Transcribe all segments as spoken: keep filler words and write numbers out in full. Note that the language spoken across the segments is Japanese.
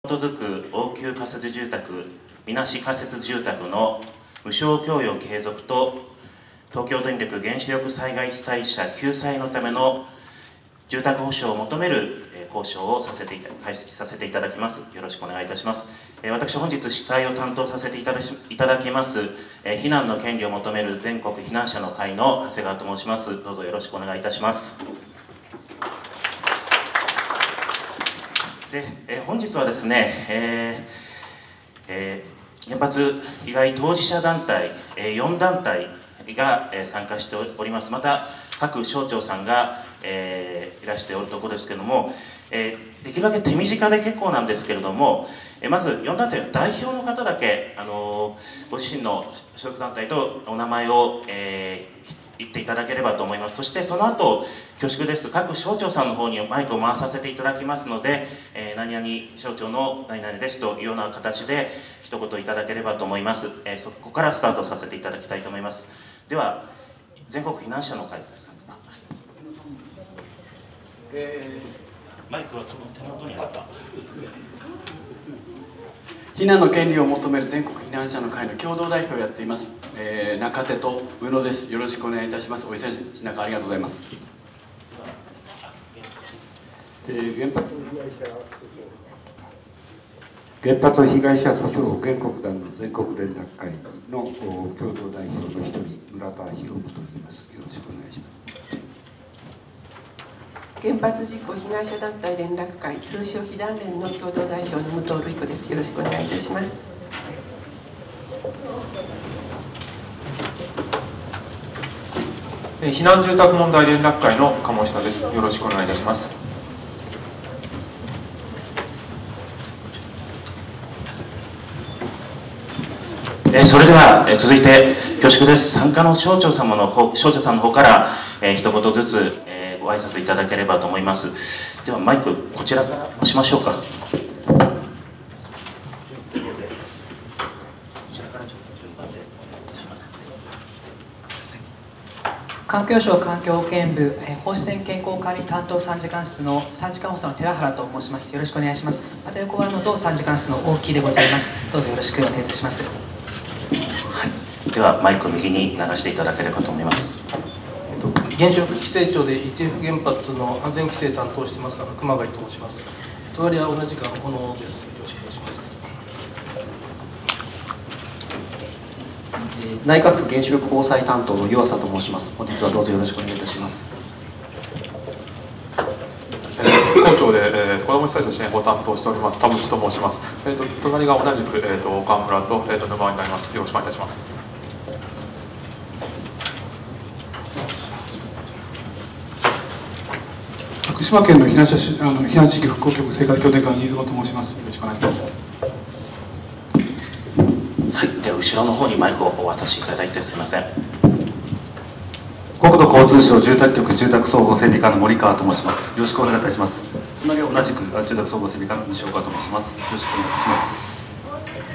基づく応急仮設住宅、みなし仮設住宅の無償供与継続と、東京電力原子力災害被災者救済のための住宅保障を求める交渉をさせていた開始させていただきます。よろしくお願いいたします。私、本日司会を担当させていただきいただきます、避難の権利を求める全国避難者の会の長谷川と申します。どうぞよろしくお願いいたします。でえ本日はですね、えーえー、原発被害当事者団体、えー、よん団体が、えー、参加しております。また各省庁さんが、えー、いらしておるところですけれども、えー、できるだけ手短で結構なんですけれども、えー、まずよん団体の代表の方だけ、あのー、ご自身の所属団体とお名前を、えー言っていただければと思います。そしてその後、恐縮です。各省庁さんの方にマイクを回させていただきますので、えー、何々省庁の何々ですというような形で一言いただければと思います。えー、そこからスタートさせていただきたいと思います。では、全国避難者の会ですか。えー、マイクはその手元にあった。 避難の権利を求める全国避難者の会の共同代表をやっています、えー、中手と宇野です。よろしくお願いいたします。お忙しい中ありがとうございます。 えー、原発被害者原発被害者訴訟原告団の全国連絡会の共同代表の一人、村田博文といいます。よろしくお願いします。 原発事故避難者団体連絡会、通称避団連の共同代表の武藤瑠衣子です。よろしくお願いいたします。 避難住宅問題連絡会の鴨下です。よろしくお願いいたします。 えー、それでは、えー、続いて恐縮です。参加の省庁様の方、省庁さんの方から、えー、一言ずつ、えー、ご挨拶いただければと思います。ではマイクこちらから押しましょうか。 環境省環境保健部放射線健康管理担当参事官室の参事官補佐の寺原と申します。よろしくお願いします。また横はの同参事官室の大木でございます。どうぞよろしくお願いいたします。 はい、ではマイクを右に流していただければと思います。 原子力規制庁で イーティーエフ 原発の安全規制担当してます熊谷と申します。隣は同じく小野です。よろしくお願いします。 内閣府原子力防災担当の湯浅と申します。本日はどうぞよろしくお願いいたします。 高庁で、えー、子ども被災者支援を担当しております田淵と申します。えー、と隣が同じく、えー、と岡村と,、えー、と沼になります。よろしくお願いいたします。 福島県の避難者あの避難地域復興局生活協定課の新妻と申します。よろしくお願いします。 はい、では後ろの方にマイクをお渡しいただいてすみません。 国土交通省住宅局住宅総合整備課の森川と申します。よろしくお願いいたします。隣は同じく住宅総合整備課の西岡と申します。よろしくお願いします。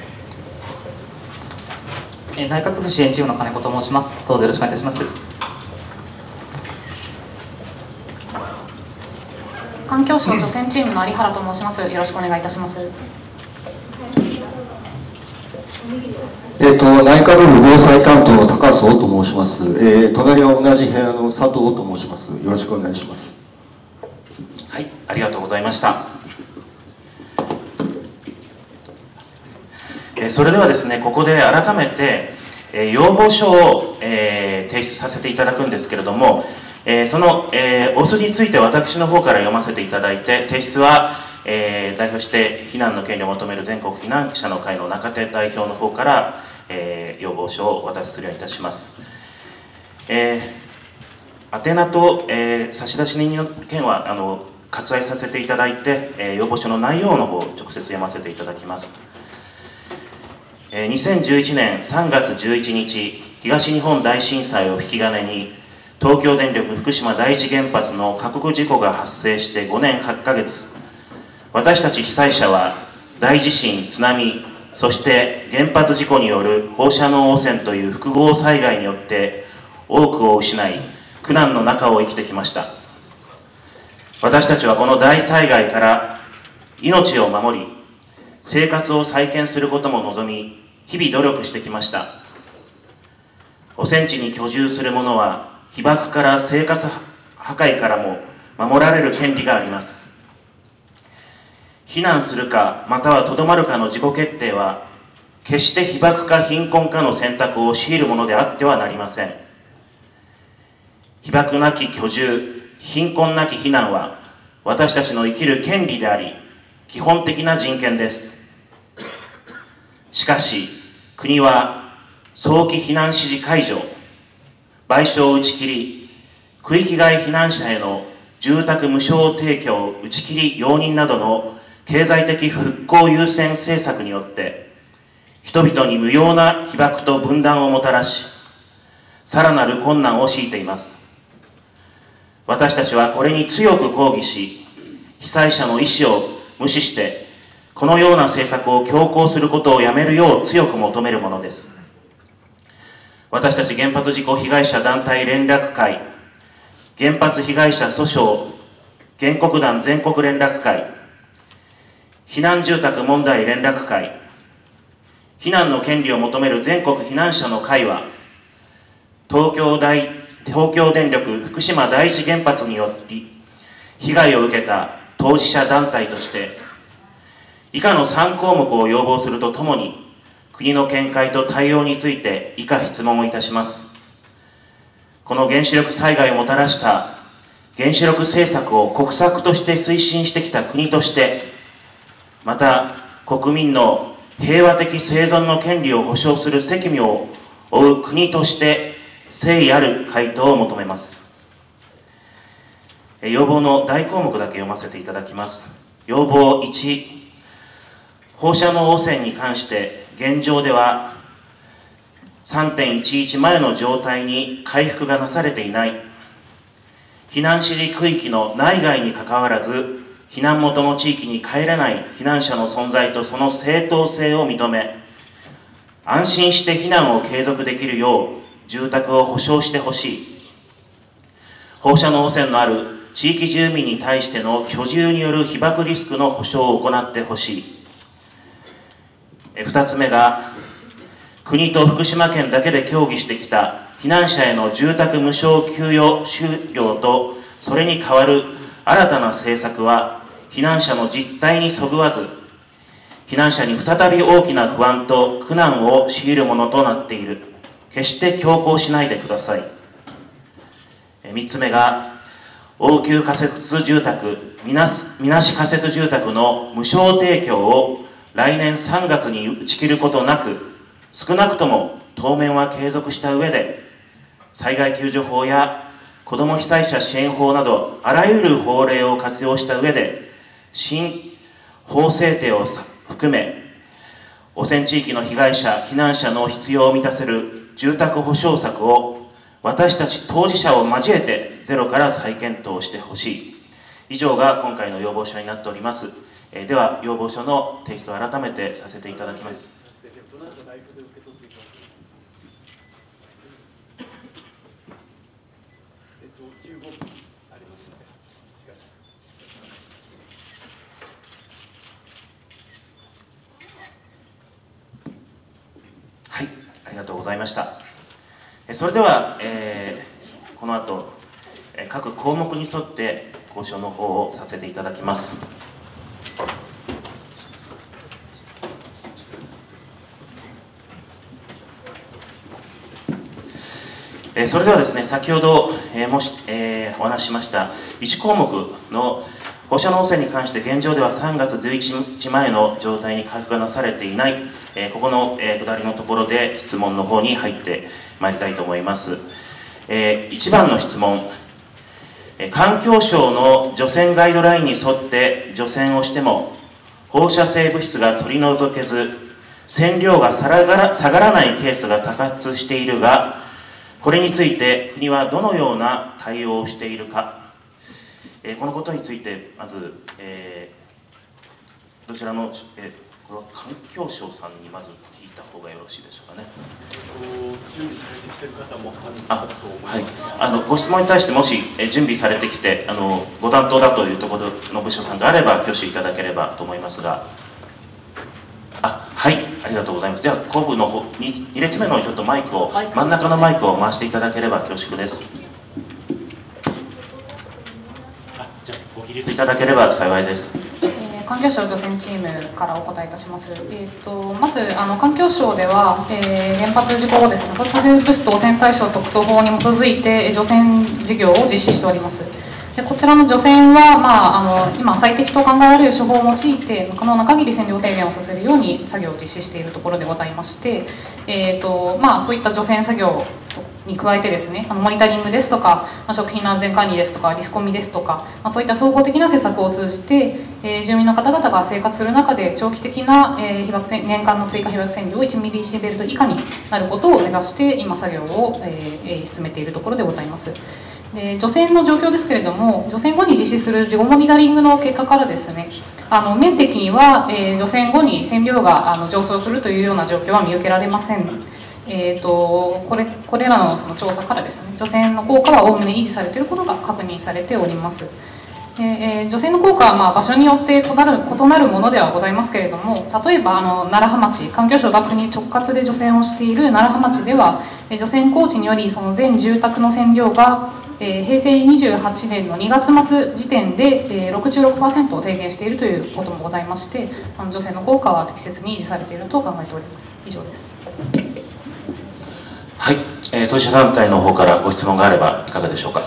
え内閣府支援チームの金子と申します。どうぞよろしくお願いいたします。 環境省除染チームの有原と申します。よろしくお願いいたします。 えっと、内閣府防災担当の高須と申します。えー、隣は同じ部屋の佐藤と申します。よろしくお願いします。 はい、ありがとうございました。えー、それではですね、ここで改めて、えー、要望書を、えー、提出させていただくんですけれども、えー、その、えー、大筋について私の方から読ませていただいて、提出は、えー、代表して避難の権利を求める全国避難者の会の中手代表の方から、えー、要望書をお渡しするようにいたします。えー、宛名と、えー、差出人の件はあの割愛させていただいて、えー、要望書の内容の方を直接読ませていただきます。えー、にせんじゅういちねんさんがつじゅういちにち、東日本大震災を引き金に東京電力福島第一原発の過酷事故が発生してごねんはちかげつ、私たち被災者は大地震、津波、そして原発事故による放射能汚染という複合災害によって多くを失い、苦難の中を生きてきました。私たちはこの大災害から命を守り、 生活を再建することも望み、日々努力してきました。汚染地に居住する者は、被爆から生活破壊からも守られる権利があります。避難するか、またはとどまるかの自己決定は、決して被爆か貧困かの選択を強いるものであってはなりません。被爆なき居住、貧困なき避難は、私たちの生きる権利であり、基本的な人権です。しかし、国は早期避難指示解除、賠償打ち切り、区域外避難者への住宅無償提供打ち切り容認などの経済的復興優先政策によって、人々に無用な被爆と分断をもたらし、さらなる困難を強いています。私たちはこれに強く抗議し、被災者の意思を無視して、このような政策を強行することをやめるよう強く求めるものです。私たち原発事故被害者団体連絡会、原発被害者訴訟原告団全国連絡会、避難住宅問題連絡会、避難の権利を求める全国避難者の会は、東京大、東京電力福島第一原発により被害を受けた当事者団体として、以下のさん項目を要望するとともに、国の見解と対応について以下質問をいたします。この原子力災害をもたらした原子力政策を国策として推進してきた国として、また国民の平和的生存の権利を保障する責務を負う国として誠意ある回答を求めます。要望の大項目だけ読ませていただきます。要望いち、放射能汚染に関して現状では さんてんいちいち 前の状態に回復がなされていない。避難指示区域の内外にかかわらず、避難元の地域に帰れない避難者の存在とその正当性を認め、安心して避難を継続できるよう住宅を保障してほしい。放射能汚染のある地域住民に対しての居住による被爆リスクの保障を行ってほしい。二つ目が、国と福島県だけで協議してきた避難者への住宅無償給与収容とそれに代わる新たな政策は避難者の実態にそぐわず、避難者に再び大きな不安と苦難を強いるものとなっている。決して強行しないでください。三つ目が、応急仮設住宅、みなし仮設住宅の無償提供を来年さんがつに打ち切ることなく、少なくとも当面は継続した上で、災害救助法や子ども被災者支援法など、あらゆる法令を活用した上で、新法制定を含め、汚染地域の被害者、避難者の必要を満たせる住宅保障策を、私たち当事者を交えてゼロから再検討してほしい。以上が今回の要望書になっております。えー、では、要望書の提出を改めてさせていただきます。はい、ありがとうございました。それでは、えー、この後、各項目に沿って交渉の方をさせていただきます。えー、それではですね、先ほど、えーもしえー、お話ししましたいち項目の放射能汚染に関して現状ではさんがつじゅういちにちまえの状態に回復がなされていない、えー、ここの、えー、下りのところで質問の方に入ってまいりたいと思います。えー、いちばんの質問、えー、環境省の除染ガイドラインに沿って除染をしても放射性物質が取り除けず線量が下がら、下がらないケースが多発しているが、これについて国はどのような対応をしているか、えー、このことについてまず、えー、どちらの、えー、これは環境省さんにまず聞いた方がよろしいでしょうかね。 準備されてきている方もあ、はい、あのご質問に対してもし、えー、準備されてきてあのご担当だというところの部署さんがあれば挙手いただければと思いますが。 りがとうございます。では後部の方にに列目のちょっとマイクを、真ん中のマイクを回していただければ恐縮です。あ、じゃあご起立いただければ幸いです。 環境省除染チームからお答えいたします。えー、とまずあの環境省では、えー、原発事故後ですね、放射性物質汚染対処特措法に基づいて除染事業を実施しております。でこちらの除染は、まあ、あの今最適と考えられる手法を用いて可能な限り線量低減をさせるように作業を実施しているところでございまして、えーとまあ、そういった除染作業に加えてですね、あのモニタリングですとか、まあ、食品の安全管理ですとかリスコミですとか、まあ、そういった総合的な施策を通じて、えー、住民の方々が生活する中で長期的な、えー、被爆線年間の追加被爆線量をいちミリシーベルト以下になることを目指して今作業を、えー、進めているところでございます。で除染の状況ですけれども、除染後に実施する事後モニタリングの結果からですね、あの面的には、えー、除染後に線量があの上昇するというような状況は見受けられません。えー、とこれこれらのその調査からですね、除染の効果はおおむね維持されていることが確認されております。えー、除染の効果はまあ場所によって異なる異なるものではございますけれども、例えばあの楢葉町、環境省が国直轄で除染をしている楢葉町では、えー、除染工事によりその全住宅の線量が、えー、平成にじゅうはちねんのにがつ末時点で、えー、ろくじゅうろくパーセント を低減しているということもございまして、あの除染の効果は適切に維持されていると考えております。以上です。 はい、えー、当事者団体の方からご質問があればいかがでしょうか。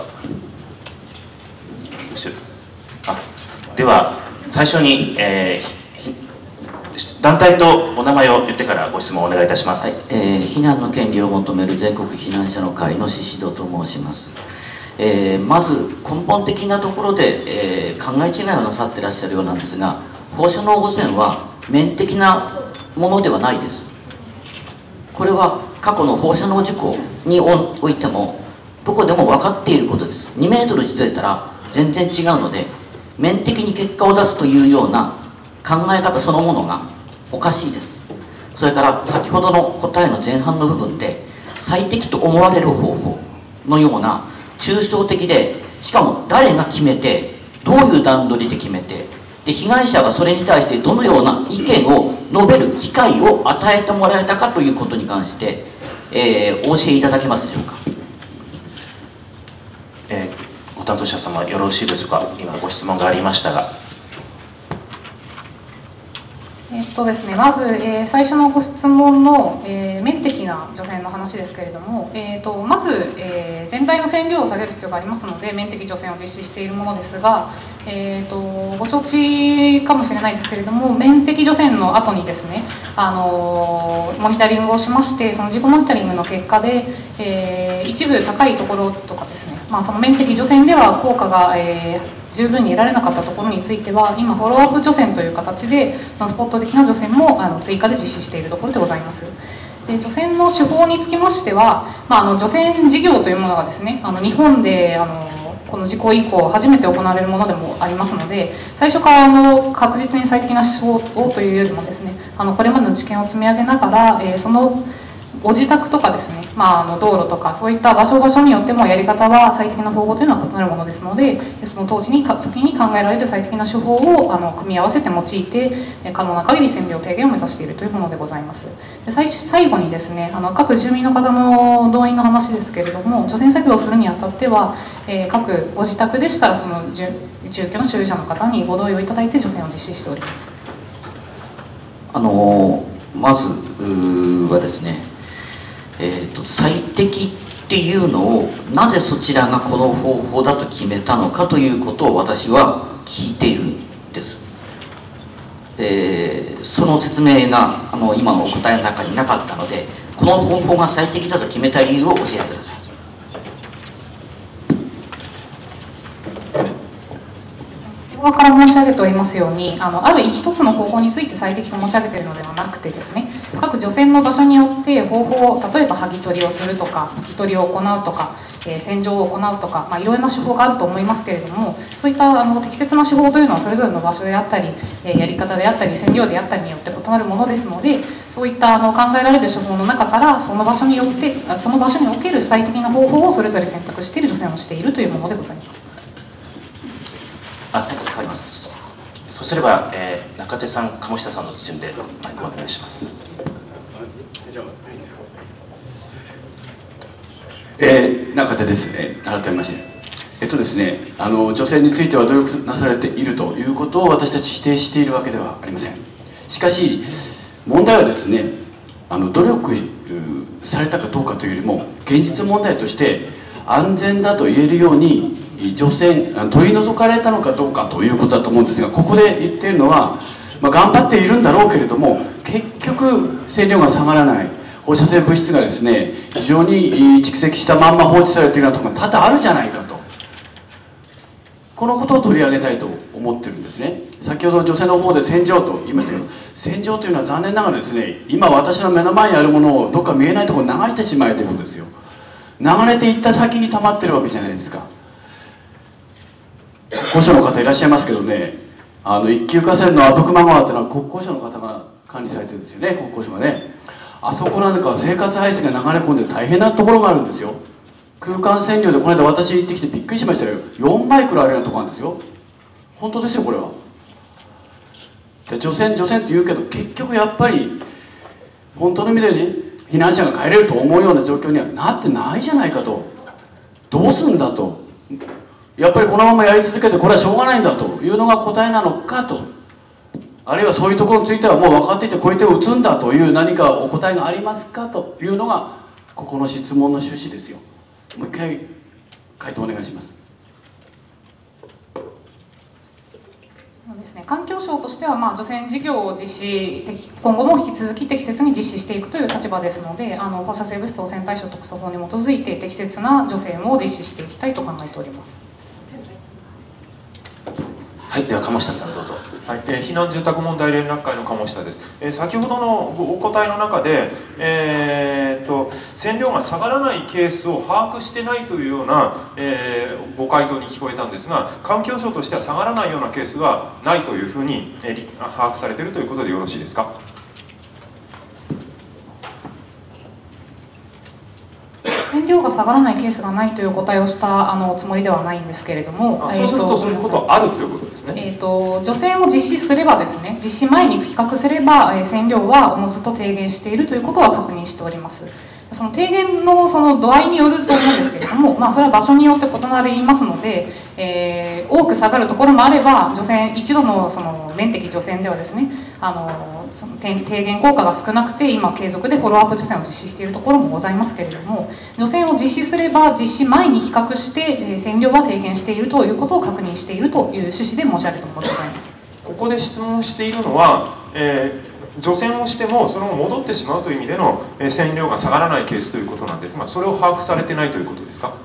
あ、では最初に、えー、団体とお名前を言ってからご質問をお願いいたします。 はい、えー、避難の権利を求める全国避難者の会の宍戸と申します。えー、まず根本的なところで、えー、考え違いをなさってらっしゃるようなんですが、放射能汚染は面的なものではないです。これは過去の放射能事故においてもどこでも分かっていることです。にメートルずれたら全然違うので、面的に結果を出すというような考え方そのものがおかしいです。それから先ほどの答えの前半の部分で最適と思われる方法のような抽象的で、しかも誰が決めてどういう段取りで決めて、で被害者がそれに対してどのような意見を述べる機会を与えてもらえたかということに関して、えー、お教えいただけますでしょうか。 えー、ご担当者様よろしいですか。今ご質問がありましたが。 えっとですね、まず、えー、最初のご質問の、えー、面的な除染の話ですけれども、えー、とまず、えー、全体の線量を下げる必要がありますので面的除染を実施しているものですが、えー、とご承知かもしれないですけれども、面的除染の後にですね、あのー、モニタリングをしまして、その自己モニタリングの結果で、えー、一部高いところとかですね、まあ、その面的除染では効果が、えー十分に得られなかったところについては、今フォローアップ除染という形でスポット的な除染もあの追加で実施しているところでございます。で除染の手法につきましては、まあ、あの除染事業というものがですね、あの日本であのこの事故以降初めて行われるものでもありますので、最初からあの確実に最適な手法をというよりもですね、あのこれまでの知見を積み上げながら、えー、そのご自宅とかですね、まあ、あの道路とかそういった場所場所によってもやり方は最適な方法というのは異なるものですので、その当時に時に考えられる最適な手法をあの組み合わせて用いて可能な限り線量低減を目指しているというものでございます。で 最, 最後にですね、あの各住民の方の動員の話ですけれども、除染作業をするにあたっては、えー、各ご自宅でしたらその住住居の所有者の方にご同意をいただいて除染を実施しております。 あのまずはですね、えーと、最適っていうのをなぜそちらがこの方法だと決めたのかということを私は聞いているんです。でその説明があの今のお答えの中になかったので、この方法が最適だと決めた理由を教えてください。 側から申し上げておりますように、あのある一つの方法について最適と申し上げているのではなくてですね、各除染の場所によって方法を、例えば剥ぎ取りをするとか拭き取りを行うとか、えー、洗浄を行うとか、まあ、いろいろな手法があると思いますけれども、そういったあの適切な手法というのはそれぞれの場所であったり、えー、やり方であったり線量であったりによって異なるものですので、そういったあの考えられる手法の中からその場所によってその場所における最適な方法をそれぞれ選択している除染をしているというものでございます。 あ、変わります。そうすれば、えー、中手さん、鴨下さんの順でマイクをお願いします。 じゃあないですか。えー、中手です、えー、改めまして、えっとですね、あの女性については努力なされているということを私たち否定しているわけではありません。しかし問題はですね、あの努力されたかどうかというよりも現実問題として安全だと言えるように除染取り除かれたのかどうかということだと思うんですが、ここで言っているのは、まあ、頑張っているんだろうけれども結局線量が下がらない、放射性物質がですね非常に蓄積したまんま放置されているようなところが多々あるじゃないかと、このことを取り上げたいと思ってるんですね。先ほど女性の方で洗浄と言いましたけど、洗浄というのは残念ながらですね、今私の目の前にあるものをどっか見えないところに流してしまえということですよ。流れていった先に溜まってるわけじゃないですか。国交省の方いらっしゃいますけどね、あの一級河川の阿武隈川というのは国交省の方が管理されてるんですよね、国交省がね。あそこなんかは生活排水が流れ込んで大変なところがあるんですよ。空間線量でこの間私行ってきてびっくりしましたよ。よんマイクロあるようなところなんですよ。本当ですよこれは。で除染除染って言うけど結局やっぱり本当の意味でね避難者が帰れると思うような状況にはなってないじゃないかと。どうすんだと。やっぱりこのままやり続けてこれはしょうがないんだというのが答えなのかと、あるいはそういうところについてはもう分かっていてこういう手を打つんだという何かお答えがありますかというのがここの質問の趣旨ですよ。もう一回回答お願いします。 そうですね、環境省としては、まあ、除染事業を実施、今後も引き続き適切に実施していくという立場ですので、あの放射性物質汚染対処特措法に基づいて適切な除染を実施していきたいと考えております。 はい、では鴨下さんどうぞ。 はい、えー、避難住宅問題連絡会の鴨下です。えー、先ほどのお答えの中で、えー、と線量が下がらないケースを把握してないというような、えー、ご回答に聞こえたんですが、環境省としては下がらないようなケースはないというふうに、えー、把握されているということでよろしいですか。 線量が下がらないケースがないというお答えをしたあのつもりではないんですけれども、 そうするとそういうことはあるということですね。 えーと除染を実施すればですね、実施前に比較すれば、えー、線量はおのずと低減しているということは確認しております。その低減のその度合いによると思うんですけれども、まあ、それは場所によって異なりますので、えー、多く下がるところもあれば、除染一度のその面的除染ではですね、あのその低減効果が少なくて今継続でフォローアップ除染を実施しているところもございますけれども、除染を実施すれば実施前に比較して、えー、線量は低減しているということを確認しているという趣旨で申し上げたものでございます。 ここで質問しているのは、えー除染をしてもその後戻ってしまうという意味での線量が下がらないケースということなんですが、それを把握されてないということですか。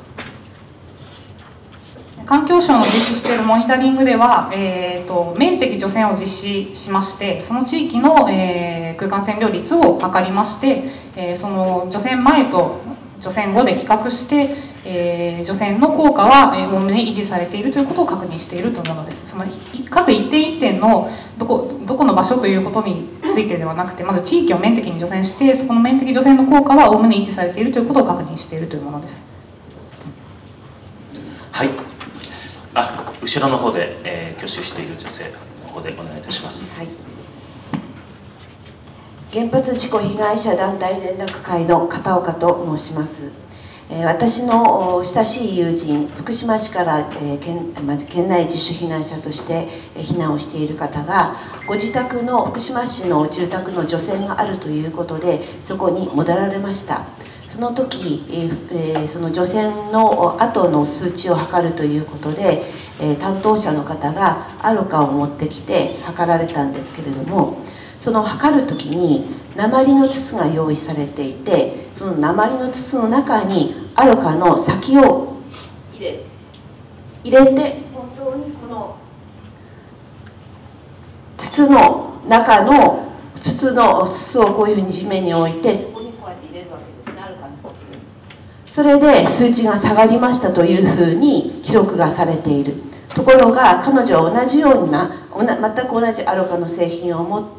環境省の実施しているモニタリングでは、えー、と面的除染を実施しまして、その地域の、えー、空間線量率を測りまして、えー、その除染前と除染後で比較して、えー、除染の効果はおおむね維持されているということを確認しているというものです。その各一点一点のどこ、どこの場所ということについてではなくて、まず地域を面的に除染して、そこの面的除染の効果はおおむね維持されているということを確認しているというものです。 はい、あ、後ろの方で、えー、挙手している女性の方でお願いいたします。 はい、原発事故被害者団体連絡会の片岡と申します。私の親しい友人、福島市から、えー、県, 県内自主避難者として避難をしている方が、ご自宅の福島市の住宅の除染があるということでそこに戻られました。その時、えー、その除染の後の数値を測るということで、えー、担当者の方がアロカを持ってきて測られたんですけれども、その測る時に鉛の筒が用意されていて、その鉛の筒の中にアロカの先を入れ入れて、本当にこの筒の中の筒の筒をこういうふうに地面に置いて、そこにこうやって入れるわけですね、アロカの先に。それで数値が下がりましたというふうに記録がされている。ところが彼女は同じような全く同じアロカの製品を持って、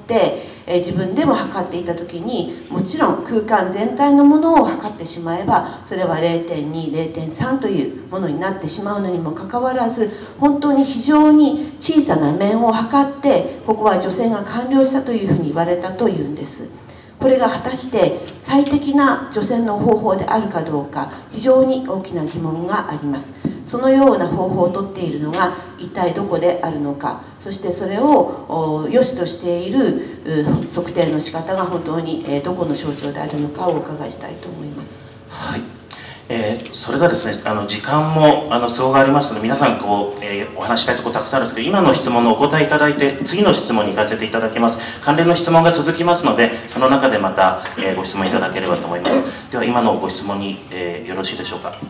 えー、自分でも測っていた時に、もちろん空間全体のものを測ってしまえばそれは ゼロてんに、ゼロてんさん というものになってしまうのにもかかわらず、本当に非常に小さな面を測ってここは除染が完了したというふうに言われたというんです。 これが果たして最適な除染の方法であるかどうか、非常に大きな疑問があります。そのような方法をとっているのが一体どこであるのか、そしてそれを良しとしている測定の仕方が本当にどこの省庁であるのかをお伺いしたいと思います。 はい、えー、それがですね、あの時間もあの都合がありますので、皆さんこう、えー、お話したいところたくさんあるんですけど、今の質問のお答えいただいて、次の質問に行かせていただきます。関連の質問が続きますので、その中でまた、えー、ご質問いただければと思います。では、今のご質問に、えー、よろしいでしょうか。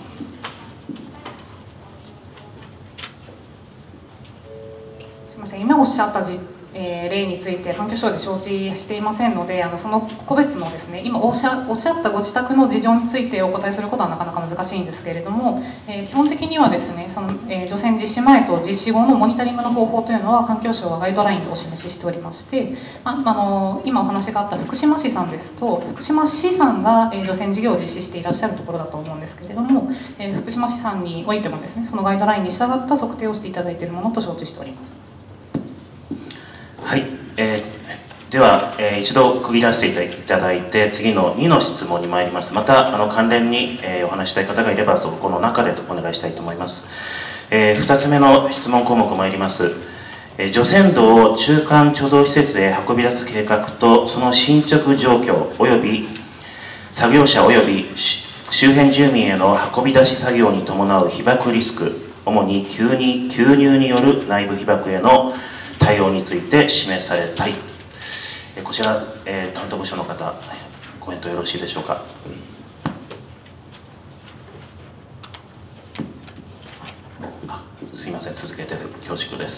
すみません、今おっしゃったじ、えー、例について環境省で承知していませんので、あのその個別のですね、今おっしゃおっしゃったご自宅の事情についてお答えすることはなかなか難しいんですけれども、えー、基本的にはですね、その、えー、除染実施前と実施後のモニタリングの方法というのは環境省はガイドラインでお示ししておりまして、まあ、あの今お話があった福島市さんですと、福島市さんが、えー、除染事業を実施していらっしゃるところだと思うんですけれども、えー、福島市さんにおいてもですね、そのガイドラインに従った測定をしていただいているものと承知しております。 はい、えー、では、えー、一度区切らせていただいて、次のにの質問に参ります。またあの関連に、えー、お話したい方がいれば、そこの中でお願いしたいと思います。えー、ふたつめの質問項目参ります。えー、除染土を中間貯蔵施設へ運び出す計画とその進捗状況および作業者および周辺住民への運び出し作業に伴う被曝リスク、主に吸入吸入による内部被曝への対応について示されたい。こちら、えー、担当部署の方、コメントよろしいでしょうか。あ、すいません、続けて恐縮です。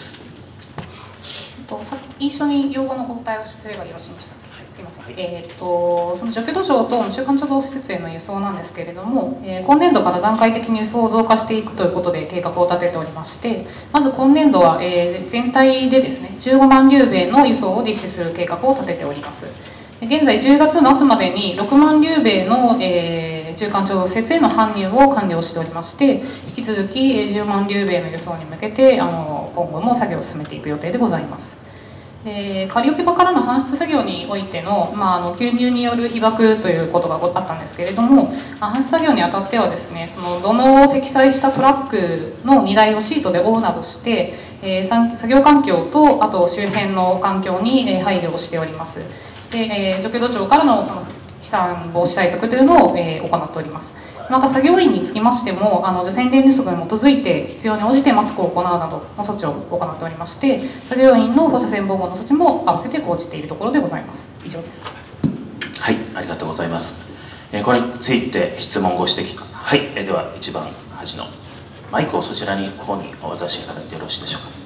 一緒に用語のお答えをすればよろしいでしょうか。すいません、えー、とその除去土壌と中間貯蔵施設への輸送なんですけれども、えー、今年度から段階的に輸送を増加していくということで計画を立てておりまして、まず今年度は、えー、全体でですねじゅうごまんリュウベイの輸送を実施する計画を立てております。現在じゅうがつ末までにろくまんリュウベイの、えー、中間貯蔵施設への搬入を完了しておりまして、引き続きじゅうまんリュウベイの輸送に向けてあの今後も作業を進めていく予定でございます。えー、仮置き場からの搬出作業においての、まあ、あの吸入による被曝ということがあったんですけれども、搬出作業にあたってはですね、その土のうを積載したトラックの荷台をシートで覆うなどして、えー、作業環境とあと周辺の環境に、えー、配慮をしております。で、えー、除去土壌からのその飛散防止対策というのを、えー、行っております。また作業員につきましても、あの除染電流則に基づいて必要に応じてマスクを行うなどの措置を行っておりまして、作業員の放射線防護の措置も合わせて講じているところでございます。以上です。 はい、ありがとうございます。えー、これについて質問ご指摘。はい、えー、では一番端のマイクをそちらに方にお渡しいただいてよろしいでしょうか。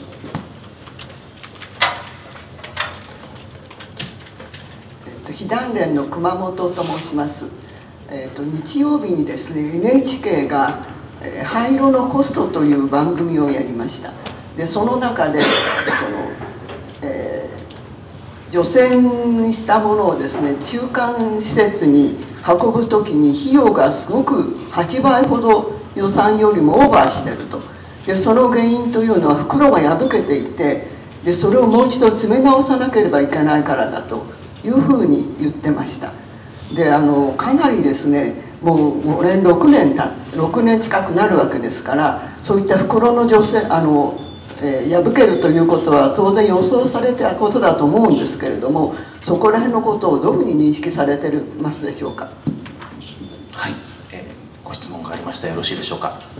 えっと、被団連の熊本と申します。えー、と日曜日にですね エヌエイチケー が、えー「灰色のコスト」という番組をやりました。でその中でその、えー、除染にしたものをですね中間施設に運ぶ時に費用がすごくはちばいほど予算よりもオーバーしてると。でその原因というのは袋が破けていて、でそれをもう一度詰め直さなければいけないからだというふうに言ってました。であのかなりですね、もうごねんろくねんたろくねん近くなるわけですから、そういった袋の除染あの、えー、破けるということは当然予想されてたことだと思うんですけれども、そこら辺のことをどういうふうに認識されてますでしょうか。 はい、えー、ご質問がありました。よろしいでしょうか。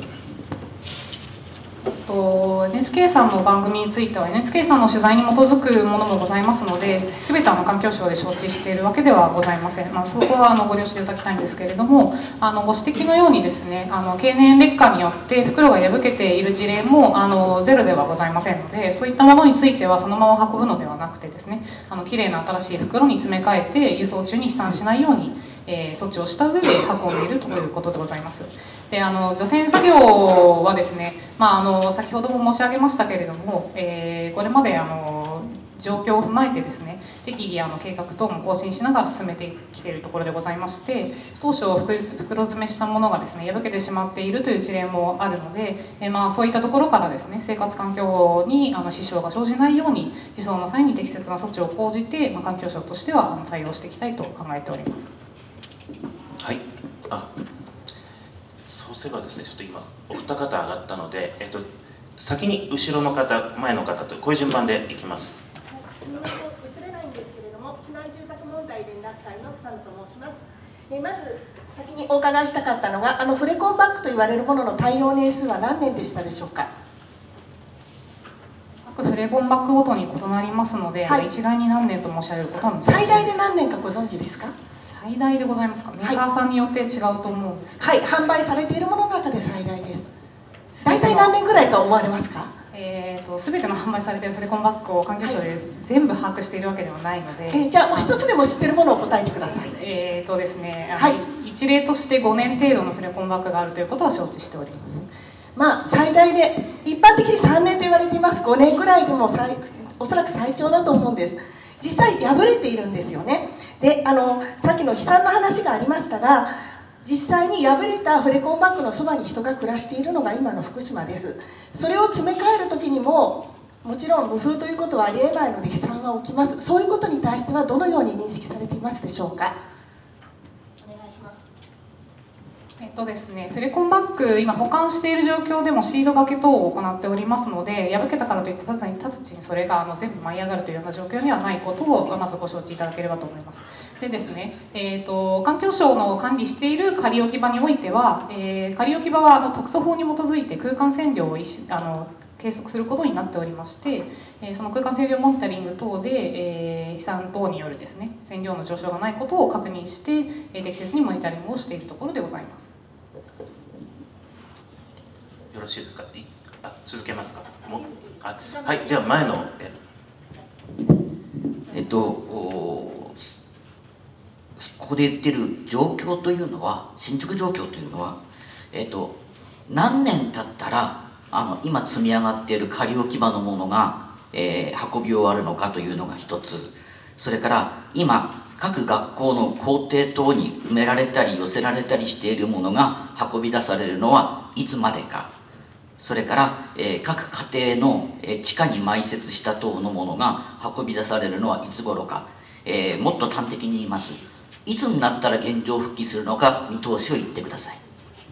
と エヌエイチケー さんの番組については エヌエイチケー さんの取材に基づくものもございますので、全てあの環境省で承知しているわけではございません。まあ、そこはあのご了承いただきたいんですけれども、あのご指摘のようにですね、あの経年劣化によって袋が破けている事例もあのゼロではございませんので、そういったものについてはそのまま運ぶのではなくてですね、あのきれいな新しい袋に詰め替えて輸送中に飛散しないように、えー、措置をした上で運んでいるということでございます。であの除染作業はですね、まあ、あの先ほども申し上げましたけれども、えー、これまであの状況を踏まえてですね、 適宜あの計画等も更新しながら進めてきているところでございまして、当初袋詰めしたものがですね破けてしまっているという事例もあるので、えまあ、そういったところからですね生活環境にあの支障が生じないように輸送の際に適切な措置を講じて、まあ、環境省としてはあの対応していきたいと考えております。 はい、あそうすればですね、ちょっと今お二方上がったので、えっと、先に後ろの方、前の方とこういう順番でいきます。 映れないんですけれども、避難住宅問題連絡会の草野と申します。えまず先にお伺いしたかったのが、あのフレコンバッグと言われるものの耐用年数は何年でしたでしょうか。 各フレコンバッグごとに異なりますので、はい、一概に何年と申し上げることは難しいです。 最大で何年かご存知ですか。 最大でございますか。メーカーさんによって違うと思うんですけど、 はい、販売されているものの中で最大です。大体何年ぐらいと思われますか。 えーと、全ての販売されているフレコンバッグを環境省で全部把握しているわけではないので、はい、 えー、じゃあお一つでも知っているものを答えてください。 えーとですね、はい、一例としてごねん程度のフレコンバッグがあるということは承知しております。 まあ最大で一般的にさんねんと言われています。ごねんぐらいでも最おそらく最長だと思うんです。実際破れているんですよね。で、あのさっきの悲惨な話がありましたが、実際に破れたフレコンバッグのそばに人が暮らしているのが今の福島です。それを詰め替える時にももちろん無風ということはありえないので悲惨は起きます。そういうことに対してはどのように認識されていますでしょうか。お願いします。 えっとですね、フレコンバッグ今保管している状況でもシード掛け等を行っておりますので、破けたからといって直ちに直ちにそれがあの全部舞い上がるというような状況にはないことをまずご承知いただければと思います。でですね、えーと、環境省の管理している仮置き場においては、えー、仮置き場はあの特措法に基づいて空間線量をあの計測することになっておりまして、えー、その空間線量モニタリング等で、えー、飛散等によるですね線量の上昇がないことを確認して、えー、適切にモニタリングをしているところでございます。 よろしいですか。あ、続けますか。もあはい、では前のええっとここで言ってる状況というのは、進捗状況というのは、えっと何年経ったらあの今積み上がっている仮置き場のものが、えー、運び終わるのかというのが一つ。それから今各学校の校庭等に埋められたり寄せられたりしているものが運び出されるのはいつまでか。それから、えー、各家庭の、えー、地下に埋設した等のものが運び出されるのはいつ頃か。えー、もっと端的に言います。いつになったら現状復帰するのか見通しを言ってください。よ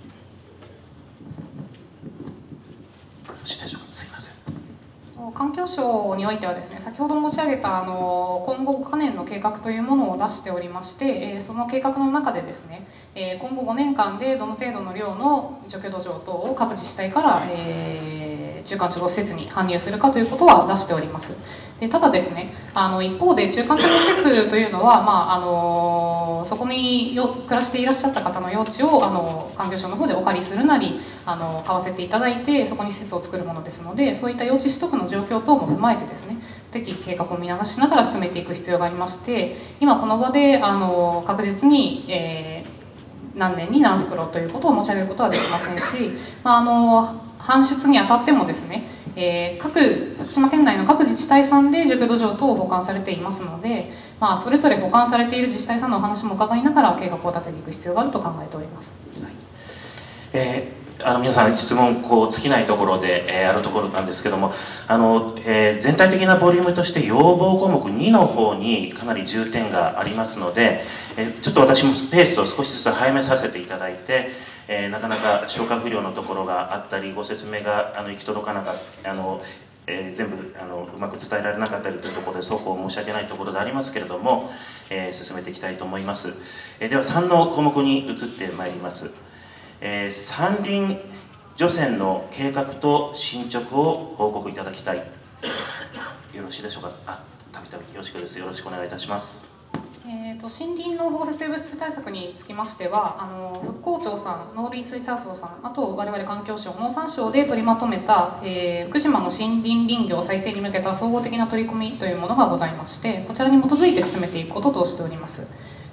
ろしいでしょうか。すいません。 環境省においてはですね、先ほど申し上げたあの今後ごかねんの計画というものを出しておりまして、えー、その計画の中でですね、えー、今後ごねんかんでどの程度の量の除去土壌等を各自治体から、えー、中間貯蔵施設に搬入するかということは出しております。でただですね、あの一方で中間貯蔵施設というのは、まあ、あのそこによ暮らしていらっしゃった方の用地をあの環境省の方でお借りするなりあの買わせていただいてそこに施設を作るものですので、そういった用地取得の状況等も踏まえてですね、適宜計画を見直しながら進めていく必要がありまして、今この場であの確実に、えー、何年に何袋ということを持ち上げることはできませんし、まあ、あの搬出にあたってもですね、えー、各福島県内の各自治体さんで除去土壌等を保管されていますので、まあ、それぞれ保管されている自治体さんのお話も伺いながら計画を立てていく必要があると考えております。 はい、えー、あの皆さん質問こう尽きないところで、えー、あるところなんですけども、あの、えー、全体的なボリュームとして要望項目にの方にかなり重点がありますので、えー、ちょっと私もペースを少しずつ早めさせていただいて、えー、なかなか消化不良のところがあったりご説明があの行き届かなかったあの、えー、全部あのうまく伝えられなかったりというところで双方申し訳ないところでありますけれども、えー、進めていきたいと思います。えー、ではさんの項目に移ってまいります。えー、山林除染の計画と進捗を報告いただきたい。よろしいでしょうか。あ、たびたびよろしくです。よろしくお願いいたします。 えー、と森林の放射性物質対策につきましては、あの復興庁さん、農林水産省さん、あと我々環境省、農産省で取りまとめた、えー、福島の森林林業再生に向けた総合的な取り組みというものがございまして、こちらに基づいて進めていくこととしております。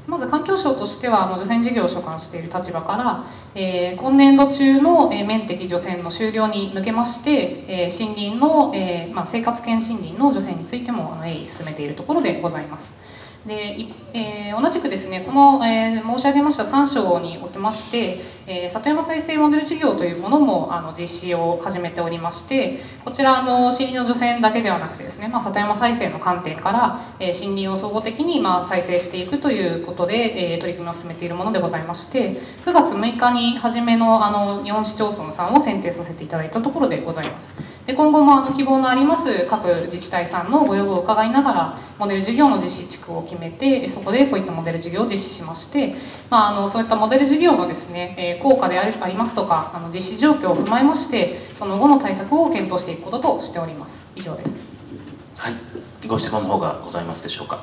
まず環境省としてはあの除染事業を所管している立場から、えー、今年度中の、えー、面的除染の終了に向けまして、えー、森林の、えーまあ、生活圏森林の除染についてもあの鋭意進めているところでございます。でえー、同じくですね、この、えー、申し上げましたさん省におきまして、えー、里山再生モデル事業というものもあの実施を始めておりまして、こちらあの森林の除染だけではなくてですね、まあ、里山再生の観点から、えー、森林を総合的に、まあ、再生していくということで、えー、取り組みを進めているものでございまして、くがつむいかに初めのあの日本市町村さんを選定させていただいたところでございます。で今後もあの希望のあります各自治体さんのご要望を伺いながらモデル事業の実施地区を決めて、そこでこういったモデル事業を実施しまして、まあ、あのそういったモデル事業のですね、えー、効果でありますとかあの実施状況を踏まえましてその後の対策を検討していくこととしております。以上です。 はい、ご質問の方がございますでしょうか。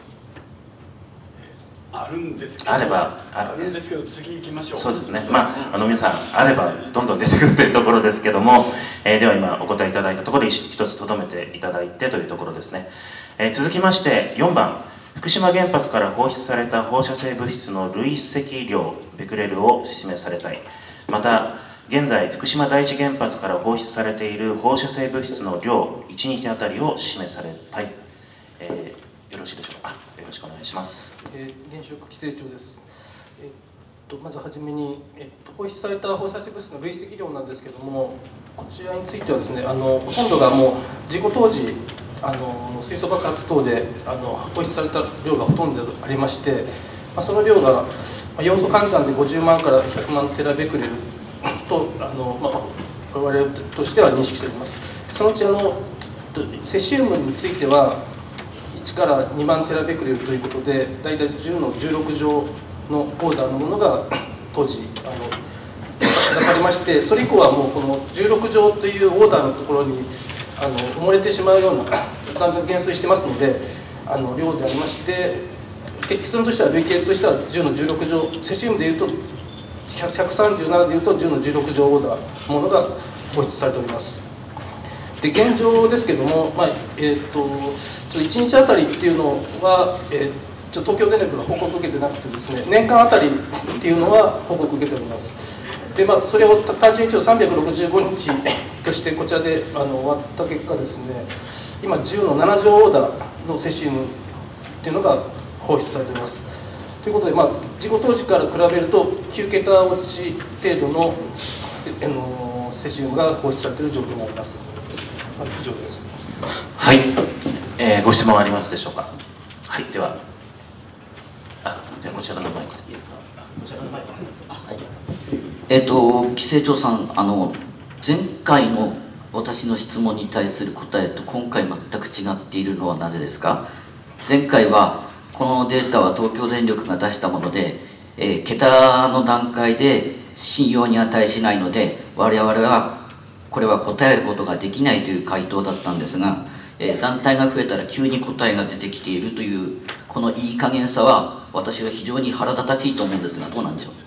あるんですけど、 あればあるんですけど次行きましょう。 そうですね、まあ、あの皆さんあればどんどん出てくるというところですけども、えー、では今お答えいただいたところで一つとどめていただいてというところですね。えー、続きましてよんばん、福島原発から放出された放射性物質の累積量ベクレルを示されたい。また現在福島第一原発から放出されている放射性物質の量いちにちあたりを示されたい。えー、よろしいでしょうか。よろしくお願いします。 えー、原子力規制庁です。えっとまずはじめに、えっと、放出された放射性物質の累積量なんですけども、こちらについてはですね、あのほとんどがもう事故当時あの水素爆発等であの放出された量がほとんどありまして、まあ、その量が、まあ、要素換算でごじゅうまんからひゃくまんテラベクレルとあの、まあ、我々としては認識しております。そのうちあのセシウムについてはいちからにまんテラベクレルということで、大体じゅうのじゅうろく乗のオーダーのものが当時あの出されまして、それ以降はもうこのじゅうろく乗というオーダーのところにあの埋もれてしまうようなだんだん減衰してますので、あの量でありまして、結論としては累計としてはじゅうのじゅうろく乗、セシウムでいうとひゃくさんじゅうななでいうとじゅうのじゅうろく乗オーダーのものが放出されております。で現状ですけども、まあえー、とちょいちにちあたりっていうのは、えー、ちょ東京電力が報告受けてなくてですね、年間あたりっていうのは報告受けております。でまあ、それを単純にさんびゃくろくじゅうごにちとしてこちらであの終わった結果ですね、今じゅうのなな乗オーダーのセシウムっていうのが放出されております。ということで、まあ、事故当時から比べるときゅうけた落ち程度の、あのセシウムが放出されている状況になります。以上です。 はい、えー、ご質問ありますでしょうか。はい、では、あ、ではこちらのマイクでいいですか。こちらのマイク。はい。 えっと規制庁さん、あの前回の私の質問に対する答えと今回全く違っているのはなぜですか。前回はこのデータは東京電力が出したもので、えー、桁の段階で信用に値しないので我々はこれは答えることができないという回答だったんですが、えー、団体が増えたら急に答えが出てきているというこのいい加減さは私は非常に腹立たしいと思うんですが、どうなんでしょう。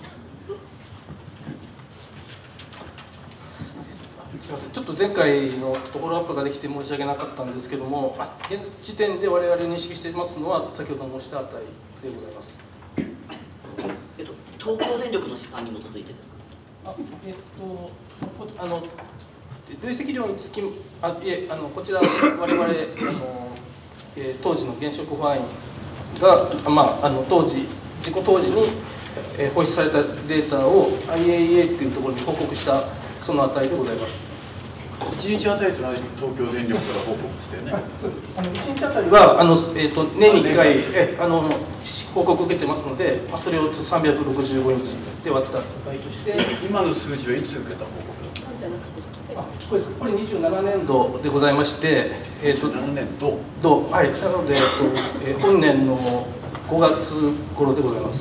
ちょっと前回のところアップができて申し訳なかったんですけども、現時点で我々認識していますのは先ほど申した値でございます。 えっと、東京電力の試算に基づいてですか。 あ、えっと、あの累積量につき、あ、いえ、あのこちら我々あの、えー、当時の原子力保安院が、まあ、あの当時事故当時に、えー、放出されたデータを アイエーイーエー っていうところに報告したその値でございます。 いちにちあたりというのは東京電力から報告してよね。 あのいちにちあたりはあの、えー、と年にいっかいえあの報告を受けてますので、まあ、それをさんびゃくろくじゅうごにちで割った値として、 今の数字はいつ受けた報告ですか。 あこれこれにじゅうななねんどでございまして、えー、とななねんどどはい、なので、えー、本年のごがつ頃でございます。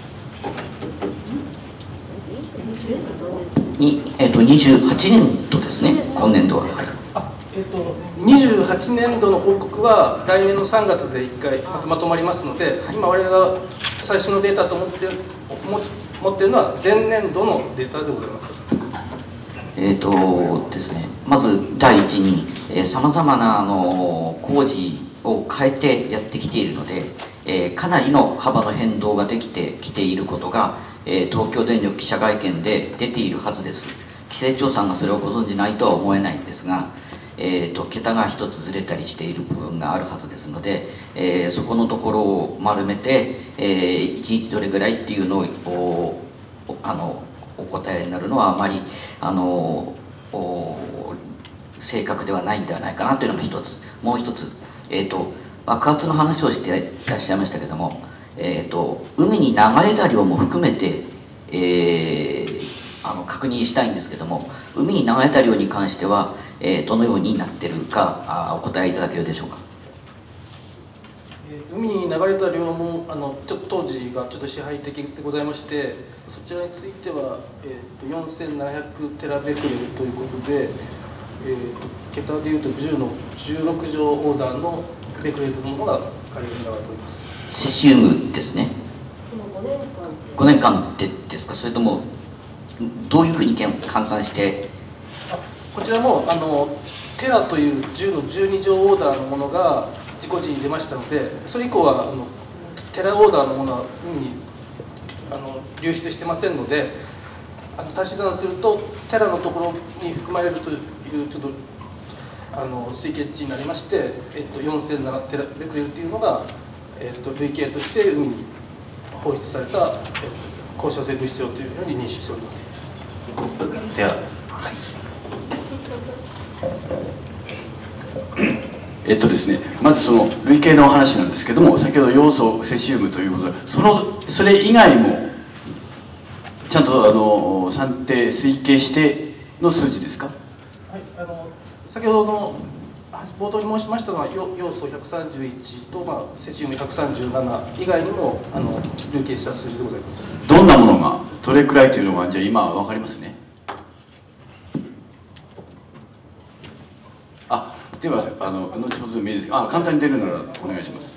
に、えー、とにじゅうはちねんどですね、今年度は。はい、 あえー、とにじゅうはちねんどの報告は来年のさんがつでいっかいまとまりますので、今我々が最初のデータと思って持っているのは前年度のデータでございます。 えーとですね、まず第一にさまざまなあの工事を変えてやってきているので、 えー、かなりの幅の変動ができてきていることが、えー、東京電力記者会見で出ているはずです。規制庁さんがそれをご存じないとは思えないんですが、えー、と桁が一つずれたりしている部分があるはずですので、えー、そこのところを丸めて、えー、いちにちどれぐらいっていうのをおあのお答えになるのはあまりあの正確ではないんではないかなというのが一つ。もう一つ、えー、と爆発の話をしていらっしゃいましたけども、えー、と海に流れた量も含めて、えー、あの確認したいんですけども、海に流れた量に関しては、えー、どのようになっているかあお答えいただけるでしょうか。 海に流れた量もあのちょっと当時がちょっと支配的でございまして、そちらについては、えー、とよんせんななひゃくテラベクレルということで、えー、と桁でいうとじゅうのじゅうろく乗オーダーのベクレルのものが仮に流れております。 セシウムですね。ごねんかんでですか、それともどういうふうに換算して。 こちらもあのテラというじゅうのじゅうに乗オーダーのものが自己時に出ましたので、それ以降はあのテラオーダーのものは海にあの流出してませんので、あの足し算するとテラのところに含まれるというちょっとあの推計値になりまして、えっと、よんせんななテラベクレルというのが、えっと、累計として海に放出された、えっと、放射性物質量というふうに認識しております。 では、 えっとですね、まずその累計の話なんですけども、先ほど要素セシウムということで、そのそれ以外もちゃんとあの算定推計しての数字ですか。 はい、あの先ほどの冒頭に申しましたのは要素ひゃくさんじゅういちと、まあ、セシウムひゃくさんじゅうなな以外にもあの累計した数字でございます。 どんなものがどれくらいというのがじゃあ今は分かりますね。あ、ではあの後ほどでもいいですが、あ、簡単に出るならお願いします。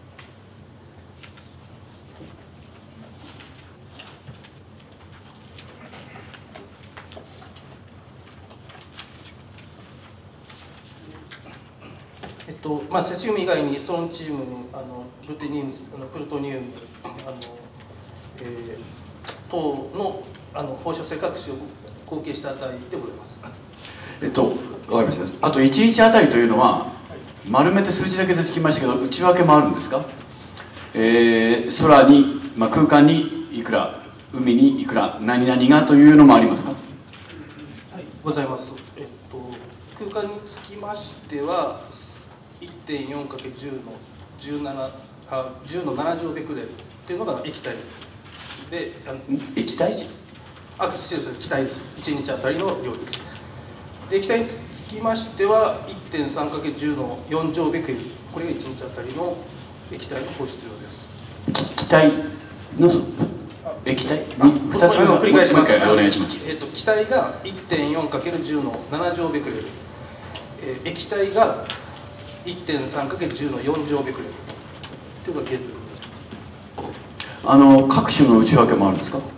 えっとまあ、セシウム以外にストロンチウム、あのルテニウム、あのプルトニウム、あの、えー、等のあの放射性核子を合計した値でございます。 えっと、わかりました。あといちにちあたりというのは、丸めて数字だけ出てきましたけど、内訳もあるんですか。えー、空に、まあ、空間にいくら、海にいくら、何々がというのもありますか。 はい、ございます。えっと、空間につきましては、いってんよんかけるじゅう のじゅうなな、あ、じゅうのなな乗ベクレルっていうのが液体で、あの液体値。 あ、失礼です。気体です。いちにちあたりの量です。で液体につきましては いってんさんかけるじゅう のよん乗ベクレル、これがいちにちあたりの液体の放出量です。 気体の液体ふたつ目繰り返します。 お願いします。 えっと気体が いってんよんかけるじゅう のなな乗ベクレル、えー、液体が いってんさんかけるじゅう のよん乗ベクレルというのが現在です。 あの各種の内訳もあるんですか。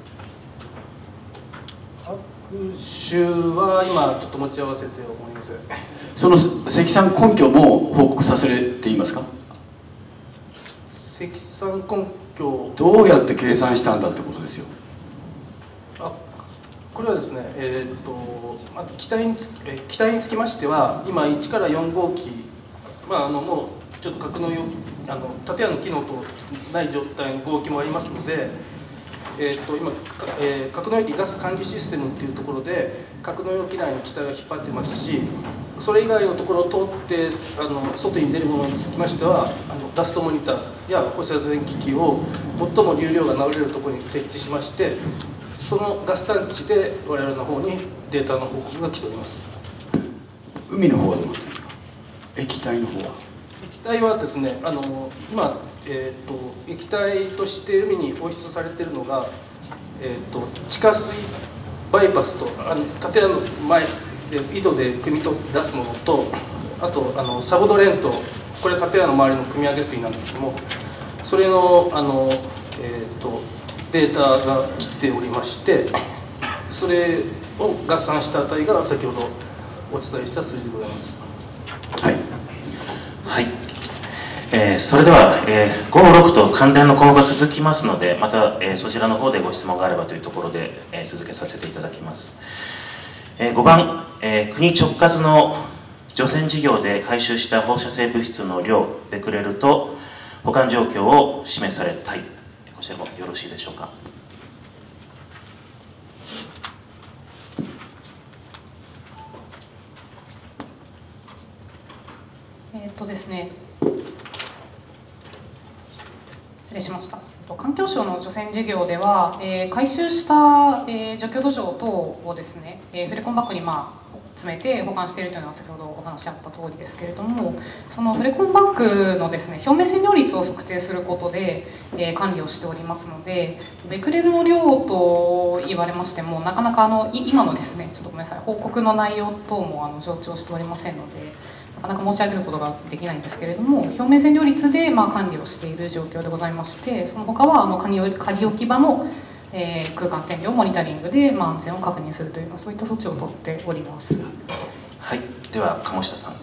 各種は今ちょっと持ち合わせて思います。 その積算根拠も報告させていますか。 積算根拠、 どうやって計算したんだってことですよ。 あ、これはですね、えー、っとまず気体につえ気体につきましては今いちからよん号機、まああのもうちょっと格納用あの建屋の機能とない状態の号機もありますので、えー、っと今、えー、格納容器ガス管理システムっていうところで格納容器内の気体を引っ張ってますし、それ以外のところを通ってあの外に出るものにつきましてはあのダストモニターや放射線機器を最も流量が流れるところに設置しまして、その合算値で我々の方にデータの報告が来ております。 海の方はどうなってるんですか。液体の方は液体はですね、あの今、えー、と液体として海に放出されているのが、えー、と地下水バイパスとあの建屋の前で井戸で汲み取って出すものと、あとあのサボドレント、これ建屋の周りの汲み上げ水なんですけども、それのあの、えー、とデータが来ておりまして、それを合算した値が先ほどお伝えした数字でございます。 はい、 はい、 えー、それでは、えー、ご、ろくと関連の項目が続きますので、また、えー、そちらの方でご質問があればというところで、えー、続けさせていただきます。えー、ごばん、えー、国直轄の除染事業で回収した放射性物質の量、ベクレルと保管状況を示されたい。こちらもよろしいでしょうか。 えっとですね、失礼しました。環境省の除染事業では、えー、回収した、えー、除去土壌等をですね、えー、フレコンバッグに、まあ、詰めて保管しているというのは先ほどお話あった通りですけれども、そのフレコンバッグのですね、表面染料率を測定することで、えー、管理をしておりますので、ベクレルの量と言われましても、なかなかあの今のですね、ちょっとごめんなさい、報告の内容等もあの上長しておりませんので、なかなか申し上げることができないんですけれども、表面染料率でまあ管理をしている状況でございまして、その他はあの仮置き場の、えー、空間染料モニタリングで、まあ、安全を確認するという、そういった措置を取っております。 はい、では鴨下さん。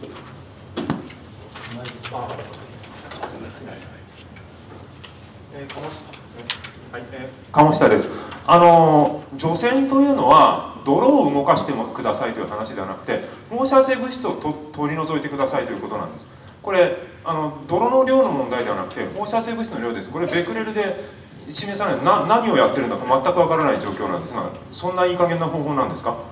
鴨下です。あの除染というのは泥を動かしてもくださいという話ではなくて、放射性物質をと取り除いてくださいということなんです。これあの泥の量の問題ではなくて放射性物質の量です。これベクレルで示さないな何をやってるんだか全くわからない状況なんですが、そんないい加減な方法なんですか。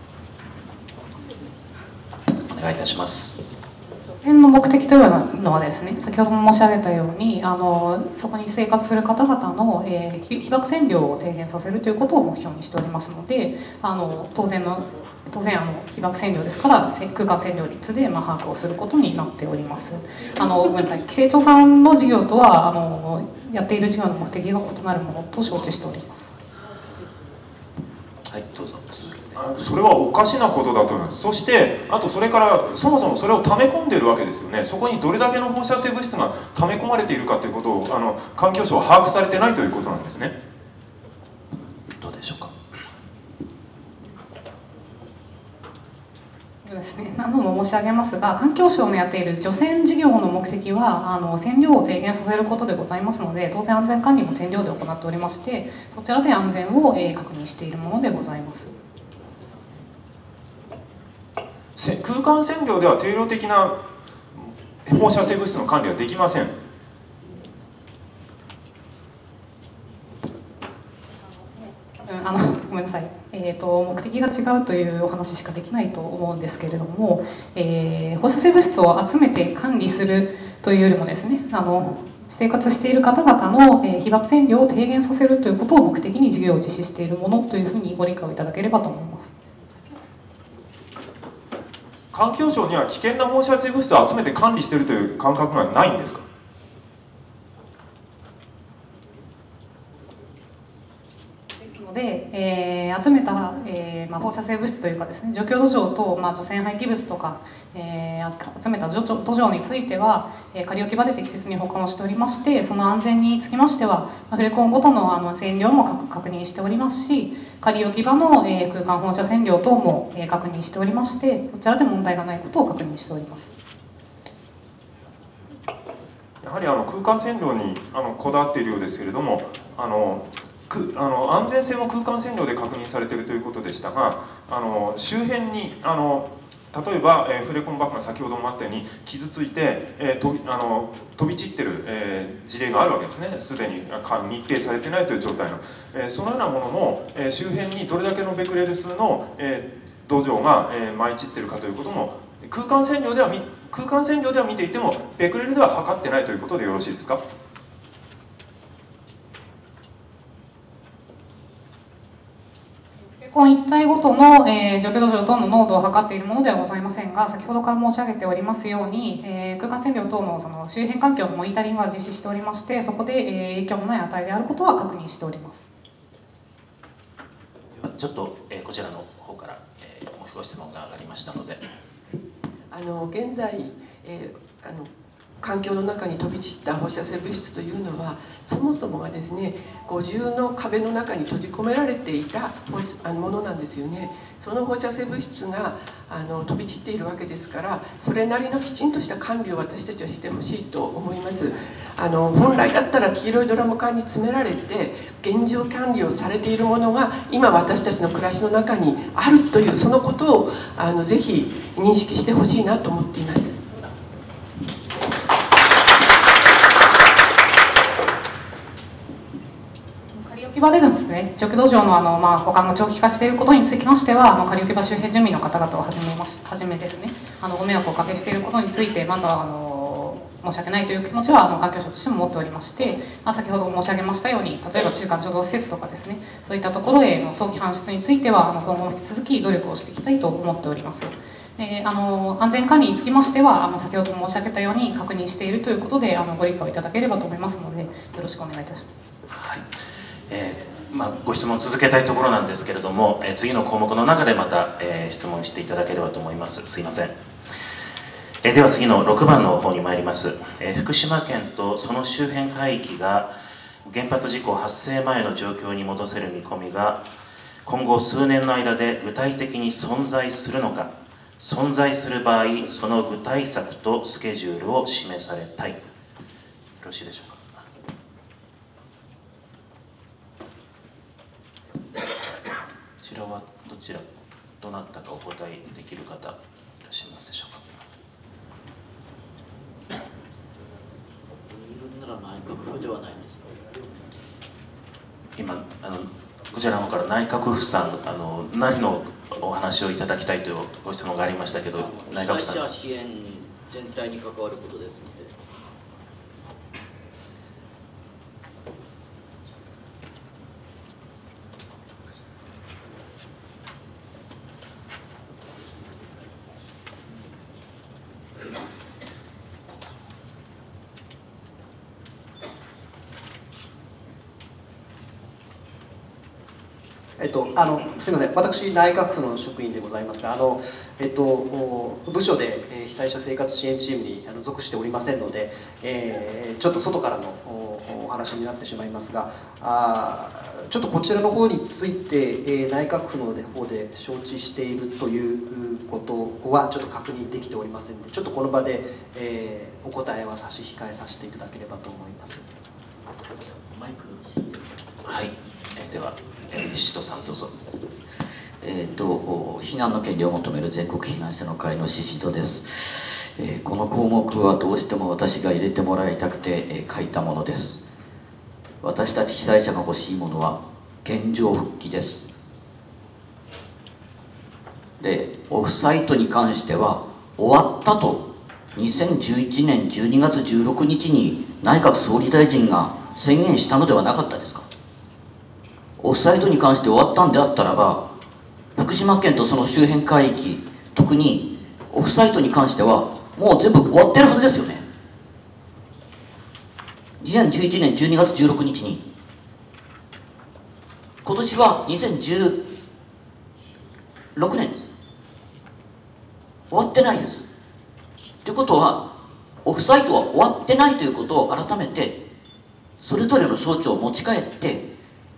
お願いいたします。 除染の目的というのはですね、先ほども申し上げたように、あのそこに生活する方々の、えー、被曝線量を低減させるということを目標にしておりますので、あの当然の当然あの被曝線量ですから空間線量率で、まあ、把握をすることになっております。あのごめんなさい、規制庁さんの事業とはあのやっている事業の目的が異なるものと承知しております。 はい、どうぞ。 それはおかしなことだと思います。そしてあとそれからそもそもそれを溜め込んでるわけですよね。そこにどれだけの放射性物質が溜め込まれているかということをあの環境省は把握されてないということなんですね。 どうでしょうか。 そうですね、何度も申し上げますが、環境省のやっている除染事業の目的はあの染料を低減させることでございますので、当然安全管理も染料で行っておりまして、そちらで安全を、えー、確認しているものでございます。 空間染料では定量的な放射性物質の管理はできません。 あのごめんなさい、えーと、目的が違うというお話しかできないと思うんですけれども、えー、放射性物質を集めて管理するというよりもですね、あの生活している方々の、えー、被曝線量を低減させるということを目的に事業を実施しているものというふうにご理解をいただければと思います。 環境省には危険な放射性物質を集めて管理しているという感覚がないんですか。 ですので、えー、集めた、えーまあ、放射性物質というかですね、除去土壌と、まあ、除染廃棄物とか、えー、集めた土壌については、えー、仮置き場で適切に保管をしておりまして、その安全につきましては、フレコンごとのあの線量も確認しておりますし、仮置き場の、えー、空間放射線量等も、えー、確認しておりまして、そちらで問題がないことを確認しております。 やはりあの空間線量にあのこだわっているようですけれども、あのくあの安全性も空間線量で確認されているということでしたが、あの周辺にあの例えば、えー、フレコンバッグが先ほどもあったように傷ついて、えー、とあの飛び散ってる、えー、事例があるわけですね。すでに密閉されてないという状態の、えー、そのようなものの、えー、周辺にどれだけのベクレル数の、えー、土壌が、えー、舞い散っているかということも空間線量では空間線量では見ていてもベクレルでは測ってないということでよろしいですか。 フレコン一体ごとの、えー、除去土壌等の濃度を測っているものではございませんが、先ほどから申し上げておりますように、えー、空間線量等の、その周辺環境のモニタリングは実施しておりまして、そこで、えー、影響のない値であることは確認しております。 ではちょっと、えー、こちらの方から、えー、ご質問が上がりましたので。 あの現在、えー、あの環境の中に飛び散った放射性物質というのはそもそもがですね五重の壁の中に閉じ込められていたものなんですよね。その放射性物質があの飛び散っているわけですから、それなりのきちんとした管理を私たちはしてほしいと思います。あの本来だったら黄色いドラム缶に詰められて現状管理をされているものが今私たちの暮らしの中にあるという、そのことをあのぜひ認識してほしいなと思っています。 仮置き場でですね、除去土壌のあの、まあ、保管が長期化していることにつきましては、あの仮置き場周辺住民の方々をはじめましはじめですね、あのご迷惑をおかけしていることについて、まずはあの申し訳ないという気持ちはあの環境省としても持っておりまして、まあ、先ほど申し上げましたように、例えば中間貯蔵施設とかですね、そういったところへの早期搬出については、あの今後も引き続き努力をしていきたいと思っております。であの安全管理につきましては、あの先ほど申し上げたように確認しているということで、あのご理解をいただければと思いますので、よろしくお願いいたします。 はい、えーまあ、ご質問を続けたいところなんですけれども、えー、次の項目の中でまた、えー、質問していただければと思います。すいません。えー、では次のろくばんの方に参ります。えー、福島県とその周辺海域が原発事故発生前の状況に戻せる見込みが今後数年の間で具体的に存在するのか、存在する場合その具体策とスケジュールを示されたい。よろしいでしょうか。こちらはどちら、どなたかお答えできる方いらっしゃいますでしょうか。 いるなら内閣府ではないんですか。 今あのこちらの方から内閣府さん、あの何のお話をいただきたいというご質問がありましたけど、内閣府さん。 被災者支援全体に関わることですので。 えっと、あのすみません、私、内閣府の職員でございますが、あのえっと、部署で、えー、被災者生活支援チームにあの属しておりませんので、えー、ちょっと外からのお、お話になってしまいますが、あちょっとこちらの方について、えー、内閣府の方で承知しているということは、ちょっと確認できておりませんので、ちょっとこの場で、えー、お答えは差し控えさせていただければと思います。 マイクはい、えー、では。石戸さんどうぞ。 えーと避難の権利を求める全国避難者の会の宍戸です、えー、この項目はどうしても私が入れてもらいたくて、えー、書いたものです。私たち被災者が欲しいものは現状復帰です。でオフサイトに関しては終わったとにせんじゅういちねんじゅうにがつじゅうろくにちに内閣総理大臣が宣言したのではなかったですか。オフサイトに関して終わったんであったらば、福島県とその周辺海域、特にオフサイトに関してはもう全部終わってるはずですよね。にせんじゅういちねんじゅうにがつじゅうろくにちに、今年はにせんじゅうろくねんです。終わってないです。ということはオフサイトは終わってないということを改めてそれぞれの省庁を持ち帰って、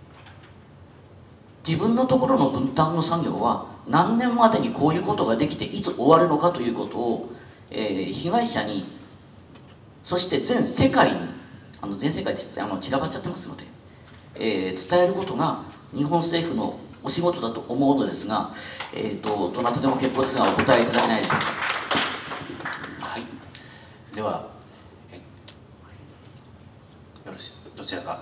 自分のところの分担の作業は何年までにこういうことができていつ終わるのかということを、えー、被害者に、そして全世界に、あの全世界であの散らばっちゃってますので、えー、伝えることが日本政府のお仕事だと思うのですが、えーと、どなたでも結構ですがお答えいただけないでしょうか。 はい、ではえよろしい、どちらか。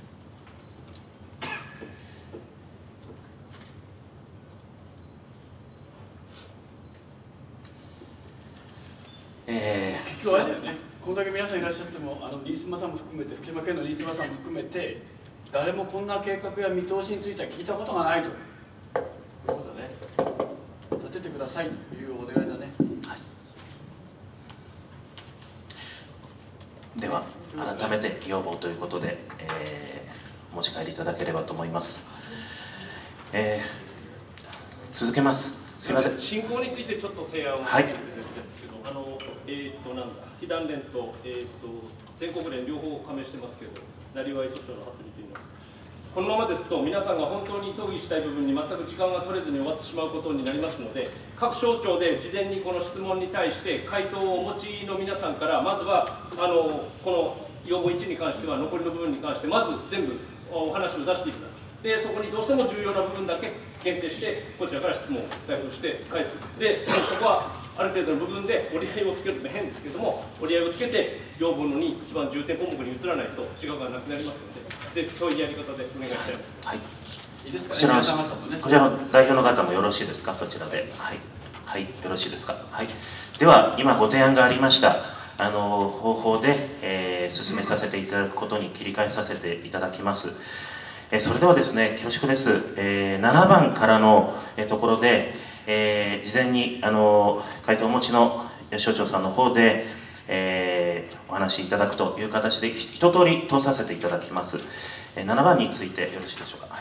えー、今日はあれだよね、こんだけ皆さんいらっしゃっても、あの新妻さんも含めて、福島県の新妻さんも含めて、誰もこんな計画や見通しについては聞いたことがないということでね、立ててくださいというお願いだね。 はい、では、改めて要望ということで、えー、持ち帰りいただければと思います。えー、続けます。 すみません。 進行についてちょっと提案をはい。 していただきたいんですけど、あのえっ、となんだ、非団連とえっ、と全国連両方加盟してますけど、なりわい訴訟の服部と言います。このままですと皆さんが本当に討議したい部分に全く時間が取れずに終わってしまうことになりますので、各省庁で事前にこの質問に対して回答をお持ちの皆さんからまずはあのこの要望いちに関しては残りの部分に関してまず全部お話を出していただく。でそこにどうしても重要な部分だけ限定してこちらから質問を採用して返す。でそこはある程度の部分で折り合いをつけると変ですけども、折り合いをつけて要望のに一番重点項目に移らないと時間がなくなりますので、ぜひそういうやり方でお願いしたいです。 はい。 いいですかね、 こちらの皆様方もねこちらの代表の方もよろしいですか、そちらで。はい。はい、よろしいですか。はい。では今ご提案がありましたあの方法で、えー、進めさせていただくことに切り替えさせていただきます。えー、それではですね、恐縮です。えー、ななばんからの、えー、ところで、えー、事前にあの回答をお持ちの省庁さんの方で、えー、お話しいただくという形で一通り通させていただきます。えー、ななばんについてよろしいでしょうか。はい。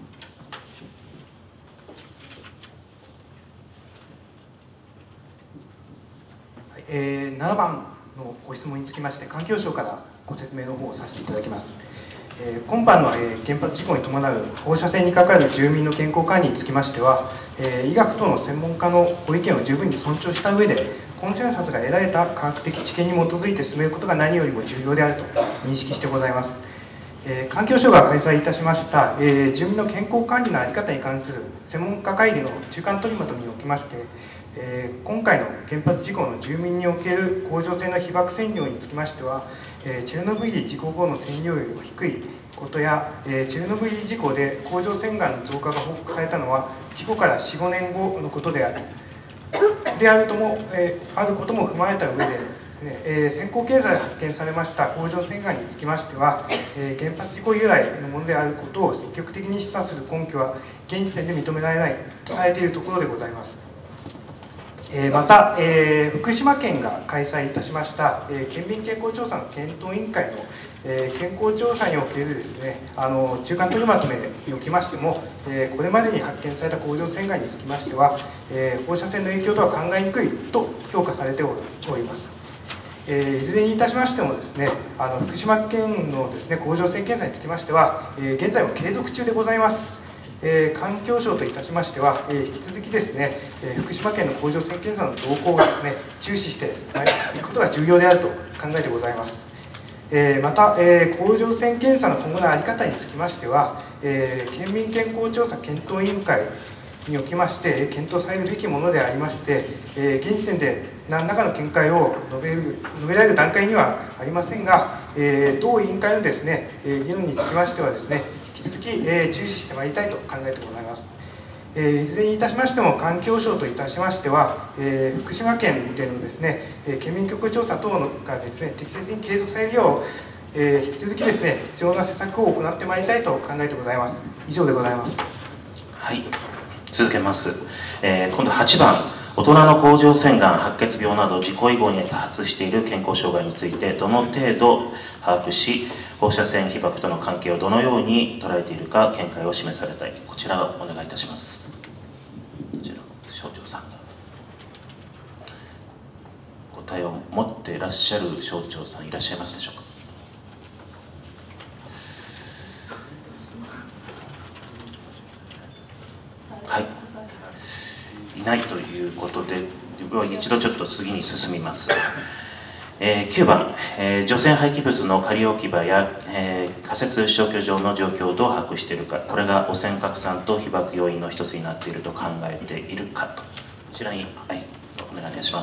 えー、ななばんのご質問につきまして環境省からご説明の方をさせていただきます。えー、今般の、えー、原発事故に伴う放射線にかかる住民の健康管理につきましては、えー、医学等の専門家のご意見を十分に尊重した上でコンセンサスが得られた科学的知見に基づいて進めることが何よりも重要であると認識してございます。えー、環境省が開催いたしました、えー、住民の健康管理の在り方に関する専門家会議の中間取りまとめにおきまして、えー、今回の原発事故の住民における甲状腺の被曝線量につきましては、えー、チェルノブイリ事故後の線量よりも低いことや、えー、チェルノブイリ事故で甲状腺がんの増加が報告されたのは事故からよん、ごねんごのことであるであるとも、えー、あることも踏まえた上で、えー、先行経済で発見されました甲状腺がんにつきましては、えー、原発事故由来のものであることを積極的に示唆する根拠は現時点で認められないとされているところでございます。えー、また、えー、福島県が開催いたしました、えー、県民健康調査の検討委員会の、えー、健康調査におけるですね、あの中間取りまとめにおきましても、えー、これまでに発見された甲状腺がんにつきましては、えー、放射線の影響とは考えにくいと評価されております。えー、いずれにいたしましてもですね、あの福島県のですね甲状腺検査につきましては、えー、現在も継続中でございます。えー、環境省といたしましては、えー、引き続きですね、えー、福島県の甲状腺検査の動向をですね注視していくことが重要であると考えてございます。えー、また、えー、甲状腺検査の今後の在り方につきましては、えー、県民健康調査検討委員会におきまして検討されるべきものでありまして、えー、現時点で何らかの見解を述べる述べられる段階にはありませんが、えー、同委員会のですね議論につきましてはですね引き続き、えー、注視してまいりたいと考えてございます。えー、いずれにいたしましても環境省といたしましては、えー、福島県でのですね、えー、県民健康調査等のがですね適切に継続されるよう、えー、引き続きですね必要な施策を行ってまいりたいと考えてございます。以上でございます。 はい、続けます。えー、今度はちばん、大人の甲状腺がん、白血病など自己以後に多発している健康障害についてどの程度把握し、放射線被曝との関係をどのように捉えているか見解を示されたい。こちらをお願いいたします。こちらの省庁さん、答えを持っていらっしゃる省庁さんいらっしゃいますでしょうか。はい、いないということで一度ちょっと次に進みます。えー、きゅうばん、えー、除染廃棄物の仮置き場や、えー、仮設消去場の状況をどう把握しているか、これが汚染拡散と被曝要因の一つになっていると考えているかと、こちらに、はい、お願いいたします。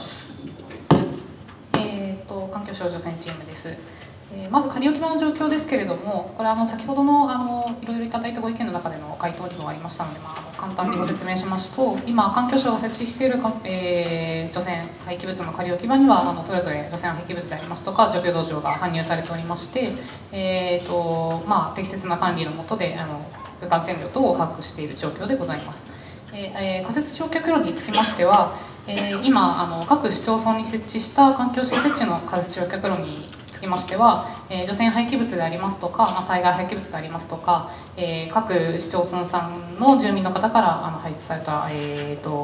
えーと、環境省除染チームです。えー、まず仮置き場の状況ですけれども、これあの先ほどのあのいろいろいただいたご意見の中での回答にもありましたので、まあ、あの簡単にご説明しますと、今環境省が設置しているか、えー、除染廃棄物の仮置き場にはあのそれぞれ除染廃棄物でありますとか除去土壌が搬入されておりまして、えーとまあ、適切な管理の下であの感染量等を把握している状況でございます。えー、仮設焼却炉につきましては、えー、今あの各市町村に設置した環境省設置の仮設焼却炉につきましては、えー、除染廃棄物でありますとか、まあ、災害廃棄物でありますとか、えー、各市町村さんの住民の方からあの排出された、えーと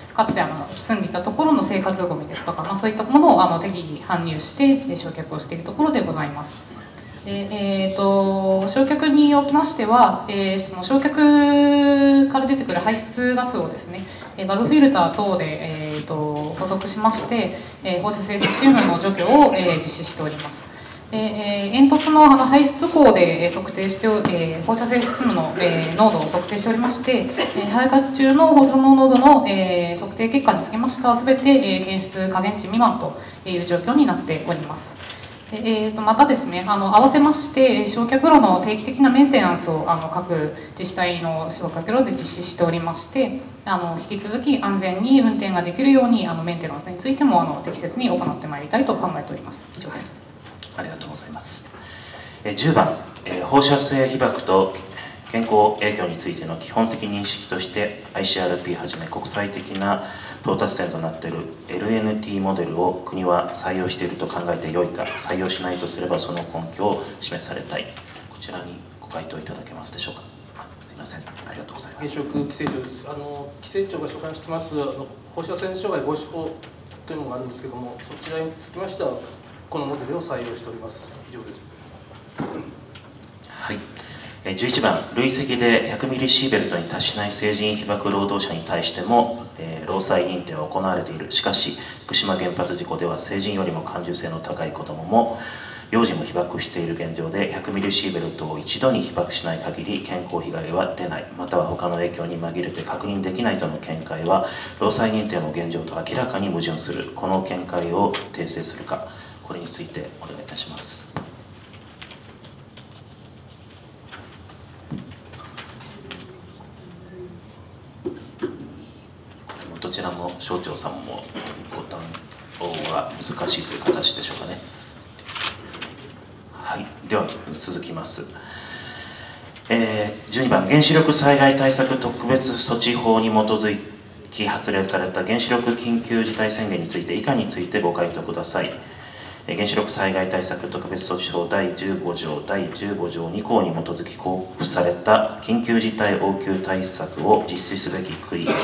かつてあの住んでいたところの生活ごみですとか、まあ、そういったものをあの適宜搬入して焼却をしているところでございます。でえー、と焼却におきましては、えー、その焼却から出てくる排出ガスをですね、バグフィルター等で、えー、と補足しまして、えー、放射性セシウムの除去を、えー、実施しております。でえー、煙突のあの排出口で、えー、測定して、えー、放射性セシウムの、えー、濃度を測定しておりまして、えー、排ガス中の放射能濃度の、えー、測定結果につきましてはすべて、えー、検出下限値未満という状況になっております。でえー、とまたですね、あの合わせまして焼却炉の定期的なメンテナンスをあの各自治体の焼却炉で実施しておりまして、あの引き続き安全に運転ができるようにあのメンテナンスについてもあの適切に行ってまいりたいと考えております。以上です。 ありがとうございます。えじゅうばん、えー、放射性被曝と健康影響についての基本的認識として アイシーアールピー はじめ国際的な到達点となっている エルエヌティー モデルを国は採用していると考えてよいか、採用しないとすればその根拠を示されたい。こちらにご回答いただけますでしょうか。すいません、ありがとうございます。 原子力規制庁です。あの規制庁が所管してますあの放射線障害防止法というのがあるんですけども、そちらにつきましてはこのモデルを採用しております。以上です。 はい。じゅういちばん、累積で ひゃくミリシーベルトに達しない成人被爆労働者に対しても、えー、労災認定は行われている。しかし、福島原発事故では成人よりも感受性の高い子どもも、幼児も被爆している現状で ひゃくミリシーベルトを一度に被爆しない限り健康被害は出ない、または他の影響に紛れて確認できないとの見解は、労災認定の現状と明らかに矛盾する。この見解を訂正するか、これについてお願いいたします。どちらも省庁さんもご担当は難しいという形でしょうかね。はい、では続きます。えー、じゅうにばん、原子力災害対策特別措置法に基づき発令された原子力緊急事態宣言について以下についてご回答ください。原子力災害対策特別措置法だいじゅうごじょうだいじゅうごじょうに項に基づき交付された緊急事態応急対策を実施すべき区域、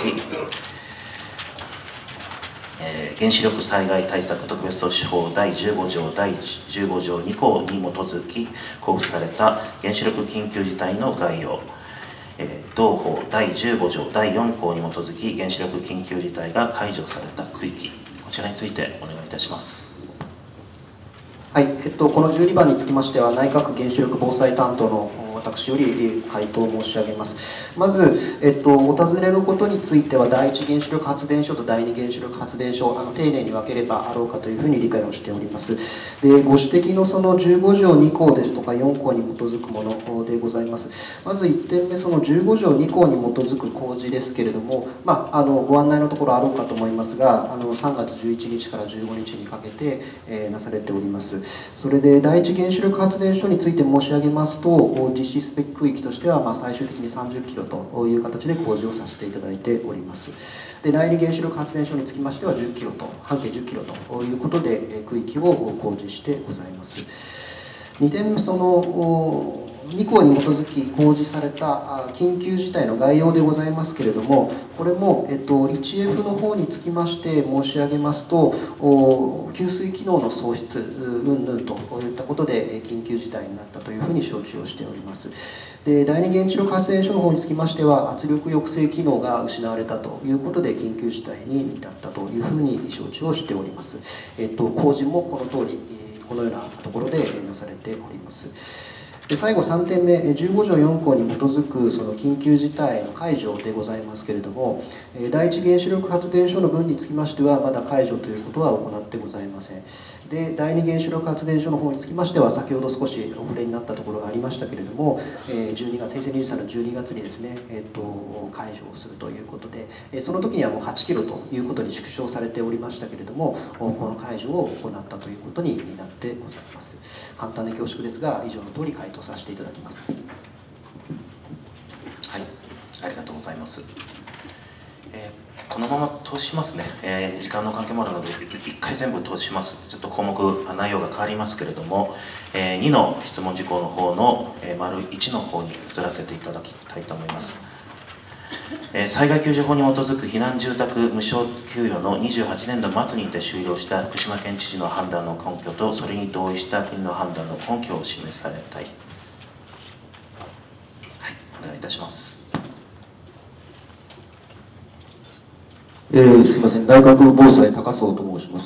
えー、原子力災害対策特別措置法だいじゅうごじょうだいじゅうごじょうに項に基づき交付された原子力緊急事態の概要、えー、同法だいじゅうごじょうだいよん項に基づき原子力緊急事態が解除された区域、こちらについてお願いいたします。 はい、えっと、このじゅうにばんにつきましては内閣原子力防災担当の私より回答を申し上げます。まず、えっと、お尋ねのことについてはだいいち原子力発電所とだいに原子力発電所、あの丁寧に分ければあろうかというふうに理解をしております。でご指摘のそのじゅうごじょうに項ですとかよん項に基づくものでございます。まずいってんめ、そのじゅうごじょうに項に基づく公示ですけれども、まあ、あのご案内のところあろうかと思いますが、あのさんがつじゅういちにちからじゅうごにちにかけて、えー、なされております。それでだいいち原子力発電所について申し上げますと、実施すべき区域としては、まあ、最終的にさんじゅっキロという形で工事をさせていただいております。でだいに原子力発電所につきましてはじゅっキロと半径じゅっキロということで区域を工事してございます。にてんめ、そのに項に基づき公示された緊急事態の概要でございますけれども、これも、えっと、いちエフ の方につきまして申し上げますと、給水機能の喪失云々といったことで緊急事態になったというふうに承知をしております。でだいに原子力発電所の方につきましては圧力抑制機能が失われたということで緊急事態に至ったというふうに承知をしております。えっと、工事もこの通りこのようなところでなされております。で最後さんてんめ、じゅうごじょうよん項に基づくその緊急事態の解除でございますけれども、だいいち原子力発電所の分につきましてはまだ解除ということは行ってございません。でだいに原子力発電所の方につきましては先ほど少しお触れになったところがありましたけれども、じゅうにがつ平成にじゅうさんねんのじゅうにがつにですね、えっと、解除をするということで、その時にはもうはちキロということに縮小されておりましたけれども、この解除を行ったということになってございます。簡単で恐縮ですが以上の通り回答させていただきます。 はい、ありがとうございます。えー、このまま通しますね、えー、時間の関係もあるのでいっかい全部通します。ちょっと項目内容が変わりますけれども、えー、にの質問事項の方の、えー、丸いちの方に移らせていただきたいと思います。 えー、災害救助法に基づく避難住宅無償給与のにじゅうはちねんど末にて終了した福島県知事の判断の根拠と、それに同意した国の判断の根拠を示されたい。はい、お願いいたします。 えー、すみません、内閣防災高荘と申します。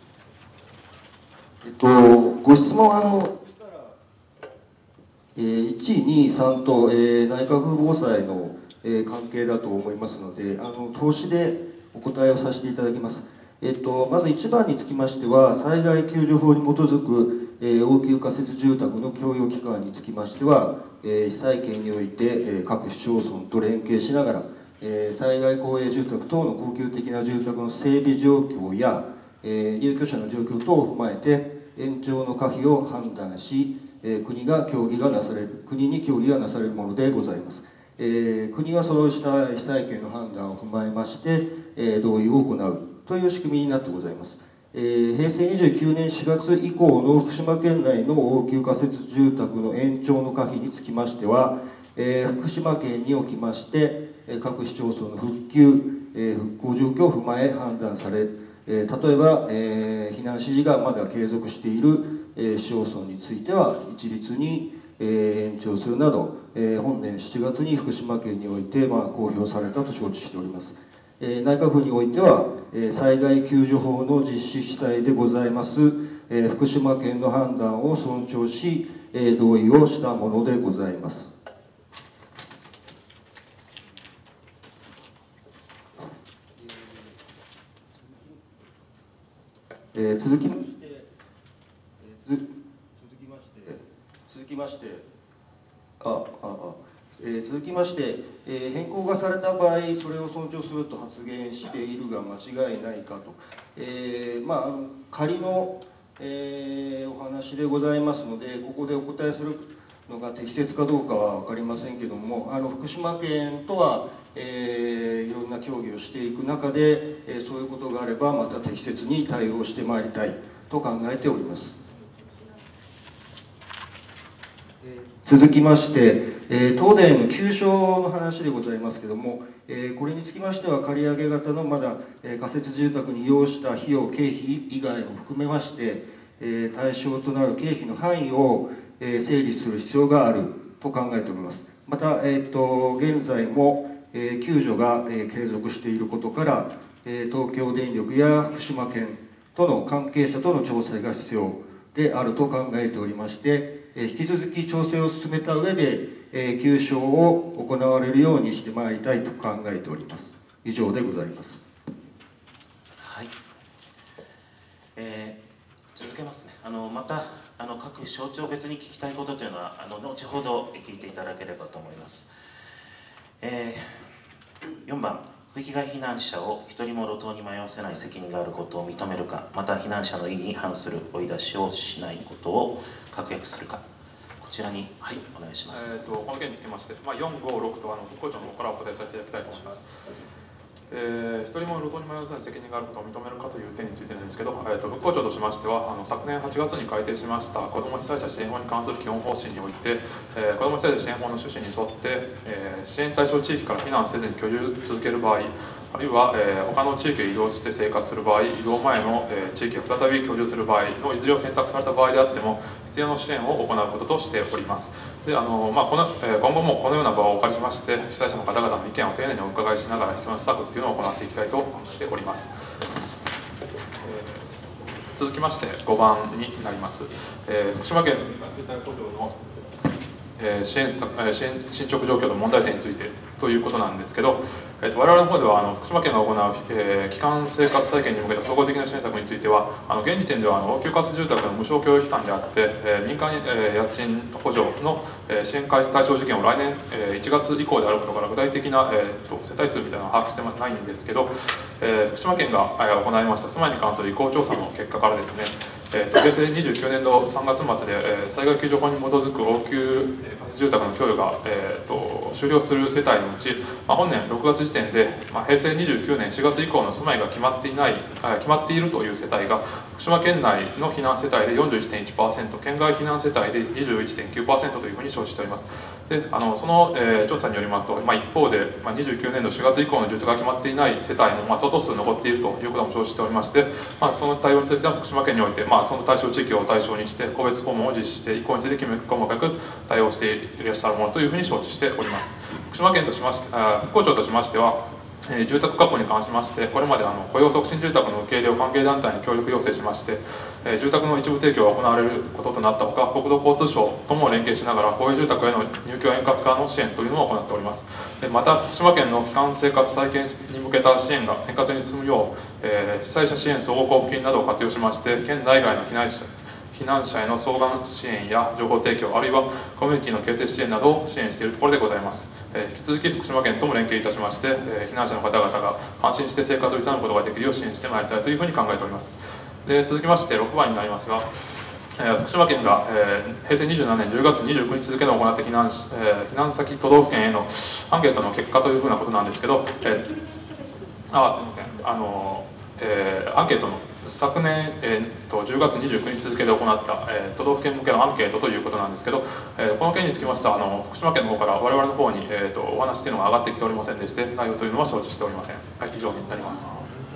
えっと、ご質問はあの、えー、いち、に、さんと、えー、内閣防災の、えー、関係だと思いますので、あの投資でお答えをさせていただきます。えっと、まずいちばんにつきましては、災害救助法に基づく、えー、応急仮設住宅の供与期間につきましては、えー、被災県において、えー、各市町村と連携しながら、えー、災害公営住宅等の恒久的な住宅の整備状況や、えー、入居者の状況等を踏まえて、延長の可否を判断し、えー、国が協議がなされる、国に協議がなされるものでございます。えー、国はそうした被災県の判断を踏まえまして、えー、同意を行うという仕組みになってございます。えー、平成にじゅうきゅうねんしがつ以降の福島県内の応急仮設住宅の延長の可否につきましては、えー、福島県におきまして、各市町村の復旧、えー、復興状況を踏まえ判断され、えー、例えば、えー、避難指示がまだ継続している、えー、市町村については一律に、えー、延長するなど、えー、本年しちがつに福島県において、まあ、公表されたと承知しております。えー、内閣府においては、えー、災害救助法の実施主体でございます、えー、福島県の判断を尊重し、えー、同意をしたものでございます。えー、続きまして、えー、続きまして、続きまして、あ、あ、あ、えー、続きまして、えー、変更がされた場合、それを尊重すると発言しているが間違いないかと、えー、まあ、あの仮の、えー、お話でございますので、ここでお答えするのが適切かどうかは分かりませんけれども、あの福島県とは、えー、いろんな協議をしていく中で、えー、そういうことがあれば、また適切に対応してまいりたいと考えております。続きまして、えー、東電の旧称の話でございますけれども、えー、これにつきましては、借り上げ型のまだ、えー、仮設住宅に要した費用、経費以外も含めまして、えー、対象となる経費の範囲を、えー、整理する必要があると考えております。また、えー、と現在も、えー、救助が、えー、継続していることから、えー、東京電力や福島県との関係者との調整が必要であると考えておりまして、引き続き調整を進めた上で、えー、救償を行われるようにしてまいりたいと考えております。以上でございます。 はい。えー、続けますね。あのまたあの各省庁別に聞きたいことというのはあの後ほど聞いていただければと思います。えー、よんばん、風被害避難者を一人も路頭に迷わせない責任があることを認めるか、また避難者の意に反する追い出しをしないことを確約するか、こちらに、はい、お願いします。 えー、とこの件につきまして、まあ、よん、ご、ろくとあの復興庁の方からお答えさせていただきたいと思います。えー、一人も路頭に迷わせない責任があることを認めるかという点についてなんですけど、えー、と復興庁としましては、あの昨年はちがつに改定しました子ども被災者支援法に関する基本方針において、えー、子ども被災者支援法の趣旨に沿って、えー、支援対象地域から避難せずに居住続ける場合、あるいは、えー、他の地域へ移動して生活する場合、移動前の、えー、地域へ再び居住する場合のいずれを選択された場合であっても、必要な支援を行うこととしております。であのまあ、このえー、今後もこのような場をお借りしまして、被災者の方々の意見を丁寧にお伺いしながら、必要な施策というのを行っていきたいと考えております。えー、続きまして、ごばんになります。えー、福島県経済補助の、えー、支援策、えー、支援進捗状況の問題点についてということなんですけど、えー、と我々の方ではあの福島県が行う、えー、基幹生活再建に向けた総合的な支援策については、あの現時点ではあの応急仮設住宅の無償供与期間であって、えー、民間、えー、家賃補助の、えー、支援開始対象事件を来年、えー、いちがつ以降であることから、具体的な、えー、と世帯数みたいなのを把握してないんですけど、えー、福島県が、えー、行いました住まいに関する意向調査の結果からですね、えー、平成にじゅうきゅうねんどさんがつまつで、えー、災害救助法に基づく応急仮設住宅の供与が、えー、と終了する世帯のうち、まあ、本年ろくがつ時点で、まあ、平成にじゅうきゅうねんしがつ以降の住まいが決まっていない、決まっているという世帯が、福島県内の避難世帯で よんじゅういちてんいちパーセント、県外避難世帯で にじゅういちてんきゅうパーセント というふうに承知しております。 であのその、えー、調査によりますと、まあ、一方で、まあ、にじゅうきゅうねんどしがつ以降の入居が決まっていない世帯も、まあ、相当数残っているということも生じておりまして、まあ、その対応については福島県において、まあ、その対象地域を対象にして個別訪問を実施して以降についてきめ細かく対応していらっしゃるものというふうに承知しております。福島県としましてあ復興庁としましては、えー、住宅確保に関しましてこれまであの雇用促進住宅の受け入れを関係団体に協力要請しまして、えー、住宅の一部提供が行われることとなったほか、国土交通省とも連携しながら公営住宅への入居円滑化の支援というのを行っております。でまた福島県の基幹生活再建に向けた支援が円滑に進むよう、えー、被災者支援総合交付金などを活用しまして県内外の避難者避難者への相談支援や情報提供、あるいはコミュニティの形成支援などを支援しているところでございます。えー、引き続き福島県とも連携いたしまして、えー、避難者の方々が安心して生活を営むことができるよう支援してまいりたいというふうに考えております。で続きましてろくばんになりますが、えー、福島県が、えー、平成にじゅうななねんじゅうがつにじゅうくにち付の行った避難、えー、避難先都道府県へのアンケートの結果というふうなことなんですけど、えー、あすみませんあの、えー、アンケートの昨年、えー、とじゅうがつにじゅうくにち付で行った、えー、都道府県向けのアンケートということなんですけど、えー、この件につきましてはあの福島県の方から我々の方に、えー、とお話というのが上がってきておりませんでして、内容というのは承知しておりません。はい、以上になります。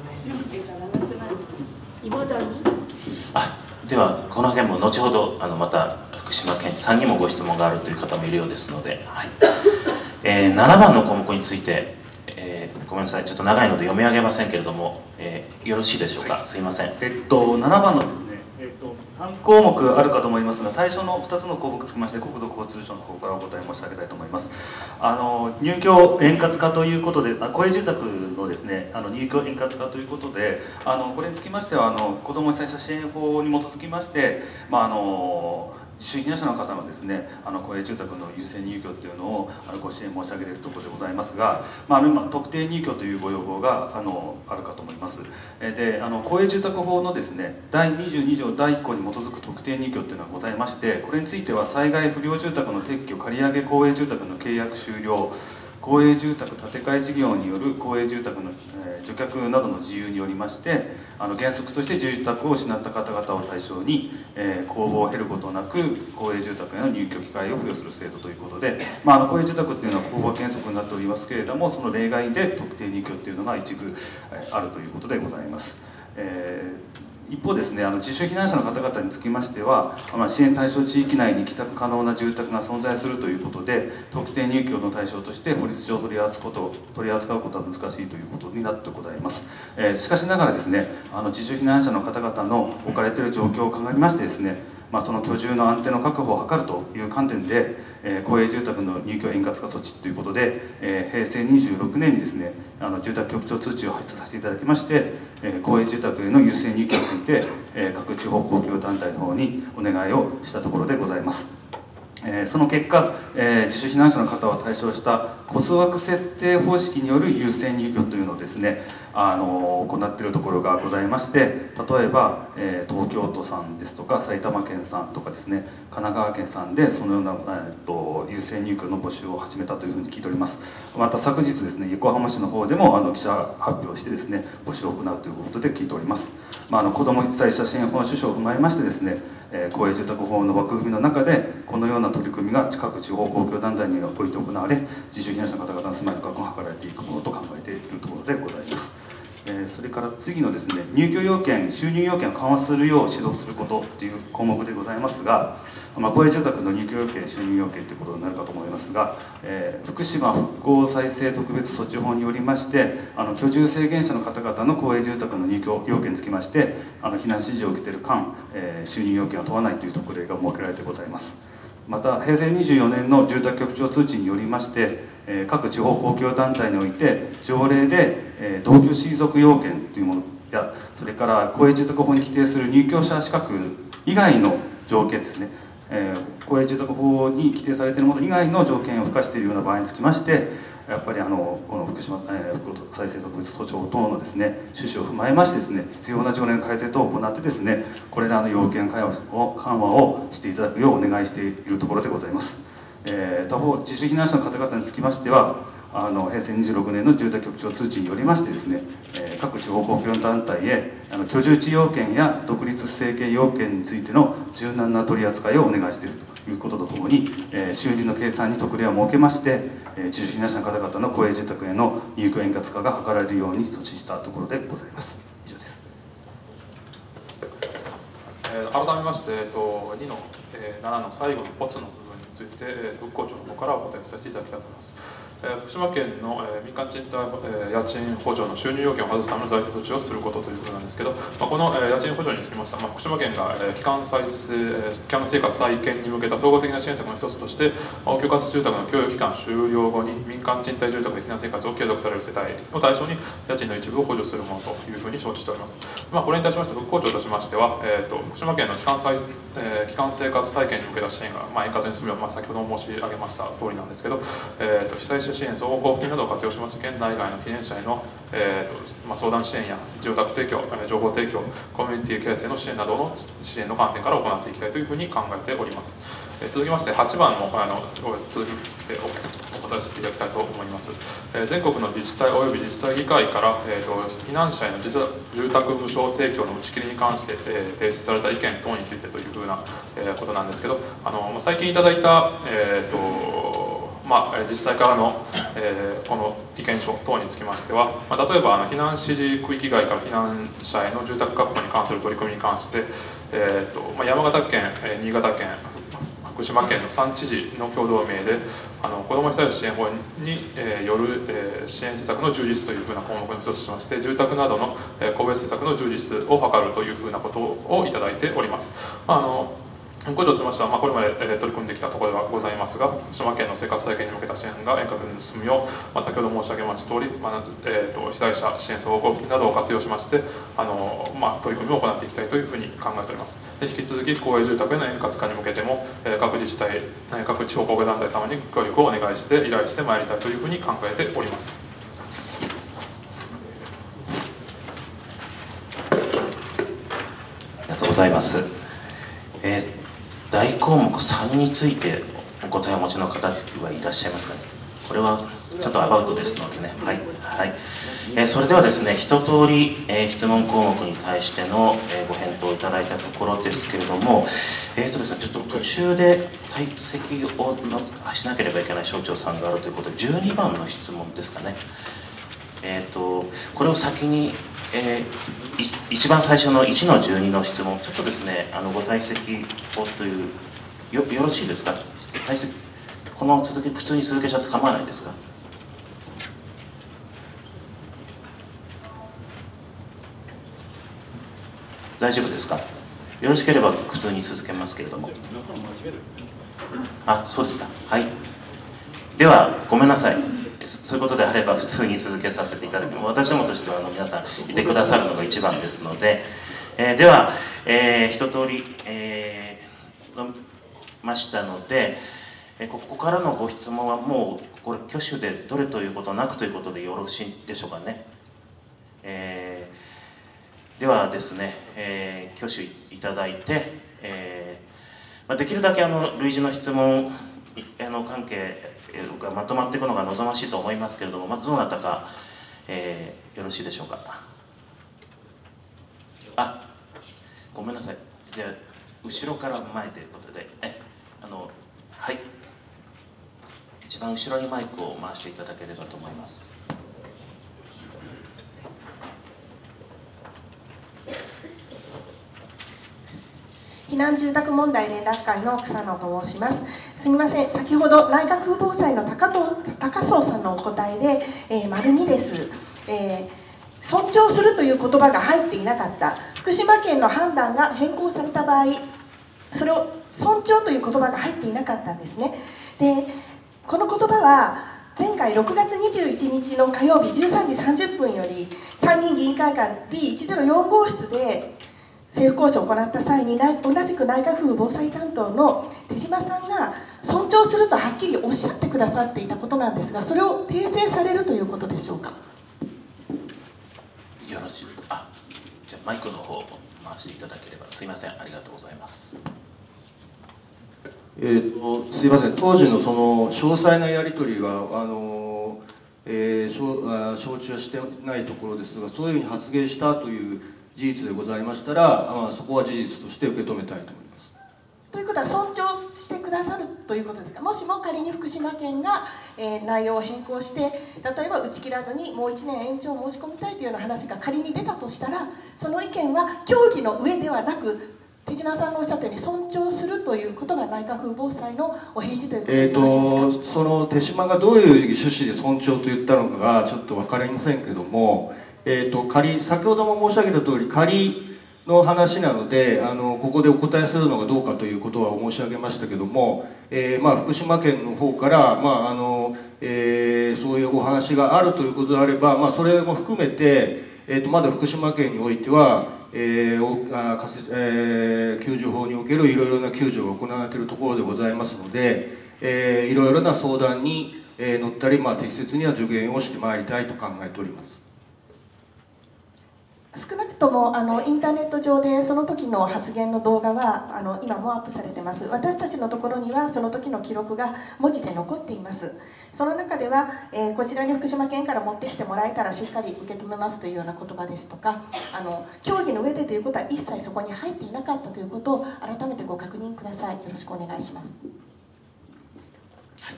あではこの件も後ほどあのまた福島県さんにもご質問があるという方もいるようですので、はいえー、ななばんの項目について、えー、ごめんなさいちょっと長いので読み上げませんけれども、えー、よろしいでしょうか。すいません。 えっとななばんのですね、えっとさんこうもくあるかと思いますが、最初のふたつの項目につきまして国土交通省の方からお答え申し上げたいと思います。あの入居円滑化ということで、あ公営住宅のですねあの入居円滑化ということで、あのこれにつきましてはあの子ども被災者支援法に基づきまして、まああの自主避難者の方のですねあの公営住宅の優先入居というのをあのご支援申し上げているところでございますが、まあ、今特定入居というご要望があのあるかと思います。であの公営住宅法のですねだいにじゅうにじょうだいいっこうに基づく特定入居というのがございまして、これについては災害不良住宅の撤去借り上げ公営住宅の契約終了、公営住宅建て替え事業による公営住宅の、えー、除却などの自由によりましてあの原則として住宅を失った方々を対象に、えー、公募を経ることなく公営住宅への入居機会を付与する制度ということで、まあ、あの公営住宅っていうのは公募原則になっておりますけれども、その例外で特定入居っていうのが一部、えー、あるということでございます。えー一方ですね、あの自主避難者の方々につきましては、まあ、支援対象地域内に帰宅可能な住宅が存在するということで、特定入居の対象として法律上取り扱うこと取り扱うことは難しいということになってございます。えー、しかしながらですね、あの自主避難者の方々の置かれている状況を鑑みましてですね、まあ、その居住の安定の確保を図るという観点で、えー、公営住宅の入居円滑化措置ということで、えー、へいせいにじゅうろくねんにですねあの住宅局長通知を発出させていただきまして、えー、公営住宅への優先入居について、えー、各地方公共団体の方にお願いをしたところでございます。えー、その結果、えー、自主避難者の方を対象した戸数枠設定方式による優先入居というのをですね、あのー、行っているところがございまして、例えば、えー、東京都さんですとか埼玉県さんとかですね神奈川県さんでそのような、えー、と優先入居の募集を始めたというふうに聞いております。また昨日ですね横浜市の方でもあの記者発表してですね募集を行うということで聞いております。まあ、あの子ども被災者支援法の趣旨を踏まえましてですね、えー、公営住宅法の枠組みの中でこのような取り組みが各地方公共団体において行われ、自主避難者の方々の住まいの確保を図られていくものと考えているところでございます。えー、それから次のですね入居要件収入要件を緩和するよう指導することという項目でございますが、まあ、公営住宅の入居要件収入要件ということになるかと思いますが、えー、福島復興再生特別措置法によりましてあの居住制限者の方々の公営住宅の入居要件につきましてあの避難指示を受けている間、えー、収入要件は問わないという特例が設けられてございます。またへいせいにじゅうよねんの住宅局長通知によりまして各地方公共団体において条例で同居退属要件というものやそれから公営住宅法に規定する入居者資格以外の条件ですね、えー、公営住宅法に規定されているもの以外の条件を付加しているような場合につきましてやっぱりあのこの福島、えー、復興再生特別措置法等のですね趣旨を踏まえましてですね必要な条例の改正等を行ってですねこれらの要件緩和を緩和をしていただくようお願いしているところでございます。えー、他方自主避難者の方々につきましてはあのへいせいにじゅうろくねんの住宅局長通知によりましてですね、えー、各地方公共団体へあの居住地要件や独立生計要件についての柔軟な取り扱いをお願いしているということとともに、えー、収入の計算に特例を設けまして、えー、自主避難者の方々の公営住宅への入居円滑化が図られるように措置したところでございます。以上です。 えー、改めまして、えー、とにの、えー、ななの最後のポツの部分について、えー、復興庁の方からお答えさせていただきたいと思います。えー、福島県の、えー、民間賃貸、えー、家賃補助の収入要件を外すための財政措置をすることということなんですけど、まあ、この、えー、家賃補助につきましては、まあ、福島県が、えー、基幹再生、えー、基幹生活再建に向けた総合的な支援策の一つとして、応急仮設住宅の供与期間終了後に民間賃貸住宅で避難生活を継続される世帯を対象に家賃の一部を補助するものというふうに承知しております。まあ、これに対しまして復興庁としましては、えー、と福島県の基幹再、えー、基幹生活再建に向けた支援が、まあ、円滑に進むよう、まあ、先ほども申し上げました通りなんですけど、えー、と被災者支援総合交付金などを活用しまして県内外の避難者への、えーとまあ、相談支援や住宅提供、情報提供、コミュニティ形成の支援などの支援の観点から行っていきたいというふうに考えております。えー、続きましてはちばんのあの続きでお答えさせていただきたいと思います。えー、全国の自治体および自治体議会から、えー、と避難者への住宅無償提供の打ち切りに関して、えー、提出された意見等についてというふうな、えー、ことなんですけど、あの最近いただいた、えーとまあ、自治体からの、えー、この意見書等につきましては、まあ、例えばあの避難指示区域外から避難者への住宅確保に関する取り組みに関して、えーとまあ、山形県、えー、新潟県、福島県のさん知事の共同名で、あの子ども被災者支援法に、えー、よる、えー、支援施策の充実というふうな項目の一つとしまして、住宅などの、えー、個別施策の充実を図るというふうなことをいただいております。まああの復興庁としましては、まあ、これまで、えー、取り組んできたところではございますが、福島県の生活再建に向けた支援が円滑に進むよう、まあ、先ほど申し上げました通り、まあえー、と被災者支援総合交付金などを活用しまして、あのまあ、取り組みを行っていきたいというふうに考えております。で引き続き公営住宅への円滑化に向けても、えー、各自治体、各地方公共団体様に協力をお願いして依頼してまいりたいというふうに考えております。 ありがとうございます。えー大項目さんについてお答えをお持ちの方はいらっしゃいますかね。これはちょっとアバウトですのでね。はい、はいえー、それではですね、一通り、えー、質問項目に対しての、えー、ご返答いただいたところですけれども、えーとですね、ちょっと途中で退席をしなければいけない省庁さんがあるということで、じゅうにばんの質問ですかね。えーとこれを先にえー、一番最初のいちのじゅうにの質問、ちょっとですね、あのご退席をという、よ、よろしいですか、退席、この続き、普通に続けちゃって構わないですか。大丈夫ですか。よろしければ普通に続けますけれども。あ、そうですか。はい。では、ごめんなさい。そういうことであれば普通に続けさせていただきます。私どもとしてはあの皆さんいてくださるのが一番ですので、えー、では、えー、一通り、えー、述べましたので、えー、ここからのご質問はもうこれ挙手でどれということなくということでよろしいでしょうかね。えー、ではですね、えー、挙手いただいて、えーまあ、できるだけあの類似の質問の関係がまとまっていくのが望ましいと思いますけれども、まずどなたか、えー、よろしいでしょうか。あ、ごめんなさい。じゃあ後ろから前ということで、え、あの、はい、一番後ろにマイクを回していただければと思います。 避難住宅問題連絡会の草野と申します。すみません、先ほど内閣府防災の高高荘さんのお答えで、えー、丸にです、えー、尊重するという言葉が入っていなかった。福島県の判断が変更された場合、それを尊重という言葉が入っていなかったんですね。で、この言葉は前回ろくがつにじゅういちにちの火曜日じゅうさんじさんじゅっぷんより参議院議員会館 ビーいちゼロよんごうしつで政府交渉を行った際に同じく内閣府防災担当の手島さんが尊重するとはっきりおっしゃってくださっていたことなんですが、それを訂正されるということでしょうか。 よろしいですか。あ、じゃあマイクの方を回していただければ。すいません、ありがとうございます。 えー、とすいません、当時のその詳細なやり取りはあの、えー、承, 承知はしてないところですが、そういうふうに発言したという事実でございましたら、まあ、そこは事実として受け止めたいと思います。 ということは尊重してくくださるということですか。もしも仮に福島県が、えー、内容を変更して、例えば打ち切らずにもういちねん延長を申し込みたいというような話が仮に出たとしたら、その意見は協議の上ではなく、手品さんがおっしゃったように尊重するということが内閣府防災のお返事ということでよろしいですか。 えーとその手島がどういう趣旨で尊重と言ったのかがちょっと分かりませんけども、えーと仮先ほども申し上げた通り仮の話なので、あのここでお答えするのがどうかということは申し上げましたけども、えーまあ、福島県の方から、まああのえー、そういうお話があるということであれば、まあ、それも含めて、えーとまだ福島県においては、えーおあ仮設えー、救助法におけるいろいろな救助が行われているところでございますので、えー、いろいろな相談に、えー、乗ったり、まあ、適切には助言をしてまいりたいと考えております。 少なくともあのインターネット上でその時の発言の動画はあの今もアップされてます。私たちのところにはその時の記録が文字で残っています。その中では、えー、こちらに福島県から持ってきてもらえたらしっかり受け止めますというような言葉ですとか、あの協議の上でということは一切そこに入っていなかったということを改めてご確認ください。よろしくお願いします。 はい、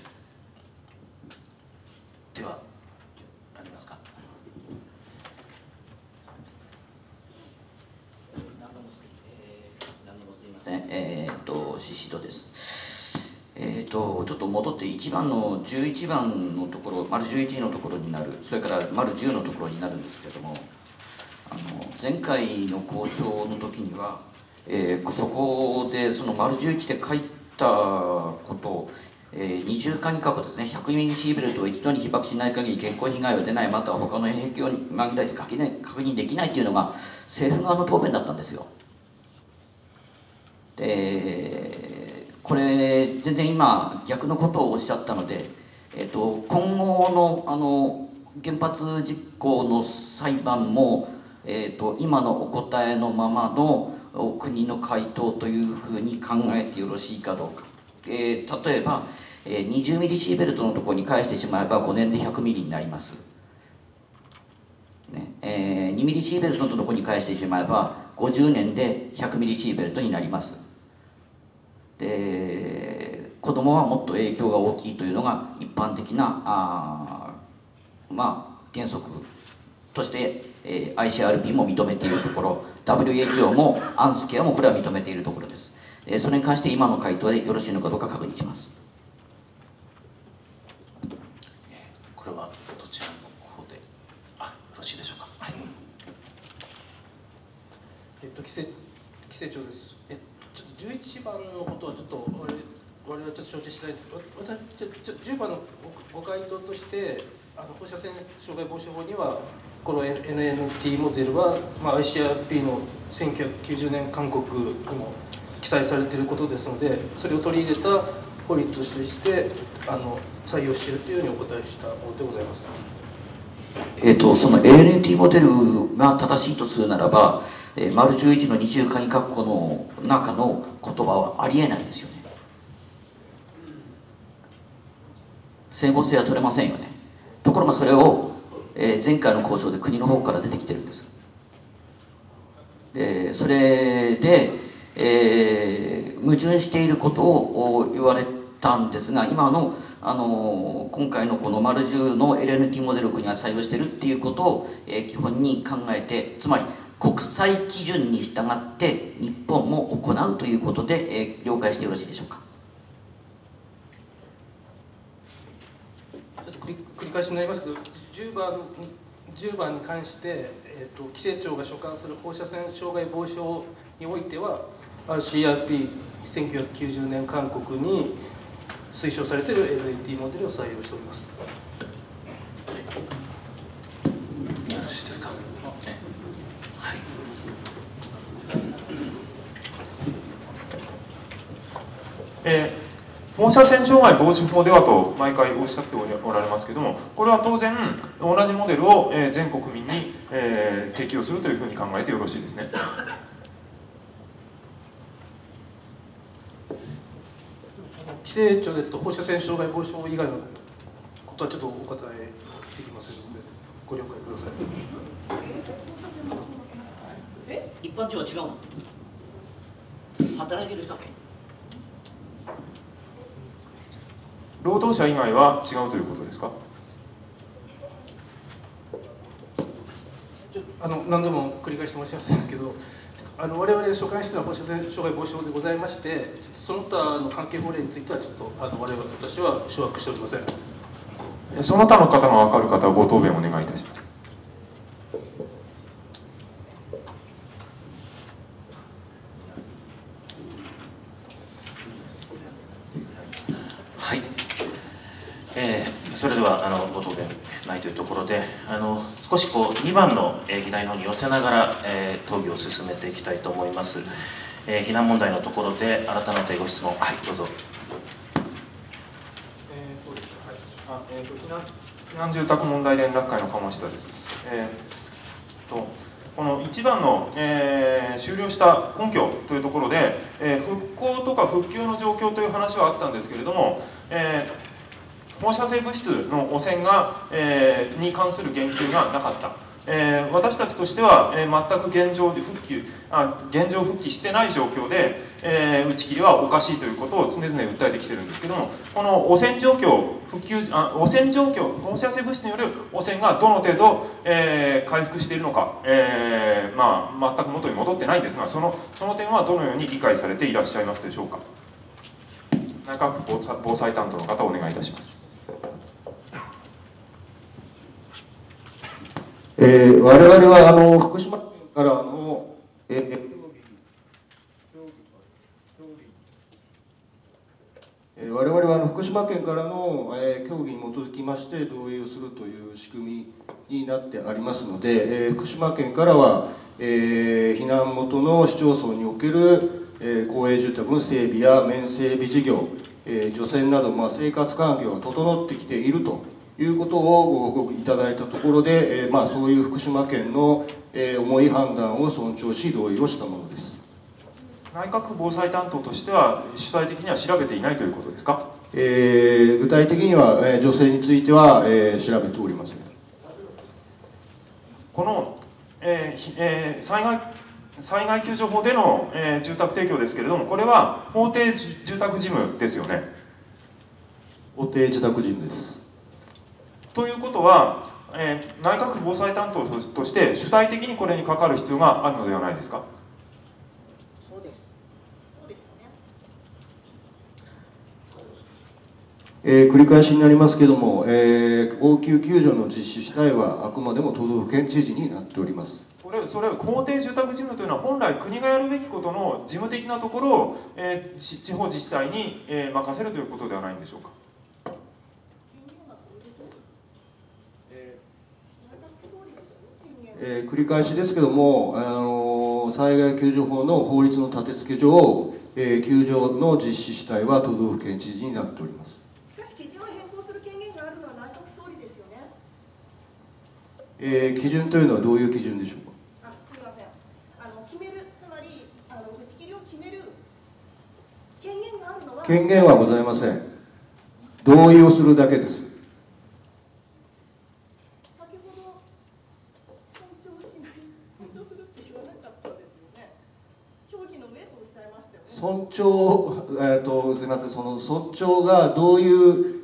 ではありますか。 えー、っと宍戸です。えー、っとちょっと戻っていちばんのじゅういちばんのところ、丸じゅういちのところになる、それから丸じゅうのところになるんですけれども、あの前回の交渉の時には、えー、そこでその丸じゅういちで書いたことを、えー、二重化に書くですね、ひゃくミリシーベルトを一度に被爆しない限り健康被害は出ない、または他の影響に紛れて確認できないというのが政府側の答弁だったんですよ。でこれ全然今逆のことをおっしゃったので、えー、と今後のあの原発実行の裁判も、えー、と今のお答えのままの国の回答というふうに考えてよろしいかどうか。えー、例えば、えー、にじゅうミリシーベルトのところに返してしまえばごねんでひゃくミリになります、ねえー、にミリシーベルトのところに返してしまえばごじゅうねんでひゃくミリシーベルトになります。で子供はもっと影響が大きいというのが一般的なあ、まあ、原則として、えー、アイシーアールピー も認めているところ、 ダブリューエイチオー もアンスケアもこれは認めているところです。えー、それに関して今の回答でよろしいのかどうか確認します。 これはどちらの方で、あ、よろしいでしょうか。はい、 えっと、規制規制庁です。えちょっとじゅういちばんのことはちょっと我々我々はちょっと承知してないんですけど、私ちょちょじゅうばんのご回答として、あの放射線障害防止法にはこの エヌエヌティー モデルは、まあ、アイシーアールピー のせんきゅうひゃくきゅうじゅうねん勧告にも記載されていることですので、それを取り入れた法律としてあの採用しているというようにお答えしたものでございます。 えー、とその エルエヌティー モデルが正しいとするならば、えー、丸じゅういちの二重鍵括弧の中の言葉はありえないですよね。整合性は取れませんよね。ところがそれを、えー、前回の交渉で国の方から出てきてるんです。でそれで、えー、矛盾していることを言われたんですが、今のあの今回のこの丸じゅうの エルエヌティー モデルを国が採用しているっていうことを、えー、基本に考えて、つまり国際基準に従って日本も行うということで、えー、了解してよろしいでしょうか。 繰り返しになりますけど、じゅうばん、じゅうばんに関して、えーと、規制庁が所管する放射線障害防止法においては アールシーアールピーせんきゅうひゃくきゅうじゅうねん勧告に推奨されている エルエヌティー モデルを採用しております。 よろしいですか。はい。 えー放射線障害防止法ではと毎回おっしゃっておられますけれども、これは当然同じモデルを全国民に提供するというふうに考えてよろしいですね。 規制庁で放射線障害防止法以外のことはちょっとお答えできませんのでご了解ください。 え、一般庁は違うの？働いてる人だけ？ 労働者以外は違うということですか？ あの何度も繰り返し申し訳ないけど、あの我々所管している放射線障害防止法でございまして、その他の関係法令についてはちょっとあの我々私は掌握しておりません。 その他の方が分かる方はご答弁お願いいたします。 はい、えー、それではあのご答弁ないというところで、あの少しこうにばんの、えー、議題の方に寄せながら、えー、討議を進めていきたいと思います。えー、避難問題のところで改めてご質問、はい、どうぞ。 えーそうですはいあえー、と避難避難住宅問題連絡会の鴨下です。えー、とこのいちばんの、えー、終了した根拠というところで、えー、復興とか復旧の状況という話はあったんですけれども、えー、放射性物質の汚染が、えー、に関する言及がなかった。えー、私たちとしては、えー、全く現状復旧あ現状復帰してない状況で、えー、打ち切りはおかしいということを常々訴えてきてるんですけども、この汚染状況復旧あ汚染状況放射性物質による汚染がどの程度、えー、回復しているのか、えーまあ、全く元に戻ってないんですが、そのその点はどのように理解されていらっしゃいますでしょうか。内閣府防災担当の方お願いいたします。 えー、我々はあの福島県からの、えー、えー、我々はあの福島県からの、えー、協議に基づきまして同意をするという仕組みになってありますので、えー、福島県からは、えー、避難元の市町村における、えー、公営住宅の整備や面整備事業、えー、除染など、まあ、生活環境が整ってきているということをご報告いただいたところで、えーまあ、そういう福島県の、えー、重い判断を尊重し同意をしたものです。 内閣府防災担当としては主体的には調べていないということですか。 えー、具体的には、えー、女性については、えー、調べておりません。 この、えーえー、災害災害救助法での、えー、住宅提供ですけれども、これは法定住宅事務ですよね。 法定住宅事務です。 ということは、えー、内閣府防災担当として主体的にこれにかかる必要があるのではないですか。 そうです。そうですよね。 えー、繰り返しになりますけれども、えー、応急救助の実施主体はあくまでも都道府県知事になっております。 これそれ法定住宅事務というのは本来国がやるべきことの事務的なところを、えー、地方自治体に、えー、任せるということではないんでしょうか。 えー、繰り返しですけども、あのー、災害救助法の法律の立て付け上、えー、救助の実施主体は都道府県知事になっております。 しかし基準を変更する権限があるのは内閣総理ですよね。 えー、基準というのはどういう基準でしょうか。 あ、すみません。あの決める、つまりあの打ち切りを決める権限があるのは権限はございません。同意をするだけです。尊重、えー、とすみません、その尊重がどういう、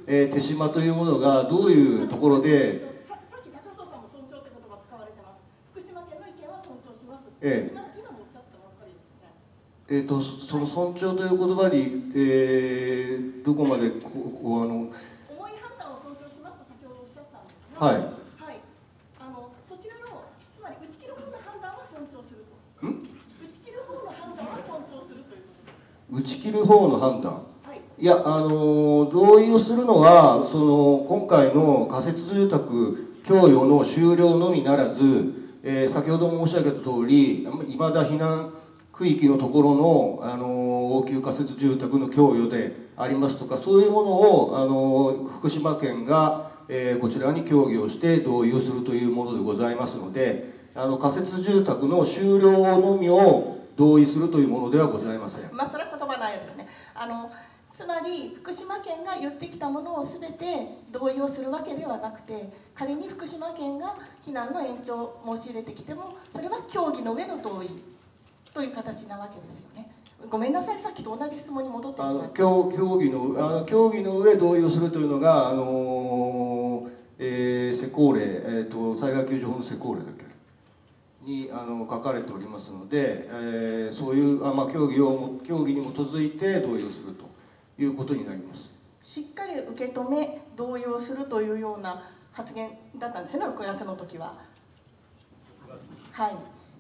えー、手島というものがどういうところで、 ささっき高須さんも尊重って言葉使われてます。福島県の意見は尊重します。 ええ、 今今もおっしゃったばっかりですね。 えー、とその尊重という言葉に、えー、どこまでここうあの重い判断を尊重しますと先ほどおっしゃったんですが、 はい、 はい、あのそちらのつまり打ち切る方の判断は尊重すると。 ん？ 打ち切る方の判断は尊重するという。 打ち切る方の判断、 はい、 いや、あの同意をするのはその今回の仮設住宅供与の終了のみならず、えー、先ほど申し上げた通り、いまだ避難区域のところの、あの応急仮設住宅の供与でありますとか、そういうものを、あの福島県が、えー、こちらに協議をして同意をするというものでございますので、あの仮設住宅の終了のみを同意するというものではございません。 まあ、それは言葉ないですね。あのつまり福島県が言ってきたものをすべて同意をするわけではなくて、仮に福島県が避難の延長を申し入れてきても、それは協議の上の同意という形なわけですよね。 ごめんなさい、さっきと同じ質問に戻ってしまって。 協議のあの協議の上同意をするというのが、あのえー、施行令、えーと、災害救助法の施行令だっけにあの書かれておりますので、えー、そういうあ、まあ、協議を協議に基づいて同意をするということになります。 しっかり受け止め同意をするというような発言だったんですね、ろくがつの時は。はい。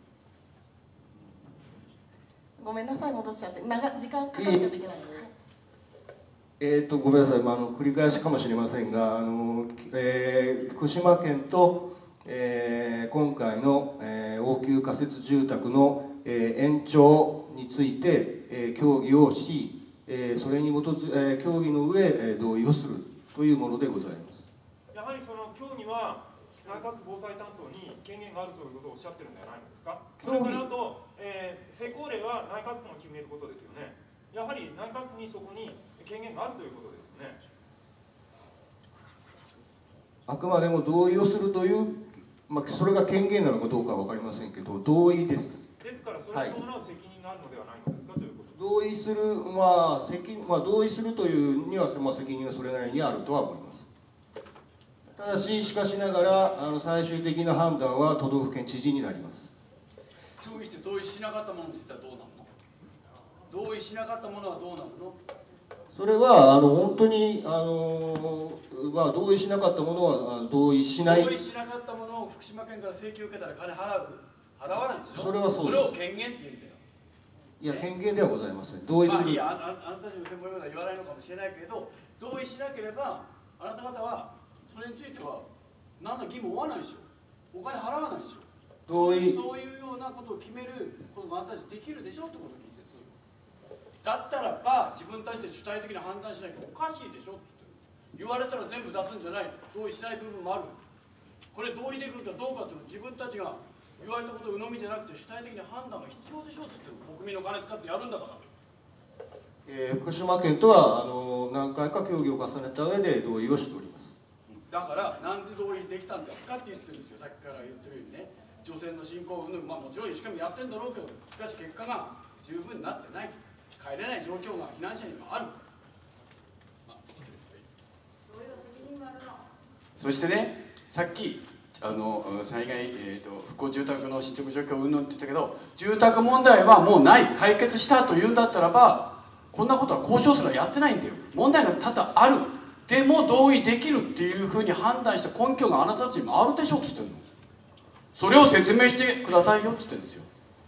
ごめんなさい、戻しちゃって、長時間かかっちゃっていけないので。 えーとごめんなさい、まあ、あの繰り返しかもしれませんが、あの、えー、福島県と、えー、今回の、えー、応急仮設住宅の、えー、延長について、えー、協議をし、えー、それに基づ、えー、協議の上、えー、同意をするというものでございます。 やはりその協議は内閣府防災担当に権限があるということをおっしゃってるんじゃないのですか。それからあと、えー、施行令は内閣府が決めることですよね。やはり内閣府にそこに権限があるということですよね。 あくまでも同意をするという、まあ、それが権限なのかどうかは分かりませんけど、同意です。 ですから、それに伴う責任があるのではないのですか、はい、ということ。 同意する、まあ責まあ、同意するというには、まあ、責任はそれなりにあるとは思います。ただし、しかしながら、あの最終的な判断は都道府県知事になります。 協議して同意しなかったものについてはどうなの？同意しなかったものはどうなの？ それはあの本当にあの、まあ、同意しなかったものは同意しない。 同意しなかったものを福島県から請求受けたら金払う払わないでしょ。 それはそうです。 それを権限って言うんだよ。 いや、権限ではございません。同意する。 まあ、いや、あ、あなたたちの専門用語は言わないのかもしれないけれど、同意しなければあなた方はそれについては何の義務を負わないでしょ。お金払わないでしょ。 同意。 そういうようなことを決めることがあなたたちできるでしょってことを聞いてる。だったらば自分たちで主体的に判断しなきゃおかしいでしょって言われたら全部出すんじゃない。同意しない部分もある。これ同意できるかどうかっていうのは自分たちが言われたことを鵜呑みじゃなくて主体的に判断が必要でしょって言ってる。国民の金使ってやるんだから。 えー、福島県とはあの何回か協議を重ねた上で同意をしております。 だからなんで同意できたんですかって言ってるんですよ。さっきから言ってるようにね、除染の進行云々、まあもちろんしかもやってんだろうけど、しかし結果が十分になってない。帰れない状況が避難者にはある。まあ、そしてね、さっきあの災害、えーと、復興住宅の進捗状況云々って言ったけど、住宅問題はもうない、解決したというんだったらば、こんなことは交渉すらやってないんだよ。問題が多々ある。でも同意できるっていうふうに判断した根拠があなたたちにもあるでしょって言ってるの。それを説明してくださいよって言ってるんですよ。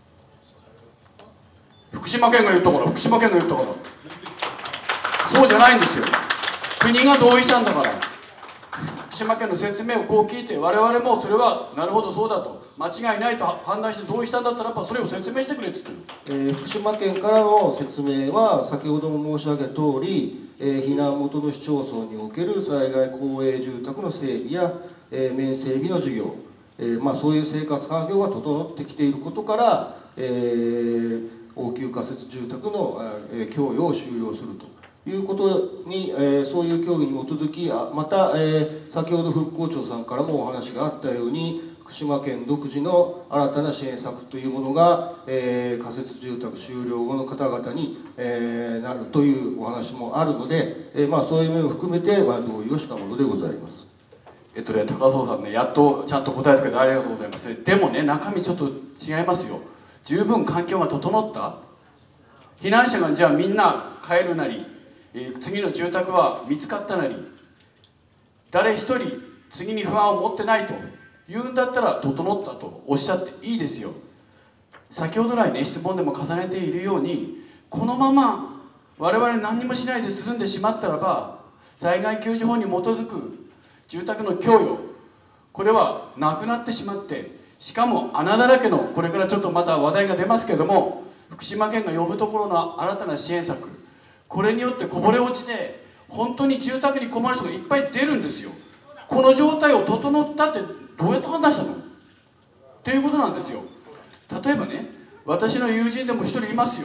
福島県が言ったから福島県が言ったからそうじゃないんですよ。国が同意したんだから。福島県の説明をこう聞いて我々もそれはなるほどそうだと間違いないと判断して同意したんだったらばそれを説明してくれって言ってる。 えー、福島県からの説明は先ほども申し上げた通り、えー、避難元の市町村における災害公営住宅の整備や、えー、面整備の事業、えーまあ、そういう生活環境が整ってきていることから、えー、応急仮設住宅の、えー、供与を終了するということに、えー、そういう協議に基づき、また、えー、先ほど復興庁さんからもお話があったように、福島県独自の新たな支援策というものが、えー、仮設住宅終了後の方々に、えー、なるというお話もあるので、えーまあ、そういう面を含めて、まあ、同意をしたものでございます。 えっとね、高荘さんね、やっとちゃんと答えてくれてありがとうございます。でもね、中身ちょっと違いますよ。十分環境が整った。避難者がじゃあみんな帰るなり、えー、次の住宅は見つかったなり、誰一人次に不安を持ってないと言うんだったら整ったとおっしゃっていいですよ。先ほど来ね、質問でも重ねているように、このまま我々何にもしないで進んでしまったらば、災害救助法に基づく住宅の供与、これはなくなってしまって、しかも穴だらけの、これからちょっとまた話題が出ますけれども、福島県が呼ぶところの新たな支援策、これによってこぼれ落ちで本当に住宅に困る人がいっぱい出るんですよ。この状態を整ったってどうやって判断したのっていうことなんですよ。例えばね、私の友人でも一人いますよ。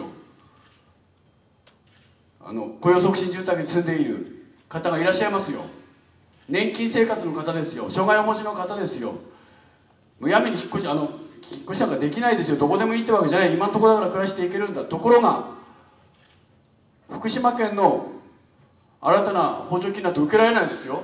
あの雇用促進住宅に住んでいる方がいらっしゃいますよ。年金生活の方ですよ。障害をお持ちの方ですよ。むやみに引っ越しあの引っ越しなんかできないですよ。どこでもいいってわけじゃない。今のところだから暮らしていけるんだ。ところが福島県の新たな補助金なんて受けられないですよ。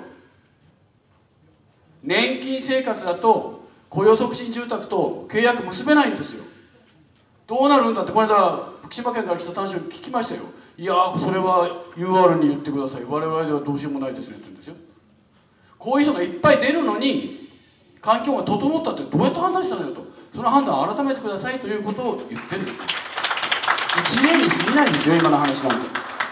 年金生活だと雇用促進住宅と契約結べないんですよ。どうなるんだって、この間福島県から来た男子に聞きましたよ。いやー、それは ユーアール に言ってください、我々ではどうしようもないですねって言うんですよ。こういう人がいっぱい出るのに環境が整ったってどうやって判断したのよと、その判断を改めてくださいということを言ってるんですよ。いちねんに過ぎないんですよ、今の話なんで。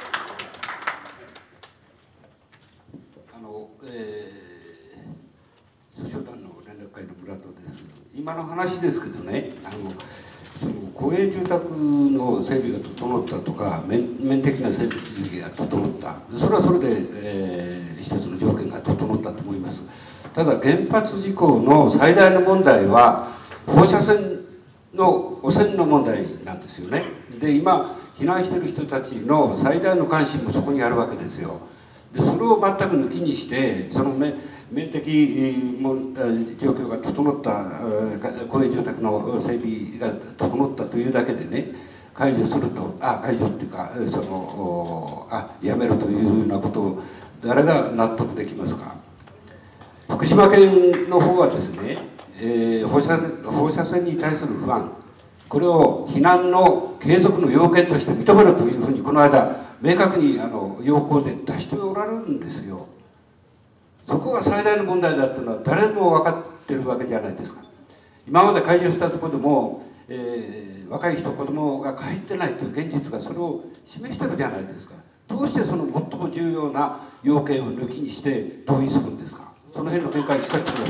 あの、えー、訴訟団の連絡会の村戸です。今の話ですけどね、あのその公営住宅の整備が整ったとか、面面的な整備が整った、それはそれで、えー、一つの条件が整ったと思います。ただ原発事故の最大の問題は放射線の汚染の問題なんですよね。で、今避難している人たちの最大の関心もそこにあるわけですよ。で、それを全く抜きにして、その面面的状況が整った公営住宅の整備が整ったというだけでね、解除すると、あ解除っていうか、そのあやめるというようなことを誰が納得できますか。福島県の方はですね、えー、放射放射線に対する不安、これを避難の継続の要件として認めるというふうにこの間明確にあの要項で出しておられるんですよ。そこが最大の問題だというのは誰も分かってるわけじゃないですか。今まで解除したところでも、えー、若い人子供が帰ってないという現実がそれを示してるじゃないですか。どうしてその最も重要な要件を抜きにして同意するんですか。その辺の見解を聞かせてくださ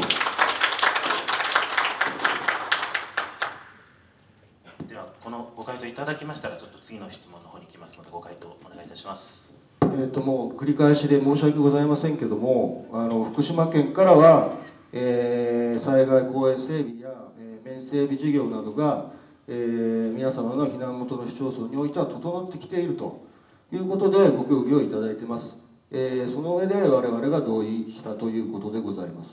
い。ではこのご回答いただきましたら、ちょっと次の質問の方に行きますので、ご回答お願いいたします。 えー、ともう繰り返しで申し訳ございませんけども、あの福島県からは、えー、災害公園整備や、えー、面整備事業などが、えー、皆様の避難元の市町村においては整ってきているということでご協議をいただいています。えー、その上で我々が同意したということでございます。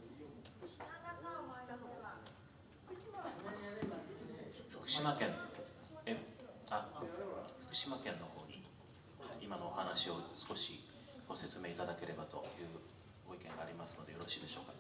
福島県えあ福島県の方に今のお話を少しご説明いただければというご意見がありますのでよろしいでしょうか。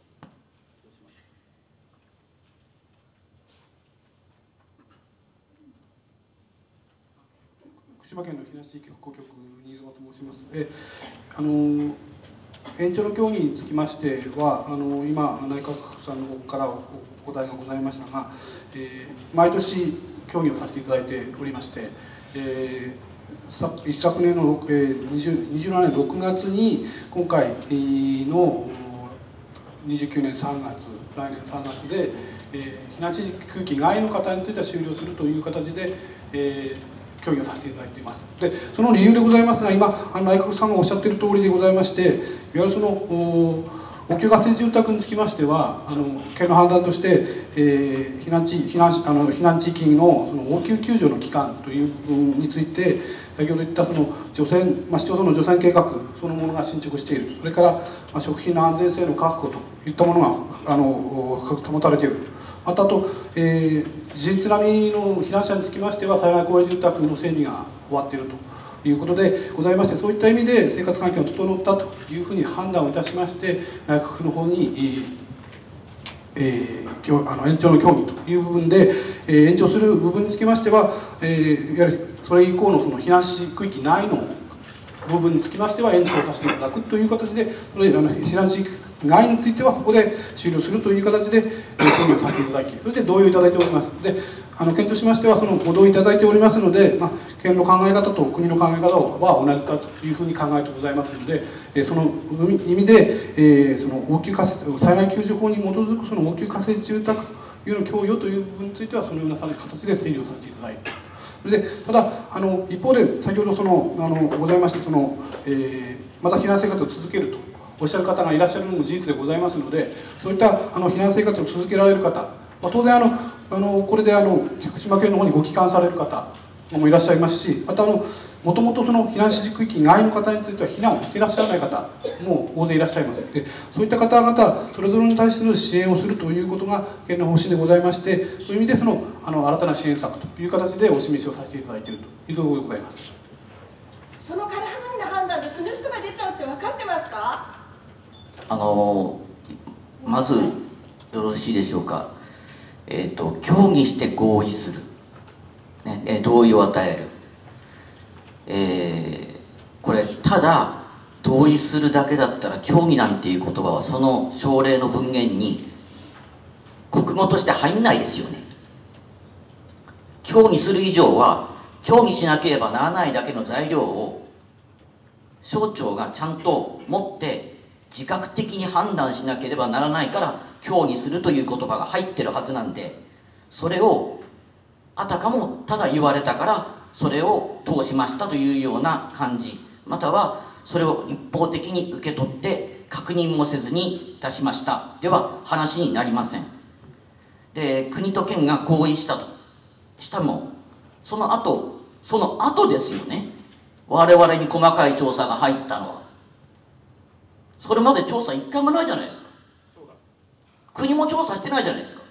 福島県の東地域復興局新妻と申します。えあの延長の協議につきましては、あの今内閣府さんの方からお答えがございましたが、えー、毎年協議をさせていただいておりまして、えー、一昨年のにじゅうななねんろくがつに今回のにじゅうきゅうねんさんがつ、来年さんがつで、えー、避難指示区域外の方については終了するという形で、えー協議をさせていただいています。で、その理由でございますが、今、あの内閣府さんがおっしゃっている通りでございまして、いわゆるその応急仮設住宅につきましては、あの県の判断として、えー、避難地避難あの避難地域のその応急救助の期間という部分について、先ほど言ったその除染、まあ、市町村の除染計画そのものが進捗している、それから、まあ、食品の安全性の確保といったものがあの保たれている。またあと、えー、地震津波の避難者につきましては、災害公営住宅の整備が終わっているということでございまして、そういった意味で生活環境が整ったというふうに判断をいたしまして、内閣府の方に、えー、あの延長の協議という部分で、えー、延長する部分につきましては、えー、いわゆるそれ以降のその避難区域内の部分につきましては延長させていただくという形で、それあの避難地域外についてはここで終了するという形で協議をさせていただき、それで同意をいただいております。で、あの県としましてはそのご同意いただいておりますので、まあ、県の考え方と国の考え方は同じだというふうに考えてございますので、えその意味で、えー、その応急仮設災害救助法に基づくその応急仮設住宅の供与という部分についてはそのような形で整理をさせていただいて、それでただあの一方で先ほどそのあのございましてその、えー、また避難生活を続けるとおっしゃる方がいらっしゃるのも事実でございますので、そういったあの避難生活を続けられる方、まあ、当然あのあのこれであの福島県の方にご帰還される方もいらっしゃいますし、またあのもともとその避難指示区域外の方については避難をしていらっしゃらない方も大勢いらっしゃいます。でそういった方々それぞれに対しての支援をするということが県の方針でございまして、そういう意味でそのあの新たな支援策という形でお示しをさせていただいているというところでございます。 その軽はずみな判断でその人が出ちゃうって分かってますか？ あのまずよろしいでしょうか。えっと協議して合意する、ね、同意を与える、えー、これただ同意するだけだったら協議なんていう言葉はその省令の文言に国語として入んないですよね。協議する以上は協議しなければならないだけの材料を省庁がちゃんと持って自覚的に判断しなければならないから協議するという言葉が入ってるはずなんで、それをあたかもただ言われたからそれを通しましたというような感じ、またはそれを一方的に受け取って確認もせずに出しましたでは話になりません。で、国と県が合意したとしたもその後その後ですよね、我々に細かい調査が入ったのは。それまで調査一回もないじゃないですか。国も調査してないじゃないですか。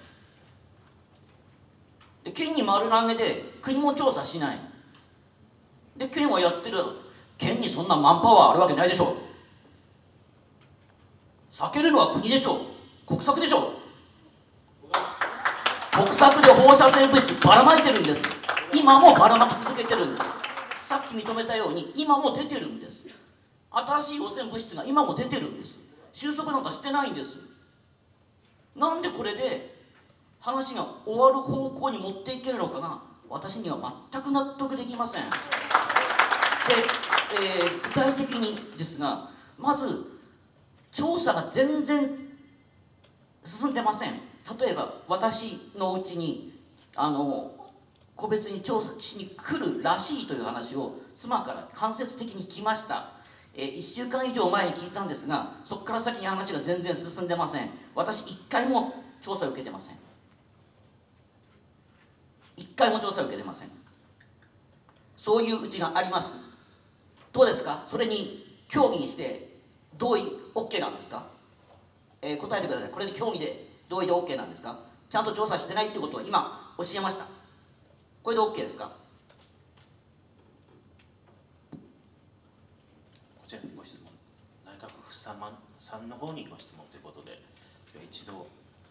で、県に丸投げで国も調査しないで、県はやってる。県にそんなマンパワーあるわけないでしょう。避けるのは国でしょう。国策でしょう。国策で放射性物質ばらまいてるんです。今もばらまき続けてるんです。さっき認めたように今も出てるんです。新しい汚染物質が今も出てるんです。収束なんかしてないんです。なんでこれで話が終わる方向に持っていけるのかな、私には全く納得できません。で、えー、具体的にですが、まず調査が全然進んでません。例えば私のうちにあの個別に調査しに来るらしいという話を妻から間接的に聞きました。えー、いっしゅうかん以上前に聞いたんですが、そこから先に話が全然進んでません。私一回も調査を受けてません。一回も調査を受けてません。そういううちがあります。どうですか、それに協議して同意 OK なんですか？えー、答えてください。これで協議で同意で OK なんですか？ちゃんと調査してないってことは今教えました。これで OK ですか？ こちらにご質問、内閣府さんさんの方にご質問ということで、一度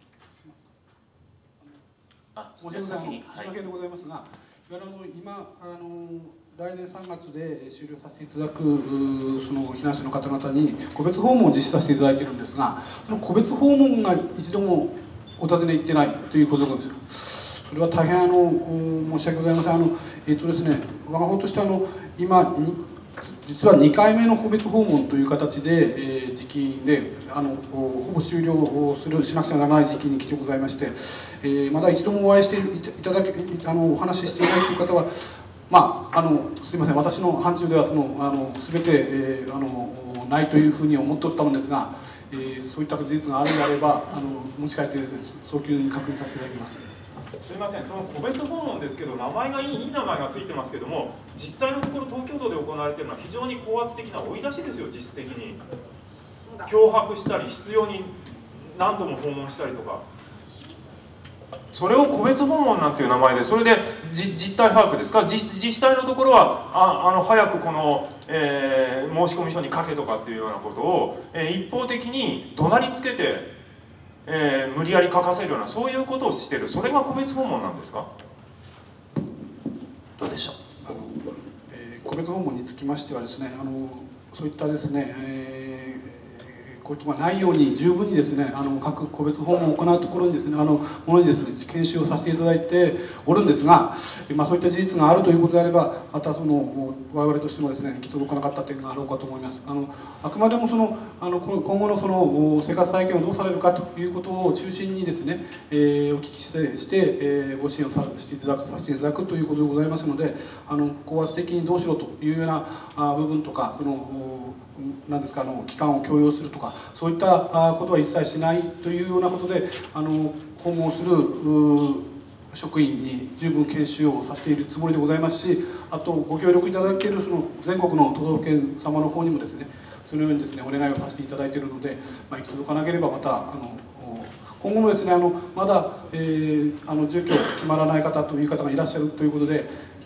あ、申し訳ございません。島県でございますが、今あの来年さんがつで終了させていただくその避難者の方々に個別訪問を実施させていただいているんですが、その個別訪問が一度もお尋ね行ってないということなんですよ。それは大変あの申し訳ございません。あのえっとですね、我が方としてあの今実はにかいめの個別訪問という形で、えー、時期であのほぼ終了をするしなくちゃならない時期に来てございまして、えー、まだ一度もお会いしていただきあのお話ししていないという方は、まあ、あのすみません、私の範疇ではそのあの全て、えー、あのないというふうに思っておったのですが、えー、そういった事実があるのであればあの持ち帰って早急に確認させていただきます。 すみません、その個別訪問ですけど、名前がいい、いい名前がついてますけども、実際のところ、東京都で行われているのは、非常に高圧的な追い出しですよ、実質的に。脅迫したり、執拗に何度も訪問したりとか、それを個別訪問なんていう名前で、それで実態把握ですか、実, 実際のところは、ああの早くこの、えー、申込書に書けとかっていうようなことを、えー、一方的に怒鳴りつけて、えー、無理やり書かせるようなそういうことをしている、それが個別訪問なんですか？ どうでしょう。 あの、えー、個別訪問につきましてはですね、あのそういったですね、えーこういうことがないように十分にですね、あの各個別訪問を行うところにですね、あのものにですね研修をさせていただいておるんですが、まあ、そういった事実があるということであれば、またその我々としてもですね行き届かなかった点があろうかと思います。あのあくまでもそのあの今後のその生活再建をどうされるかということを中心にですね、えー、お聞きしてして、えー、ご支援をさしていただくさせていただくということでございますので、あの高圧的にどうしろというようなあ部分とか、その何ですか、あの期間を強要するとか、そういったことは一切しないというようなことで、あの訪問する職員に十分研修をさせているつもりでございますし、あとご協力いただけるその全国の都道府県様の方にもですね、そのようにですねお願いをさせていただいているので、まあ、行き届かなければまたあの今後もですね、あのまだ、えー、あの住居決まらない方という方がいらっしゃるということで、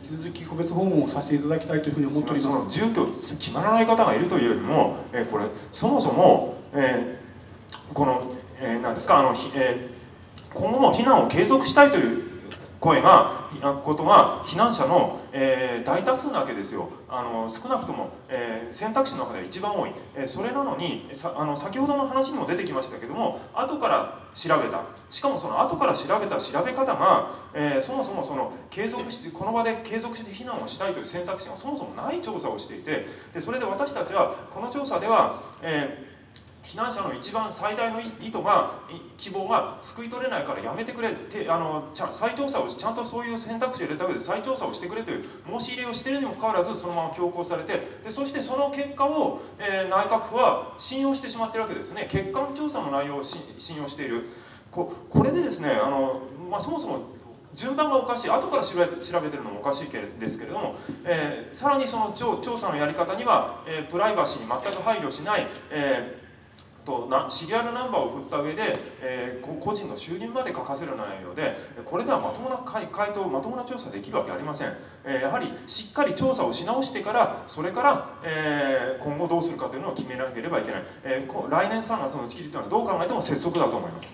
引き続き個別訪問をさせていただきたいというふうに思っております。 住居決まらない方がいるというよりも、えー、これそもそも、えー、この、えー、なんですかあの、えー、今後も避難を継続したいという声がことが避難者の、えー、大多数なわけですよ。あの少なくとも、えー、選択肢の中では一番多い、えー、それなのにさあの先ほどの話にも出てきましたけども、後から調べた、しかもその後から調べた調べ方が、えー、そもそもその継続してこの場で継続して避難をしたいという選択肢がそもそもない調査をしていて、でそれで私たちはこの調査では、えー避難者の一番最大の意図が希望が救い取れないからやめてくれってあのちゃ再調査をちゃんとそういう選択肢を入れた上で再調査をしてくれという申し入れをしているにもかかわらずそのまま強行されて、でそしてその結果を、えー、内閣府は信用してしまっているわけですね。欠陥調査の内容を信用している こ, これでですねあの、まあ、そもそも順番がおかしい、後から調べ調べてるのもおかしいけれですけれども、えー、さらにその 調, 調査のやり方には、えー、プライバシーに全く配慮しない、えーとなシリアルナンバーを振った上で、えー、個人の収入まで書かせる内容で、これではまともな回答、まともな調査できるわけありません。えー、やはりしっかり調査をし直してから、それから、えー、今後どうするかというのを決めなければいけない。えー、来年さんがつの期日というのはどう考えても拙速だと思います。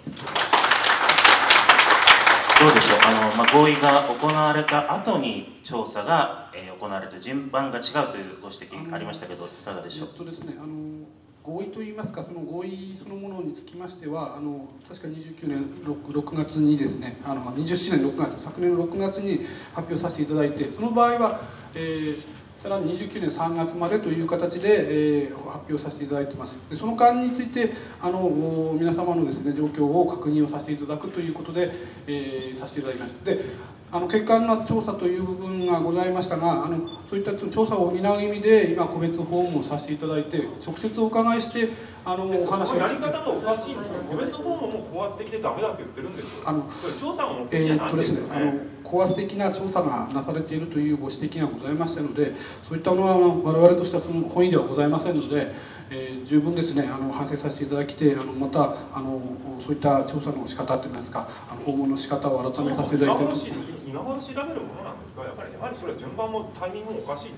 どうでしょう、あの、まあ、合意が行われた後に調査が、えー、行われて順番が違うというご指摘ありましたけど、いかがでしょう。 えっとですね、あの合意といいますか、その合意そのものにつきましては、あの確かにじゅうきゅうねん 6, 6月にですね、あのにじゅうななねんろくがつ、昨年のろくがつに発表させていただいて、その場合は、えー、さらににじゅうきゅうねんさんがつまでという形で、えー、発表させていただいています。でその間についてあの皆様のですね状況を確認をさせていただくということで、えー、させていただきました。であの欠陥な調査という部分がございましたが、あのそういった調査を補う意味で今個別訪問をさせていただいて、直接お伺いしてあのお話を。 そのやり方がおかしいんですよ。個別訪問も高圧的でダメだって言ってるんですよ。あのそれ調査が目的じゃないんですよね。 えー、っとですね、あの高圧的な調査がなされているというご指摘がございましたので、そういったのは我々としてはその本意ではございませんので。えー、十分ですね、あの反省させていただきて、あのまたあのそういった調査の仕方といいますか、あの訪問の仕方を改めさせていただいています。 今頃調べるものなんですか。やっぱりやはりそれは順番もタイミングもおかしいんです。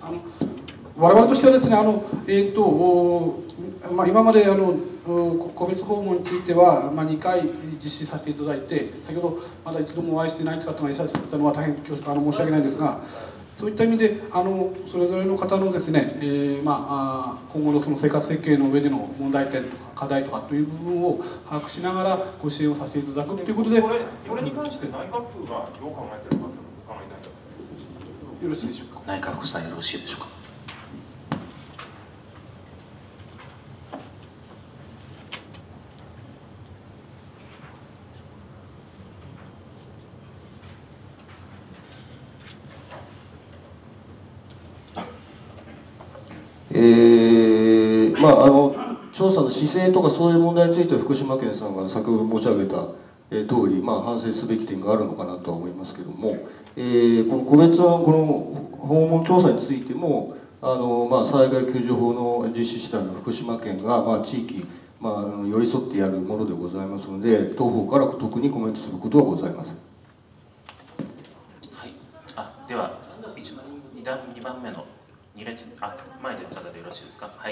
あの我々としてはですね、あのえー、っとまあ今まであの個別訪問については、まあ、にかい実施させていただいて、先ほどまだ一度もお会いしていないという方がいらっしゃったのは大変恐縮あの申し訳ないんですが。そういった意味であのそれぞれの方のですね、えーまあ、今後のその生活設計の上での問題点とか課題とかという部分を把握しながらご支援をさせていただくということで、 これこれに関して内閣府がどう考えているかというのを考えたいんです。 よろしいでしょうか。 内閣府さんよろしいでしょうか。 えーまあ、あの調査の姿勢とかそういう問題については福島県さんが先ほど申し上げた、えー、通り、まあ、反省すべき点があるのかなとは思いますけども、えー、この個別のこの訪問調査についてもあの、まあ、災害救助法の実施主体の福島県が、まあ、地域、まあ、寄り添ってやるものでございますので、当方から特にコメントすることはございません。 はい、あではにばんめのに列、あ、前でただでよろしいですか。はい。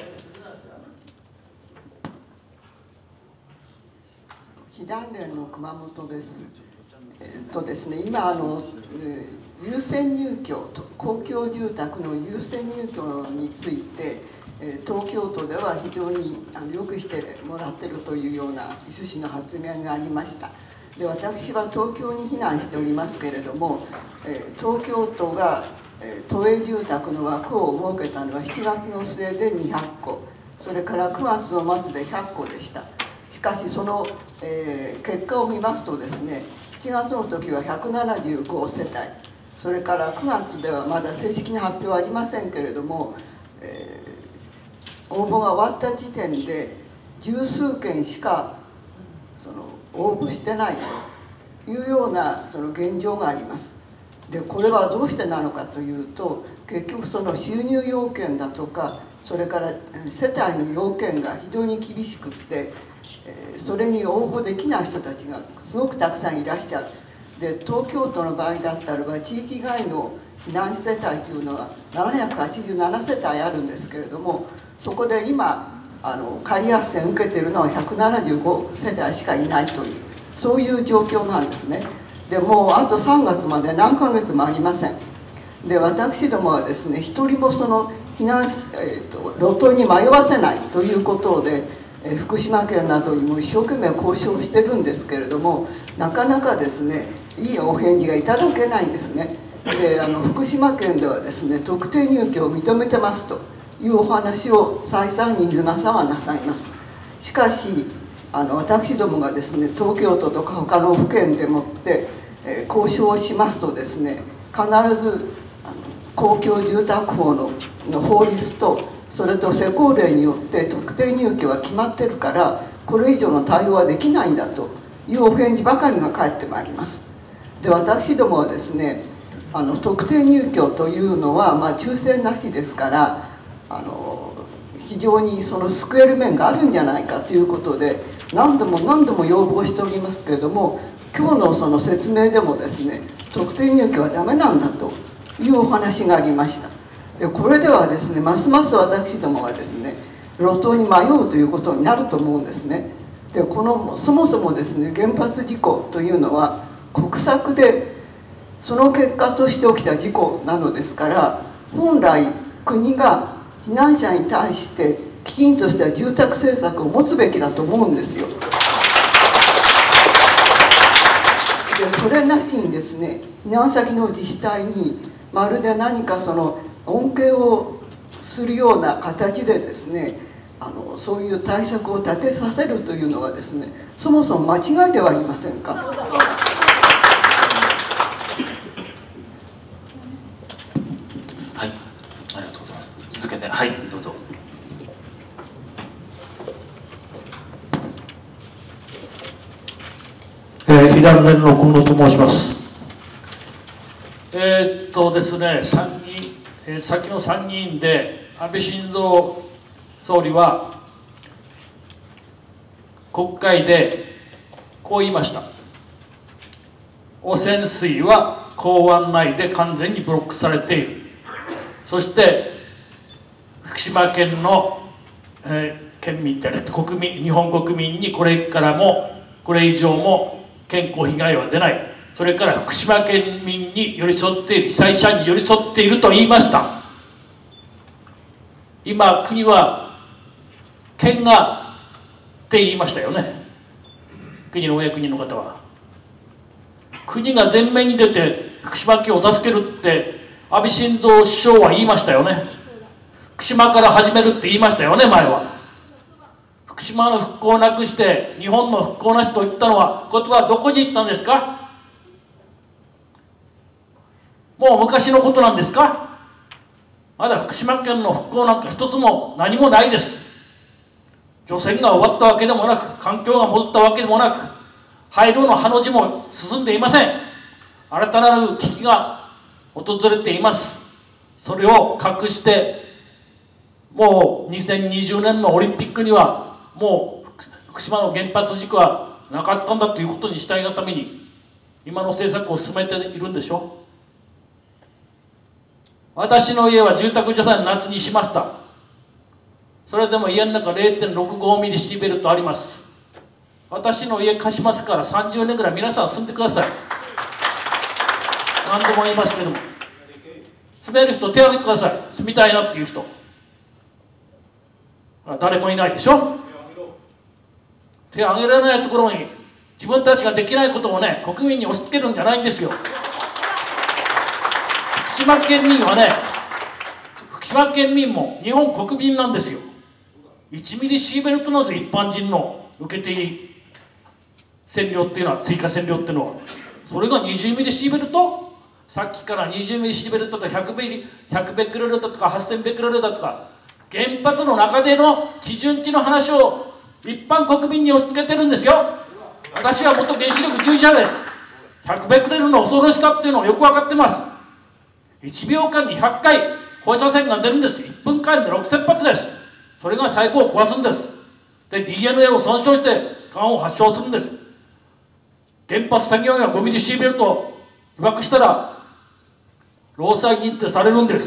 被団連の熊本です。えっとですね、今あの優先入居、公共住宅の優先入居について、東京都では非常によくしてもらっているというような趣旨の発言がありました。で、私は東京に避難しておりますけれども、東京都が都営住宅の枠を設けたのはしちがつの末でにひゃっこ、それからくがつの末でひゃっこでした。しかしその、えー、結果を見ますとですね、しちがつの時はひゃくななじゅうごせたい、それからくがつではまだ正式な発表はありませんけれども、えー、応募が終わった時点で十数件しかその応募してないというようなその現状があります。でこれはどうしてなのかというと、結局その収入要件だとか、それから世帯の要件が非常に厳しくって、それに応募できない人たちがすごくたくさんいらっしゃる。で東京都の場合だったらば地域外の避難世帯というのはななひゃくはちじゅうななせたいあるんですけれども、そこで今あの仮斡旋受けているのはひゃくななじゅうごせたいしかいないという、そういう状況なんですね。でもうあとさんがつまで何ヶ月もありません。で私どもはですね、一人もその避難、えーと、路頭に迷わせないということで、えー、福島県などにも一生懸命交渉してるんですけれども、なかなかですねいいお返事がいただけないんですね。であの福島県ではですね、特定入居を認めてますというお話を再三新妻さんはなさいます。しかしあの私どもがですね、東京都とか他の府県でもって、えー、交渉をしますとですね、必ずあの公共住宅法 の, の法律とそれと施行令によって特定入居は決まってるから、これ以上の対応はできないんだというお返事ばかりが返ってまいります。で私どもはですね、あの特定入居というのは、まあ、抽選なしですから、あの非常にその救える面があるんじゃないかということで何度も何度も要望しておりますけれども、今日のその説明でもですね、特定入居はダメなんだというお話がありました。でこれではですね、ますます私どもはですね、路頭に迷うということになると思うんですね。でこのそもそもですね、原発事故というのは国策でその結果として起きた事故なのですから、本来国が避難者に対してきちんとした住宅政策を持つべきだと思うんですよ。でそれなしにですね、避難先の自治体にまるで何かその恩恵をするような形でですね、あのそういう対策を立てさせるというのはですね、そもそも間違いではありませんか。 はい、ありがとうございます。続けて、はい、どうぞ。 えー、避難連の小室と申します。えー、っとですね、さんにん、えー、先の参議院で安倍晋三総理は国会でこう言いました。汚染水は港湾内で完全にブロックされている。そして福島県の、えー、県民って国民、日本国民にこれからもこれ以上も健康被害は出ない。それから福島県民に寄り添っている、被災者に寄り添っていると言いました。今国は県がって言いましたよね。国のお役人の方は国が前面に出て福島県を助けるって安倍晋三首相は言いましたよね。福島から始めるって言いましたよね、前は。福島の復興をなくして日本の復興なしと言ったのは、ことはどこに行ったんですか。もう昔のことなんですか。まだ福島県の復興なんか一つも何もないです。除染が終わったわけでもなく、環境が戻ったわけでもなく、廃炉のハの字も進んでいません。新たなる危機が訪れています。それを隠してもうにせんにじゅうねんのオリンピックにはもう福島の原発事故はなかったんだということにしたいがために今の政策を進めているんでしょ。私の家は住宅除染夏にしました。それでも家の中 れいてんろくご ミリシーベルトあります。私の家貸しますからさんじゅうねんぐらい皆さん住んでください。何度も言いますけども、住める人手を挙げてください。住みたいなっていう人。誰もいないでしょ。手を挙げられないところに自分たちができないことをね、国民に押し付けるんじゃないんですよ。福島県民はね、福島県民も日本国民なんですよ。いちミリシーベルトなんですよ、一般人の受けていい線量っていうのは、追加線量っていうのは。それがにじゅうミリシーベルト、さっきからにじゅうミリシーベルトとひゃくベクレルだとかはっせんベクレルだとか、原発の中での基準値の話を一般国民に押し付けてるんですよ。私は元原子力従事者です。ひゃくベクレルの恐ろしさっていうのをよく分かってます。いちびょうかんにひゃっかい放射線が出るんです。いっぷんかんでろくせん発です。それが細胞を壊すんです。で ディーエヌエー を損傷してがんを発症するんです。原発作業がごミリシーベルト被爆したら労災認定されるんです。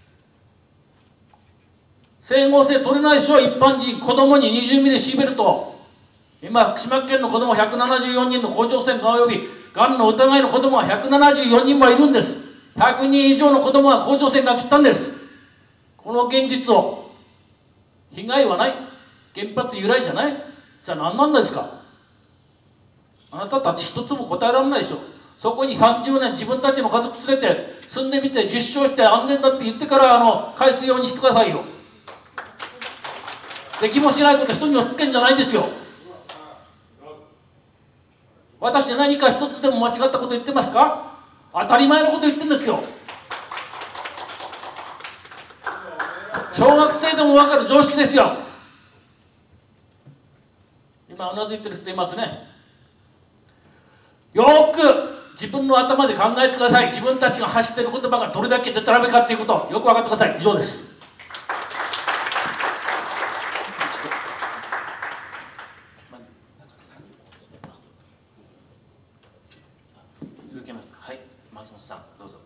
整合性取れないでしょ、一般人、子供ににじゅうミリシーベルト。今、福島県の子供ひゃくななじゅうよにんの甲状腺がん及び、がんの疑いの子供はひゃくななじゅうよにんもいるんです。ひゃくにん以上の子供は甲状腺がん切ったんです。この現実を、被害はない、原発由来じゃない、じゃあ何なんですか。あなたたち一つも答えられないでしょ。そこにさんじゅうねん自分たちの家族連れて住んでみて実証して安全だって言ってからあの海水用にしてくださいよ。できもしないこと人に押し付けんじゃないんですよ。私何か一つでも間違ったこと言ってますか。当たり前のこと言ってるんですよ。小学生でも分かる常識ですよ。今うなずいてる人いますね。よーく自分の頭で考えてください。自分たちが発している言葉がどれだけデタラメかということをよく分かってください。以上です。 続けますか。はい、松本さんどうぞ。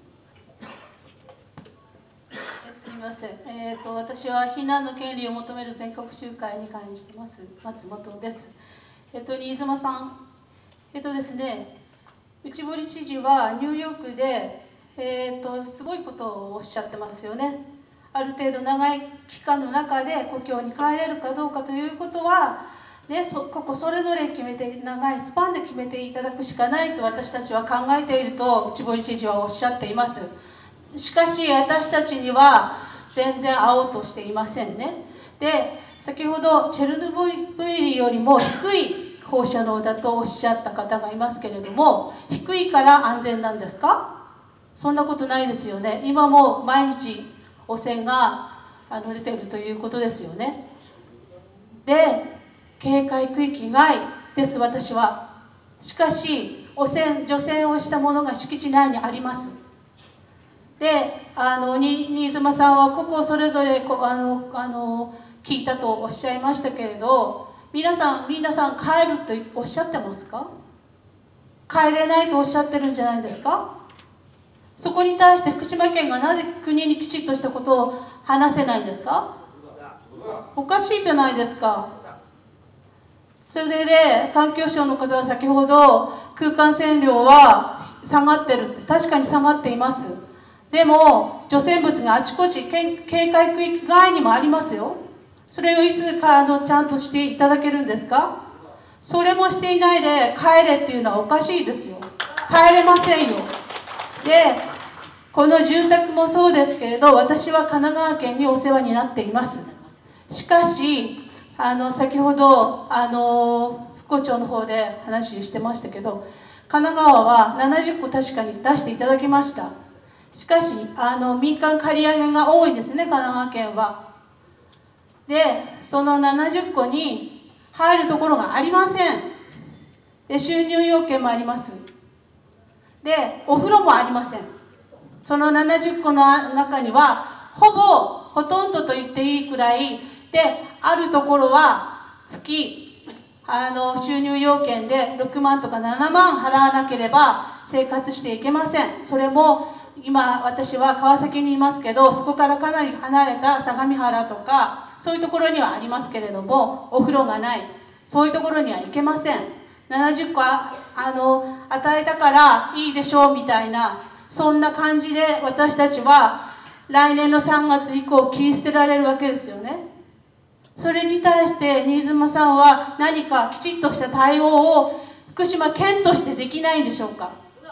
すみません、えー、と私は避難の権利を求める全国集会に関してます松本です。えっ、ー、と新妻さん、えっ、ー、とですね、内堀知事はニューヨークで、えー、とすごいことをおっしゃってますよね。ある程度長い期間の中で故郷に帰れるかどうかということは、ね、そここそれぞれ決めて、長いスパンで決めていただくしかないと私たちは考えていると内堀知事はおっしゃっています。しかし私たちには全然会おうとしていませんね。で、先ほどチェルノブイリよりも低い放射能だとおっしゃった方がいますけれども、低いから安全なんですか？そんなことないですよね。今も毎日汚染があの出ているということですよね。で、警戒区域外です私は。しかし汚染除染をしたものが敷地内にあります。で、あの新妻さんはここそれぞれこあのあの聞いたとおっしゃいましたけれど、皆さん皆さん帰るとおっしゃってますか？帰れないとおっしゃってるんじゃないですか？そこに対して福島県がなぜ国にきちっとしたことを話せないんですか？おかしいじゃないですか。それで環境省の方は先ほど空間線量は下がってるって、確かに下がっています。でも除染物があちこち警戒区域外にもありますよ。それをいつかあのちゃんとしていただけるんですか？それもしていないで帰れっていうのはおかしいですよ。帰れませんよ。で、この住宅もそうですけれど、私は神奈川県にお世話になっています。しかしあの先ほどあの副校長の方で話してましたけど、神奈川はななじゅっこ確かに出していただきました。しかしあの民間借り上げが多いんですね、神奈川県は。で、そのななじゅっこに入るところがありません。で、収入要件もあります。で、お風呂もありません。そのななじゅっこの中にはほぼほとんどと言っていいくらいで、あるところは月あの収入要件でろくまんとかななまん払わなければ生活していけません。それも今私は川崎にいますけど、そこからかなり離れた相模原とかそういうところにはありますけれども、お風呂がない、そういうところには行けません。ななじゅっこあの与えたからいいでしょうみたいな、そんな感じで私たちは来年のさんがつ以降切り捨てられるわけですよね。それに対して新妻さんは何かきちっとした対応を福島県としてできないんでしょうか。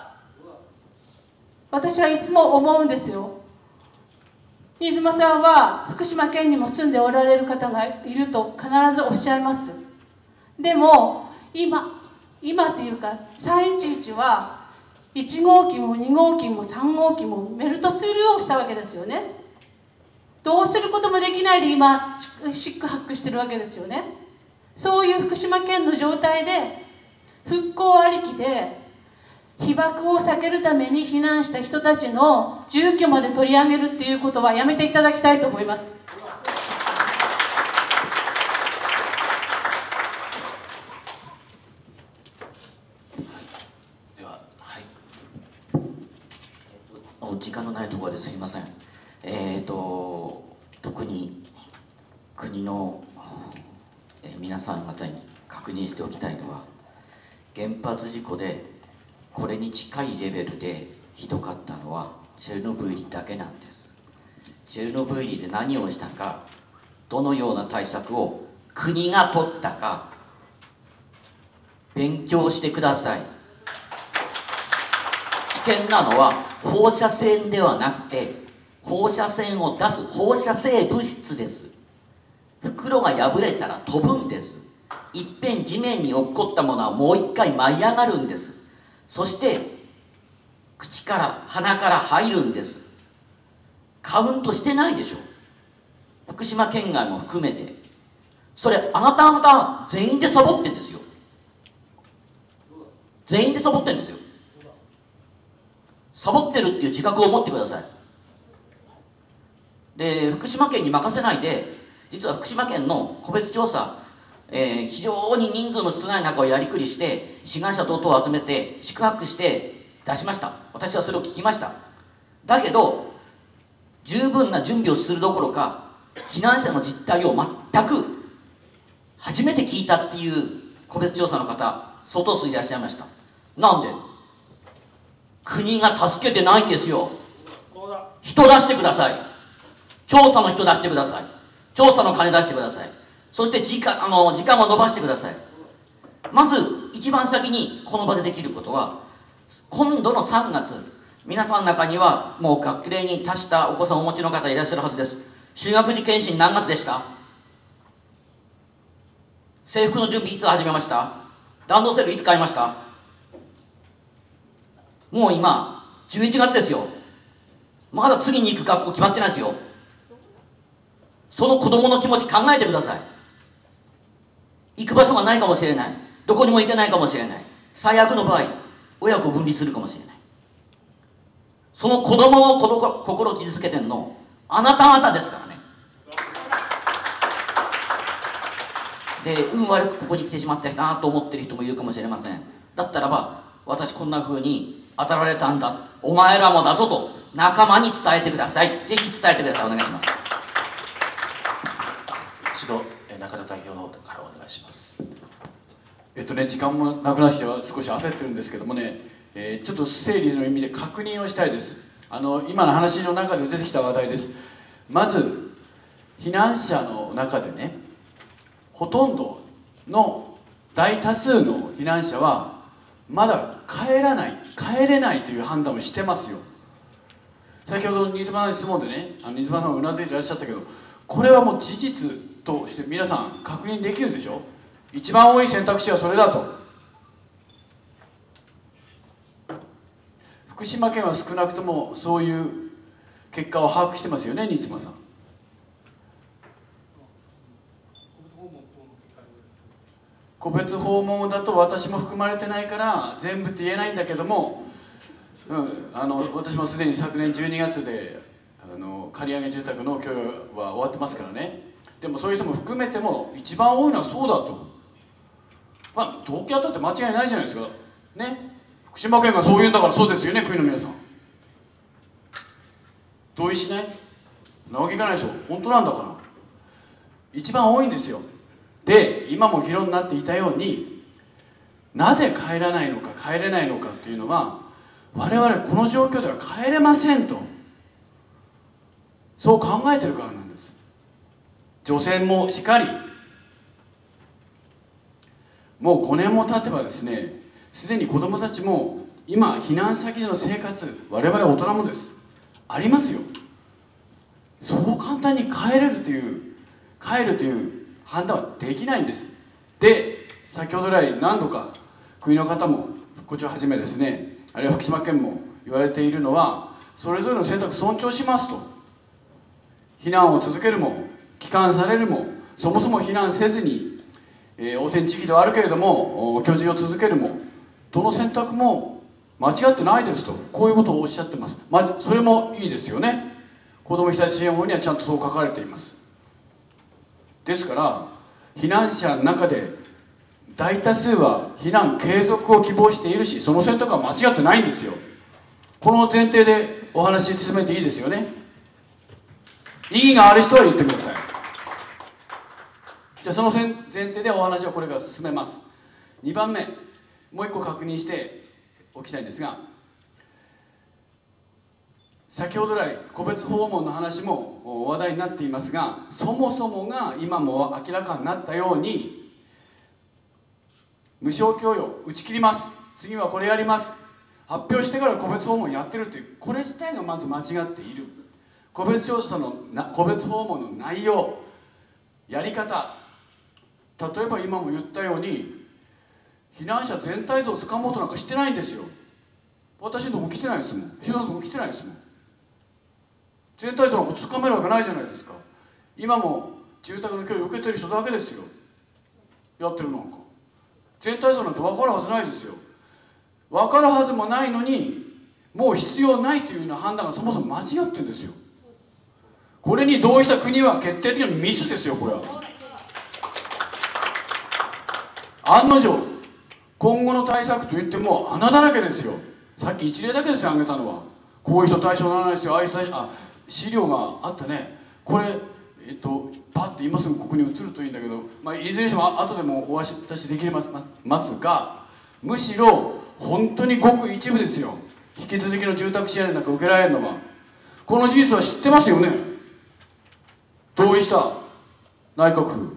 私はいつも思うんですよ。新妻さんは福島県にも住んでおられる方がいると必ずおっしゃいます。でも今今というかさんいちいちはいち号機もに号機もさん号機もメルトスルーをしたわけですよね。どうすることもできないで今シックハックしてるわけですよね。そういう福島県の状態で復興ありきで被爆を避けるために避難した人たちの住居まで取り上げるっていうことはやめていただきたいと思います。 お時間のないところですいません。えーと特に国の、えー、皆さん方に確認しておきたいのは、原発事故でこれに近いレベルでひどかったのはチェルノブイリだけなんです。チェルノブイリで何をしたか、どのような対策を国が取ったか勉強してください。危険なのは放射線ではなくて、放射線を出す放射性物質です。袋が破れたら飛ぶんです。いっぺん地面に落っこったものはもう一回舞い上がるんです。そして口から鼻から入るんです。カウントしてないでしょ、福島県外も含めて。それあなた方全員でサボってんですよ。全員でサボってんですよ。サボってるっていう自覚を持ってください。で、福島県に任せないで、実は福島県の個別調査、えー、非常に人数の少ない中をやりくりして志願者等々を集めて宿泊して出しました。私はそれを聞きました。だけど十分な準備をするどころか、避難者の実態を全く初めて聞いたっていう個別調査の方相当数いらっしゃいました。なんで？国が助けてないんですよ。人出してください。調査の人出してください。調査の金出してください。そして時間、あの時間を延ばしてください。まず一番先にこの場でできることは、今度のさんがつ、皆さんの中にはもう学齢に達したお子さんをお持ちの方いらっしゃるはずです。修学時検診何月でした？制服の準備いつ始めました？ランドセルいつ買いました？もう今じゅういちがつですよ。まだ次に行く学校決まってないですよ。その子供の気持ち考えてください。行く場所がないかもしれない。どこにも行けないかもしれない。最悪の場合、親子分離するかもしれない。その子供の心を傷つけてるのあなた方ですからね。で、運悪くここに来てしまったなと思ってる人もいるかもしれません。だったらば、私こんな風に当たられたんだ、お前らもだぞと仲間に伝えてください。ぜひ伝えてください。お願いします。 一度中田代表の方からお願いします。 えっとね、時間もなくなっては少し焦ってるんですけどもね、えー、ちょっと整理の意味で確認をしたいです。あの今の話の中で出てきた話題です。まず避難者の中でね、ほとんどの大多数の避難者はまだ帰らない、帰れないという判断をしてますよ。先ほど新妻の質問でね、あの新妻さんがうなずいていらっしゃったけど、これはもう事実として皆さん確認できるでしょ。一番多い選択肢はそれだと。福島県は少なくともそういう結果を把握してますよね、新妻さん。個別訪問だと私も含まれてないから全部って言えないんだけども、うん、あの私もすでに昨年じゅうにがつであの借り上げ住宅の供与は終わってますからね。でもそういう人も含めても一番多いのはそうだと、まあ統計あったって間違いないじゃないですかね。福島県がそう言うんだからそうですよね。国の皆さん同意しない？なわけいかないでしょ。本当なんだから一番多いんですよ。で、今も議論になっていたように、なぜ帰らないのか帰れないのかっていうのは、我々この状況では帰れませんと、そう考えてるからなんです。除染もしかり、もうごねんも経てばですね、すでに子どもたちも今避難先での生活、我々大人もですありますよ。そう簡単に帰れるという帰るという判断はできないんです。で、先ほど来何度か国の方も復興庁はじめですね、あるいは福島県も言われているのは、それぞれの選択尊重しますと。避難を続けるも帰還されるも、そもそも避難せずに、えー、汚染地域ではあるけれども居住を続けるも、どの選択も間違ってないですと、こういうことをおっしゃってます。まあ、それもいいですよね。子ども被災支援法にはちゃんとそう書かれています。ですから避難者の中で大多数は避難継続を希望しているし、その選択は間違ってないんですよ。 この前提でお話し進めていいですよね。異議がある人は言ってください。じゃあその前提でお話をこれから進めます。にばんめ、もう一個確認しておきたいんですが、先ほど来個別訪問の話も話題になっていますが、そもそもが今も明らかになったように、無償供与打ち切ります、次はこれやります、発表してから個別訪問やってるという、これ自体がまず間違っている。個別調査の個別訪問の内容、やり方、例えば今も言ったように避難者全体像をつかもうとなんかしてないんですよ。私のとこ来てないですもん、避難のとこ来てないですもん。全体像なんかつかめるわけないじゃないですか。今も住宅の供与を受けてる人だけですよ、やってるなんか。全体像なんて分かるはずないですよ。分かるはずもないのに、もう必要ないというような判断がそもそも間違ってるんですよ。これに同意した国は決定的なミスですよ、これは。案の定、今後の対策といっても穴だらけですよ。さっき一例だけですよ、挙げたのは。こういう人対象にならないですよ、ああいう人、あ、資料があったね。これ、えっと、パッと今すぐここに移るといいんだけど、まあ、いずれにしても後でもお渡しできますますが、むしろ本当にごく一部ですよ、引き続きの住宅支援なんか受けられるのは。この事実は知ってますよね、同意した内閣府。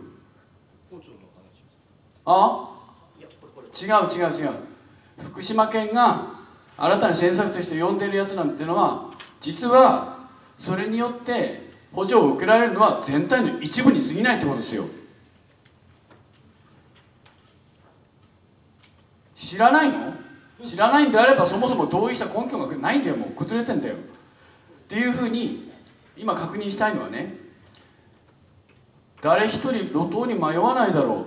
あ、違う違う違う、福島県が新たな支援策として呼んでるやつなんてのは、実はそれによって補助を受けられるのは全体の一部に過ぎないってことですよ。知らないの？知らないんであれば、そもそも同意した根拠がないんだよ、もう崩れてんだよっていうふうに今確認したいのはね、誰一人路頭に迷わないだろう、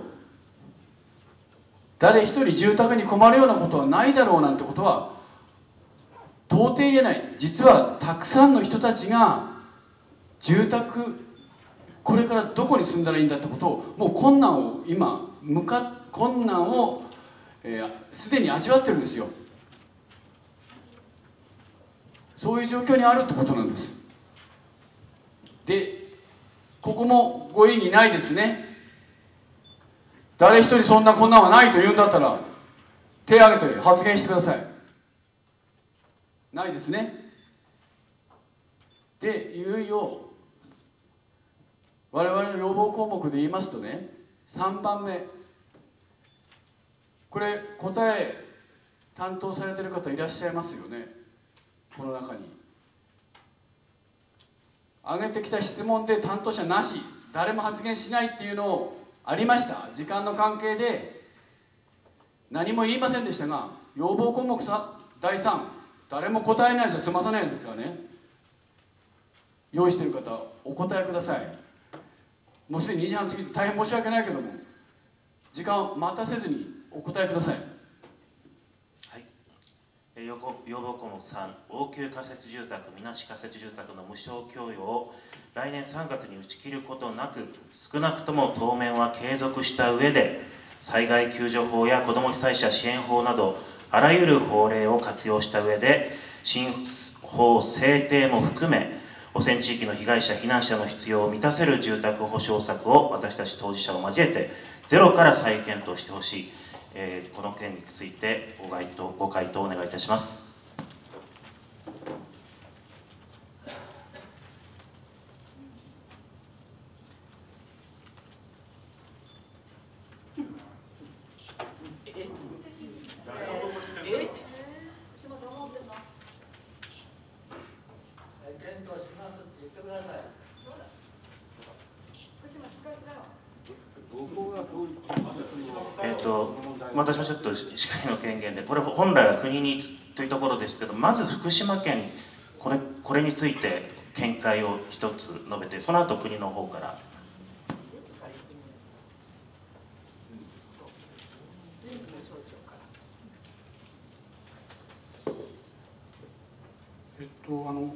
誰一人住宅に困るようなことはないだろうなんてことは到底言えない。実はたくさんの人たちが住宅、これからどこに住んだらいいんだってことを、もう困難を今向か困難をすで、えー、に味わってるんですよ。そういう状況にあるってことなんです。で、ここもご異議ないですね。誰一人そんな困難はないと言うんだったら手を挙げて発言してください。ないですね。で、いよいよ我々の要望項目で言いますとね、さんばんめ、これ答え担当されてる方いらっしゃいますよね、この中に。挙げてきた質問で担当者なし、誰も発言しないっていうのありました。時間の関係で何も言いませんでしたが、要望項目だいさん、誰も答えないじゃ済まさないですからね。用意している方お答えください。もうすでににじはん過ぎて大変申し訳ないけども、時間を待たせずにお答えください。 はい、要望要望項目さん、応急仮設住宅、みなし仮設住宅の無償供与を来年さんがつに打ち切ることなく、少なくとも当面は継続した上で、災害救助法や子ども被災者支援法などあらゆる法令を活用した上で、新法制定も含め汚染地域の被害者避難者の必要を満たせる住宅保障策を私たち当事者を交えてゼロから再検討してほしい、えー、この件についてご回答ご回答お願いいたします。えっと、私もちょっと司会の権限で、これ本来は国にというところですけど、まず福島県これ、これについて見解を一つ述べて、その後国の方から。 えっとあの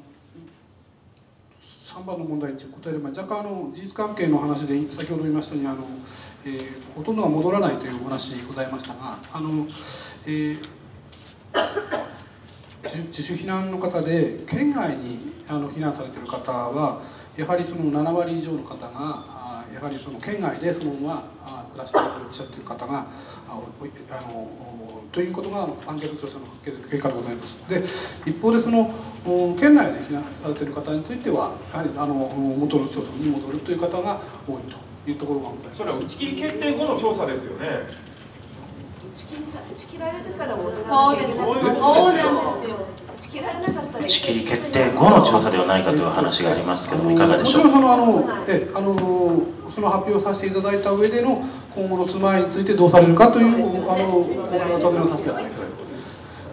さんばんの問題に答える前に、若干あの事実関係の話で先ほど言いましたように、あの、えー、ほとんどは戻らないというお話ございましたが、あの、えー、 自主避難の方で県外にあの避難されている方はやはりそのななわり以上の方があやはりその県外でそのまま暮らしているとおっしゃっている方があのということがアンケート調査の結果でございます。で一方でその県内で避難されている方についてはやはりあの元の町村に戻るという方が多いというところがございます。 それは打ち切り決定後の調査ですよね。 打ち切りさ打ち切られてから戻そうです。そうなんですよ。 打ち切られなかったら打ち切り決定後の調査ではないかという話がありますけども、いかがでしょうか。 もちろんそのあのえあのその発表をさせていただいた上での今後の住まいについてどうされるかというあのお尋ねをさせていただきます。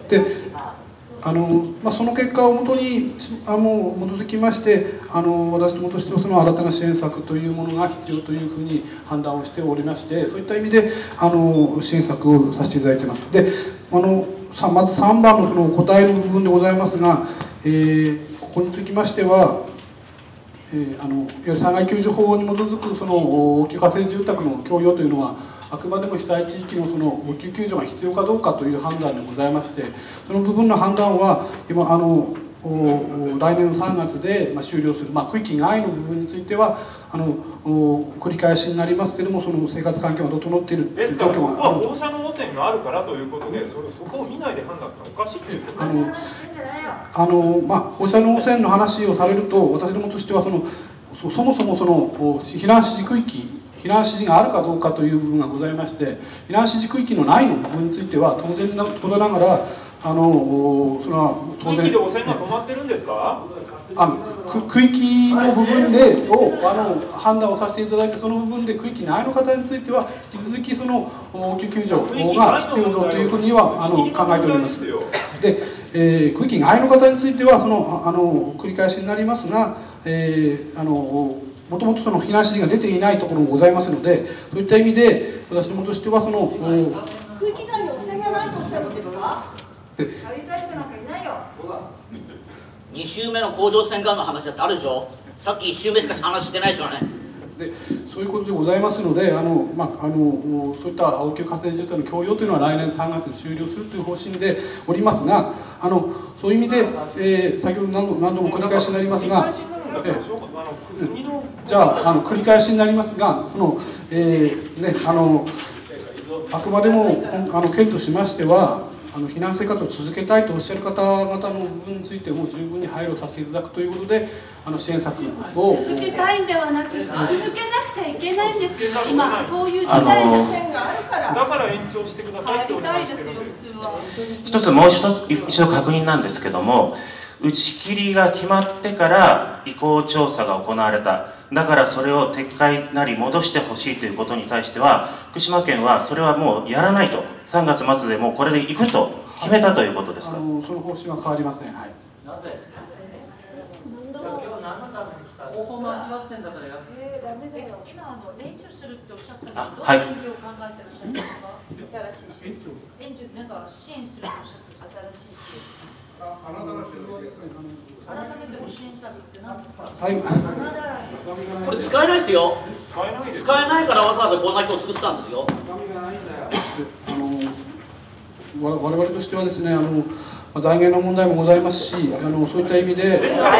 であのまあ、その結果をもとにあの基づきましてあの私どもとしてはその新たな支援策というものが必要というふうに判断をしておりましてそういった意味であの支援策をさせていただいています。であのさまずさんばんのその答えの部分でございますが、えー、ここにつきましては、えー、あのいわゆる災害救助法に基づくその応急仮設住宅の供与というのはあくまでも被災地域のその応急救助が必要かどうかという判断でございましてその部分の判断は今あの来年のさんがつで終了する、まあ、区域外の部分についてはあの繰り返しになりますけれどもその生活環境が整っているですからそこは放射能汚染があるからということでそれそこを見ないで判断するのはおかしいということです。 あの、まあ、放射能汚染の話をされると私どもとしてはそのそ, そもそもその避難指示区域避難指示があるかどうかという部分がございまして避難指示区域のないの部分については当然なことながらあのその当然区域で汚染が止まってるんですか。 あの区域の部分でをあの判断をさせていただいてその部分で区域内の方については引き続きその応急救助が必要だというふうにはあの考えております。で、えー、区域外の方についてはそのあの繰り返しになりますが、えー、あのもともとその避難指示が出ていないところもございますのでそういった意味で私どもとしてはその区域外に汚染がないとおっしゃるんですか。やりたい人なんかいないよ。 に週目の甲状腺がんの話だってあるでしょ。さっきいち週目しか話してないでしょうね。 でそういうことでございますのであの、まあ、あのそういった応急仮設住宅の供与というのは来年さんがつに終了するという方針でおりますがあのそういう意味で、えー、先ほど何度何度も繰り返しになりますが、えー、じゃああの繰り返しになりますがその、えーね、あのあくまでもあの県としましてはあの避難生活を続けたいとおっしゃる方々の部分についても十分に配慮させていただくということであの支援策を続けたいんではなく続けなくちゃいけないんですよ。今そういう時代の線があるからだから延長してくださいってお願いしてるんです。 一つもう一つ一度確認なんですけども打ち切りが決まってから移行調査が行われただからそれを撤回なり戻してほしいということに対しては福島県はそれはもうやらないとさんがつまつでもうこれでいくと決めたということですか。 あのその方針は変わりません。はい、 なぜ方法間違ってんだからやって、 えー、ダメだよ。 今あの延長するっておっしゃったけど、どんはいな延長を考えてらっしゃるんですか。新しい延長なんか支援するとおっしゃって新しい支援。 あなたの指導ですね。 改めてご支援策って何ですか。 はい。 これ使えないですよ。使えないからわざわざこんな人を作ったんですよ。 あの我々としてはですねあの財源の問題もございますしあのそういった意味であ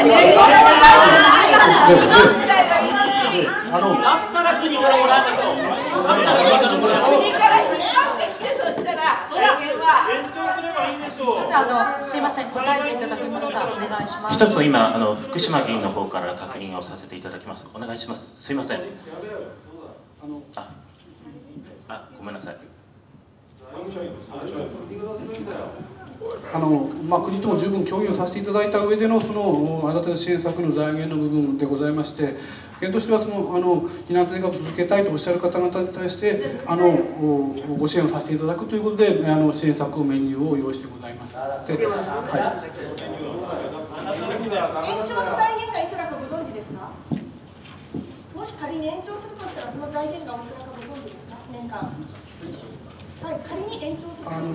のだったら国からもらいましょう。だったら国からもらいましょう。 国から引っ張ってきてそしたら財源は延長すればいいでしょう。 じゃあ、あのすいません、答えていただきました。お願いします。 一つ今あの福島議員の方から確認をさせていただきます。お願いします。すいません。あ、あ、ごめんなさい。 あのまあ、国とも十分協議をさせていただいた上でのその新たな支援策の財源の部分でございまして県としてはそのあの避難生活を続けたいとおっしゃる方々に対してあのご支援をさせていただくということであの支援策をメニューを用意してございます。で、はい、 延長の財源がいくらかご存知ですか。もし仮に延長するとしたらその財源がいくらかご存知ですか。年間。はい、仮に延長するとしたら。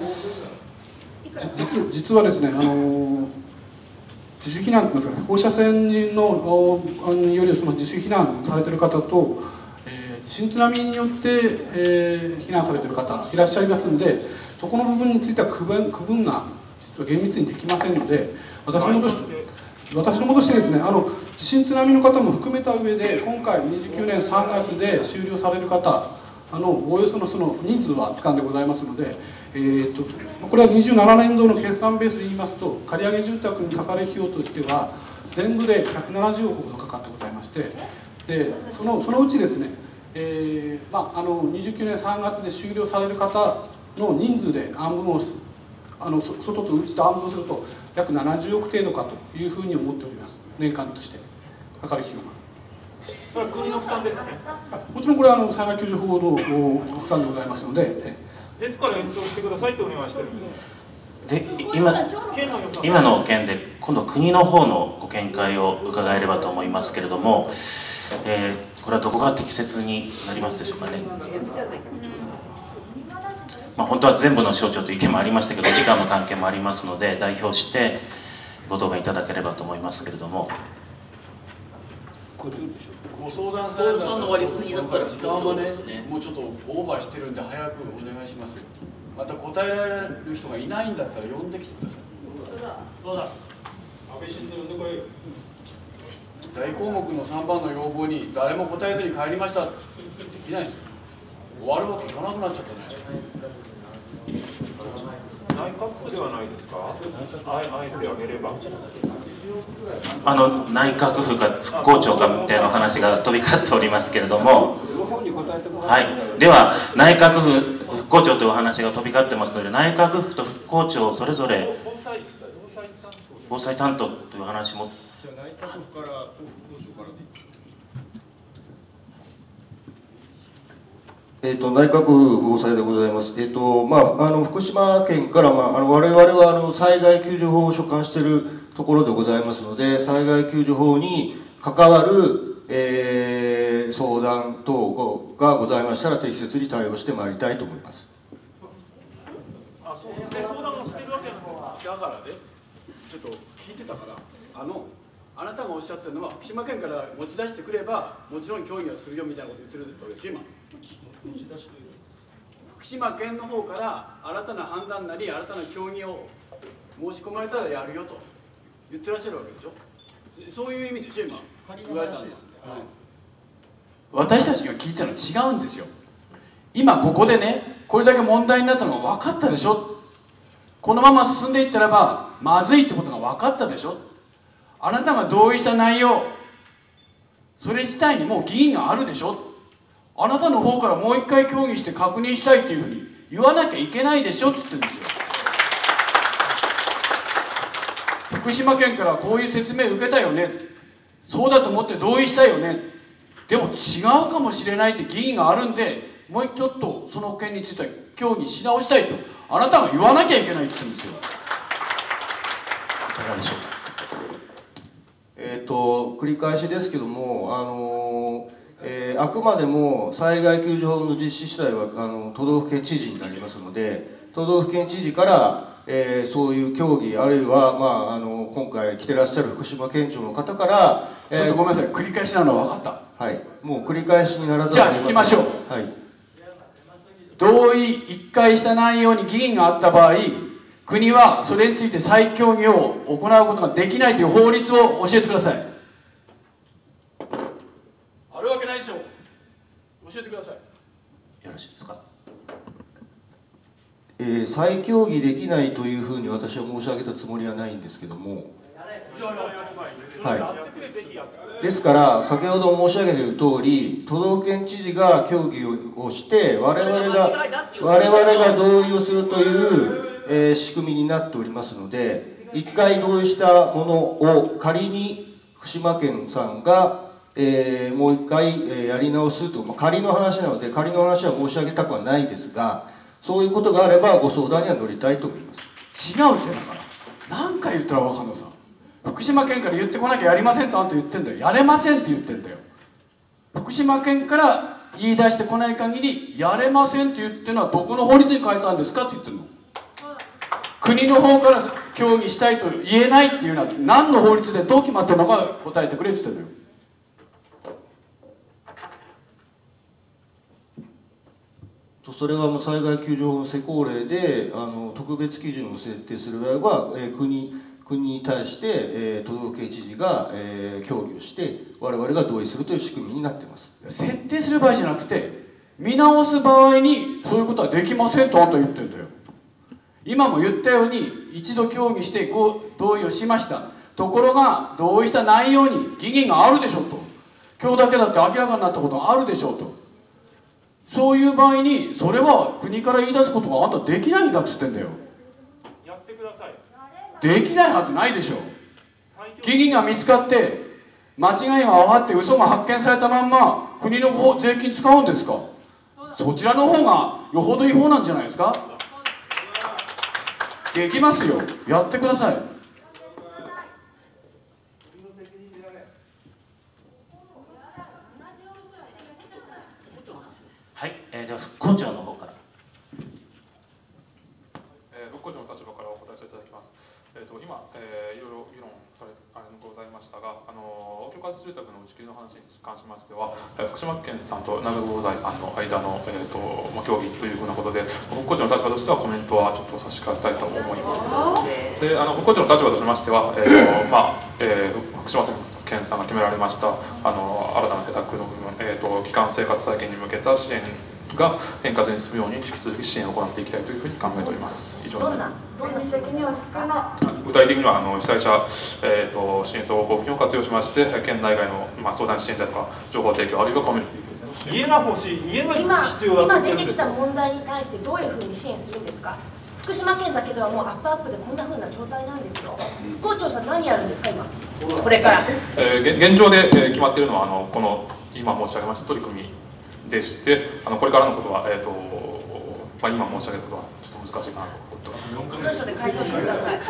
実, 実はですね、あの自主避難というか放射線のによるその自主避難されている方と、えー、地震津波によって、えー、避難されている方いらっしゃいますのでそこの部分については区分、区分が必厳密にできませんので、私どもとして私どもとしてですね、あの地震津波の方も含めた上で、今回にじゅうきゅうねんさんがつで終了される方、あのおおよそのその人数はつかんでございますので、えー、とこれはにじゅうななねんどの決算ベースで言いますと、借り上げ住宅にかかる費用としては、全部でひゃくななじゅうおくほどかかってございまして、でそのそのうちですね、えーまあ、あのにじゅうきゅうねんさんがつで終了される方の人数で案分をあの外と内と案分すると、約ななじゅうおく程度かというふうに思っております、年間としてかかる費用が。 それは国の負担ですね。 もちろんこれはあの災害救助法の負担でございますので、 ですから延長してくださいとお願いしてるんです。 で今今の件で今度国の方のご見解を伺えればと思いますけれども、えー、これはどこが適切になりますでしょうかね。まあ、本当は全部の省庁という意見もありましたけど、時間の関係もありますので代表してご答弁いただければと思いますけれども。 ご相談された方の割り振りだったら時間はね、もうちょっとオーバーしてるんで早くお願いしますよ。また答えられる人がいないんだったら呼んできてください。 そうだ。安倍晋三呼んでこい。 大項目のさんばんの要望に誰も答えずに帰りましたできないです。終わるわけいかなくなっちゃったね。 内閣府ではないですか。あえてあげれば。 あの内閣府か復興庁かみたいな話が飛び交っておりますけれども、はい、では内閣府復興庁というお話が飛び交ってますので、内閣府と復興庁それぞれ防災担当という話も。 じゃあ内閣府からと復興庁からえー、と内閣府防災でございます。えーとまあ、あの福島県から、まあ、あの我々はあの災害救助法を所管しているところでございますので、災害救助法に関わる、えー、相談等がございましたら適切に対応してまいりたいと思います。 あ、そうで相談をしてるわけなんですか。だからね、ちょっと聞いてたから、あのあなたがおっしゃってるのは福島県から持ち出してくればもちろん協議はするよみたいなこと言ってるわけですよ今。福島県の方から新たな判断なり新たな協議を申し込まれたらやるよと言ってらっしゃるわけでしょ。そういう意味でしょ今言われたんです、はい、私たちが聞いたのは違うんですよ。今ここでねこれだけ問題になったのが分かったでしょ。このまま進んでいったらばまずいってことが分かったでしょ。あなたが同意した内容それ自体にもう議員があるでしょ。あなたの方からもう一回協議して確認したいっていうふうに言わなきゃいけないでしょって言ってるんですよ。福島県からこういう説明受けたよね、そうだと思って同意したよね、でも違うかもしれないって議員があるんでもうちょっとその件については協議し直したいとあなたが言わなきゃいけないって言ってるんですよ。 いかがでしょうか。 えー、と繰り返しですけども、あのーえー、あくまでも災害救助法の実施主体はあの都道府県知事になりますので、都道府県知事から、えー、そういう協議あるいは、まあ、あの今回来てらっしゃる福島県庁の方から、 えー、ちょっとごめんなさい、繰り返しなのは分かった。 はい、もう繰り返しにならざるを得ません。じゃあ聞きましょう。はい、同意一回した内容に議員があった場合、国はそれについて再協議を行うことができないという法律を教えてください。あるわけないでしょう。教えてください。 よろしいですか。 えー、再協議できないというふうに私は申し上げたつもりはないんですけども、はい、ですから先ほど申し上げている通り、都道府県知事が協議をして我々が我々が同意をするという、えー、仕組みになっておりますので、一回同意したものを仮に福島県さんがえー、もう一回、えー、やり直すと、まあ、仮の話なので仮の話は申し上げたくはないですが、そういうことがあればご相談には乗りたいと思います。 違うってだから何回言ったら分かんのさ。福島県から言ってこなきゃやりませんとあんた言ってんだよ。やれませんって言ってんだよ。福島県から言い出してこない限りやれませんって言ってるのはどこの法律に変えたんですかって言ってるの。国の方から協議したいと言えないっていうのは何の法律でどう決まってるのか答えてくれって言ってるのよ。 それはもう災害救助法の施行令であの特別基準を設定する場合は、えー、国国に対して、えー、都道府県知事が、えー、協議をして我々が同意するという仕組みになっています。 設定する場合じゃなくて見直す場合にそういうことはできませんとあんた言ってるんだよ。今も言ったように一度協議してご同意をしました。ところが同意した内容に疑義があるでしょうと、今日だけだって明らかになったことがあるでしょうと、そういう場合にそれは国から言い出すことがあんたできないんだっつってんだよ。 やってください。 できないはずないでしょ。疑義が見つかって間違いが分かって嘘が発見されたまんま国の税金使うんですか。そちらの方がよほど違法なんじゃないですか。できますよ、やってください。 はい、えー、では復興庁の方から。 えー、復興庁の立場からお答えさせていただきます。えー、と今、えー、いろいろ議論されあれございましたが、あの応急開発住宅の打ち切りの話に関しましては、えー、福島県さんと長久保財さんの間の、えーとまあ、協議というふうなことで、復興庁の立場としてはコメントはちょっと差し控えたいと思います。で、あの復興庁の立場としましては、えーとまあえー、福島県さんが決められましたあの新たな施策の部分、えーと、基幹生活再建に向けた支援が円滑に進むように引き続き支援を行っていきたいというふうに考えております。以上になります。 どんな支援には少な具体的にはあの被災者、えー、と支援総合交付金を活用しまして県内外の、まあ、相談支援だとか情報提供あるいはコミュニティ家が欲しい、家が必要だと今出てきた問題に対してどういうふうに支援するんですか。福島県だけではもうアップアップでこんなふうな状態なんですよ。復興庁さん何やるんですか今これから。 えー、現状で、えー、決まっているのはあのこの今申し上げました取り組みでして、あのこれからのことは、えーとまあ、今申し上げることはちょっと難しいかなと思っております。 文書で回答してください。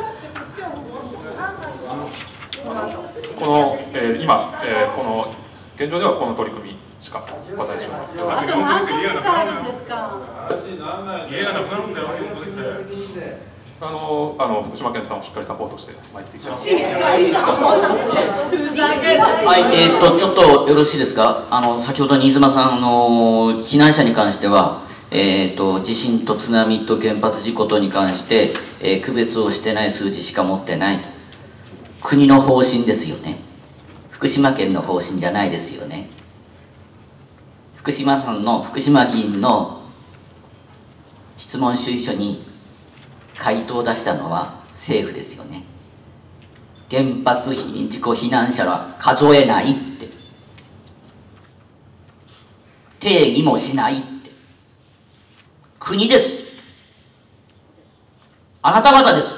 この、えー、今、えー、この現状ではこの取り組みしかお答えしません。 あと何ヶ月あるんですか。 家がなくなるんだよ。 あのあの福島県さんをしっかりサポートして参っていきたい。 はい、えー、っとちょっとよろしいですか。あの先ほど新妻さんの避難者に関しては、えー、っと地震と津波と原発事故等に関して、えー、区別をしてない数字しか持ってない国の方針ですよね。福島県の方針じゃないですよね。福島さんの福島議員の質問主意書に回答を出したのは政府ですよね。原発事故避難者は数えないって定義もしないって国です。あなた方です。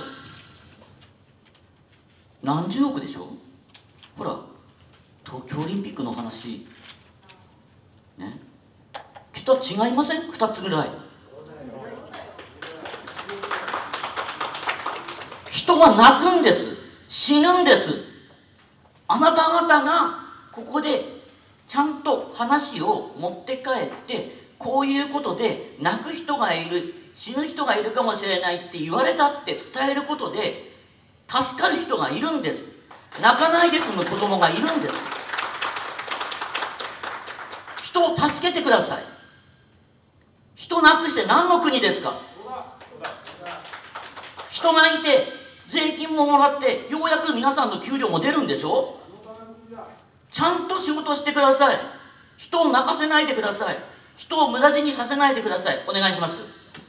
何十億でしょ。ほら東京オリンピックの話ね、桁違いません？ふたつぐらい。人は泣くんです。死ぬんです。あなた方がここでちゃんと話を持って帰ってこういうことで泣く人がいる、死ぬ人がいるかもしれないって言われたって伝えることで助かる人がいるんです。泣かないで済む子供がいるんです。人を助けてください。人なくして何の国ですか。人がいて税金ももらってようやく皆さんの給料も出るんでしょ。ちゃんと仕事してください。人を泣かせないでください。人を無駄死にさせないでください。お願いします。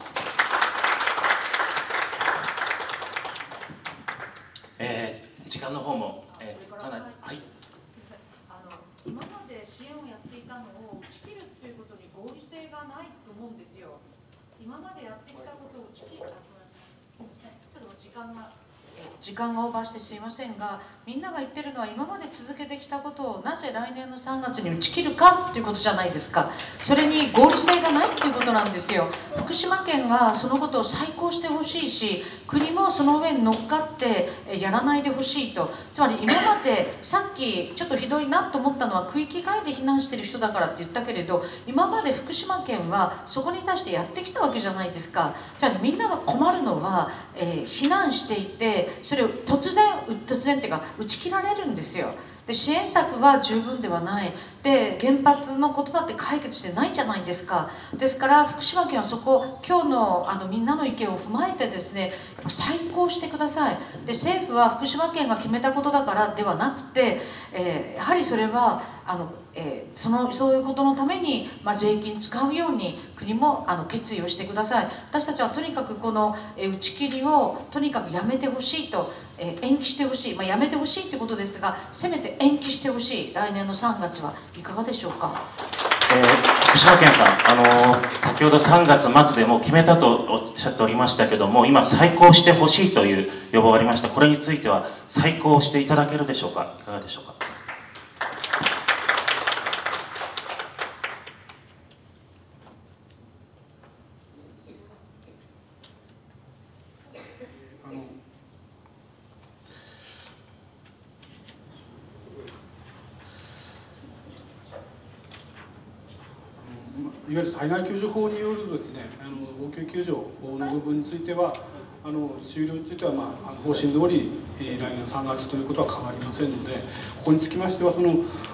えー、時間の方も、えー、かなり、はい。 あの今まで支援をやっていたのを打ち切るということに合理性がないと思うんですよ。今までやってきたことを打ち切る。あ、ごめんなさい。すみません。ちょっと時間が。 時間がオーバーしてすいませんが、みんなが言ってるのは今まで続けてきたことをなぜ来年のさんがつに打ち切るかということじゃないですか。それに合理性がないということなんですよ。福島県がそのことを再考してほしいし、国もその上に乗っかってやらないでほしいと。つまり今までさっきちょっとひどいなと思ったのは区域外で避難してる人だからって言ったけれど、今まで福島県はそこに対してやってきたわけじゃないですか。じゃあみんなが困るのは、えー、避難していてそれを突然突然っていうか打ち切られるんですよ。 で支援策は十分ではない。で原発のことだって解決してないんじゃないですか。ですから福島県はそこ、今日のあのみんなの意見を踏まえてですね、再考してください。で政府は福島県が決めたことだからではなくて、えー、やはりそれはあの、えー、そのそういうことのために、まあ、税金使うように国もあの決意をしてください。私たちはとにかくこの、えー、打ち切りをとにかくやめてほしいと、えー、延期してほしい、まあ、やめてほしいということですが、せめて延期してほしい。来年のさんがつはいかがでしょうか。 えー、福島県さん、あのー、先ほどさんがつまつでもう決めたとおっしゃっておりましたけども、今再考してほしいという要望がありました。これについては再考していただけるでしょうか。いかがでしょうか。 いわゆる災害救助法によるですね、あの応急救助の部分については、あの終了については、まあ、方針通り、えー、来年のさんがつということは変わりませんので、ここにつきましては、その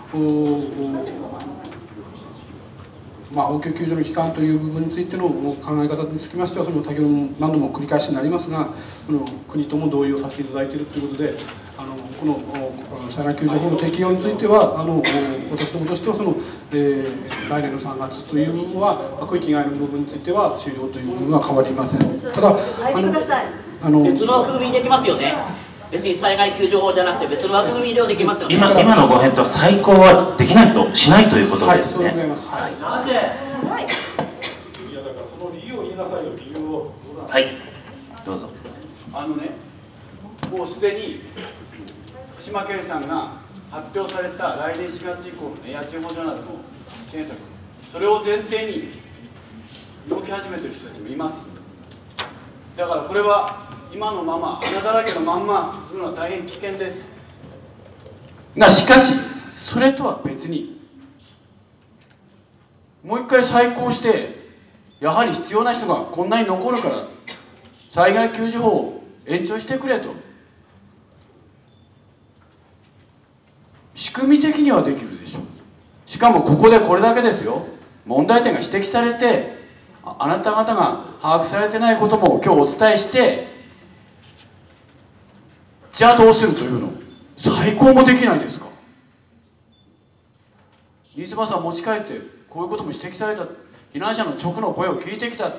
まあ、応急救助の期間という部分についての考え方につきましては、その先ほども何度も繰り返しになりますが、その国とも同意をさせていただいているということで、あのこの災害救助法の適用については、あの私どもとしてはその、えー、来年のさんがつという部分は、区域外の部分については終了という部分は変わりません。ただ、あのあの別の枠組みできますよね。別に災害救助法じゃなくて別の枠組みではできますよね。 今今のご返答は再考はできないとしないということですね。 はい、そうでございます。はい、 なんで？ いやだからその理由を言いなさいよ、理由を。 はい、どうぞ。 あのね、もうすでに福島県さんが発表された来年しがつ以降のね、家賃補助などの支援策、それを前提に動き始めている人たちもいます。だからこれは今のまま穴だらけのまんま進むのは大変危険です。がしかしそれとは別にもう一回再考して、やはり必要な人がこんなに残るから災害救助法を延長してくれと、仕組み的にはできるでしょう。しかもここでこれだけですよ、問題点が指摘されて、あなた方が把握されてないことも今日お伝えして、じゃあどうするというの、再考もできないんですか。新妻さん持ち帰ってこういうことも指摘された、避難者の直の声を聞いてきた、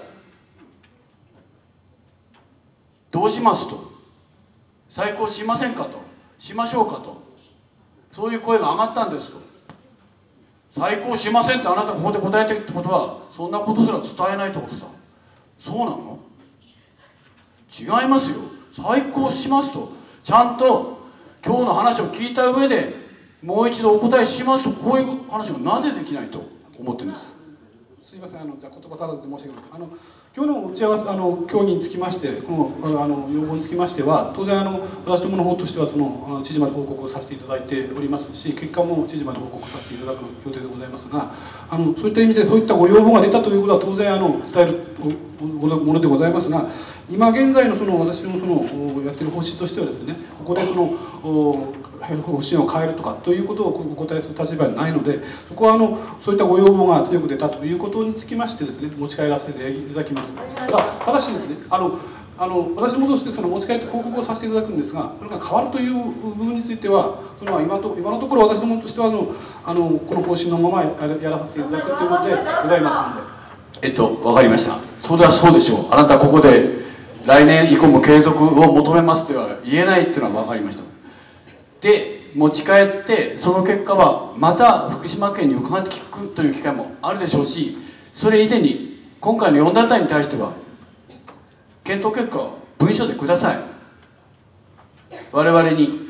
どうしますと、再考しませんかと、しましょうかと、そういう声が上がったんですと。再考しませんってあなたがここで答えてるってことは、そんなことすら伝えないってことさ。そうなの？違いますよ。再考しますと、ちゃんと今日の話を聞いた上でもう一度お答えしますと、こういう話がなぜできないと思ってるんです。 すみません、あのじゃあ言葉足らずで申し訳ない。あの今日の打ち合わせ、あの協議につきまして、このあの要望につきましては、当然あの私どもの方としてはその知事まで報告をさせていただいておりますし、結果も知事まで報告させていただく予定でございますが、あのそういった意味でそういったご要望が出たということは当然あの伝えるものでございますが、今現在のその私のそのやっている方針としてはですね、ここでその方針を変えるとかということをお答えする立場にないので、そこはあのそういったご要望が強く出たということにつきましてですね、持ち帰らせていただきます。ただ、ただしですね、あのあの私もとしてその持ち帰って報告をさせていただくんですが、それが変わるという部分については、その今と今のところ私どもとしてはあのあのこの方針のままやらさせていただくということでございますので。 えっと、わかりました。それはそうでしょう。あなたここで来年以降も継続を求めますとは言えないっていうのは分かりました。で、持ち帰ってその結果はまた福島県に伺って聞くという機会もあるでしょうし、それ以前に今回のよん団体に対しては検討結果を文書でください。我々に。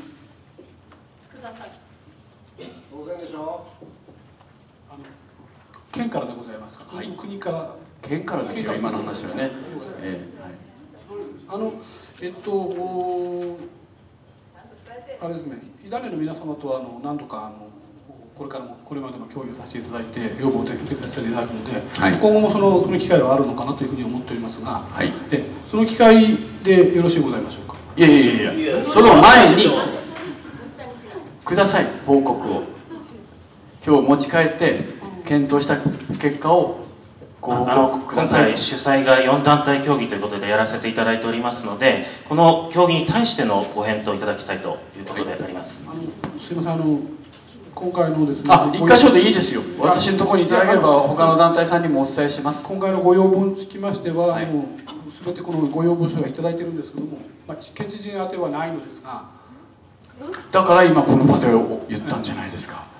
当然でしょう。あの県からでございますか。はい、国から。 県からですよ、今の話はね。えーはい、 あのえっとあれですね、火種の皆様とはあの何度かあのこれからもこれまでも協議をさせていただいて要望を提出させていただくので、はい、今後もそのその機会はあるのかなというふうに思っておりますが、はい、えその機会でよろしいございましょうか。 いやいやいや、その前にください、報告を。今日持ち帰って検討した結果をご報告ください。 今回主催がよん団体協議ということでやらせていただいておりますので、この協議に対してのご返答いただきたいということであります。 あのすみません、あの今回のですね、 あ、一箇所でいいですよ。私のところにいただければ他の団体さんにもお伝えします。 今回のご要望につきましては、はい、もう全てこのご要望書がいただいているんですけども、まあ、県知事宛てはないのですが、 だから今この場で言ったんじゃないですか。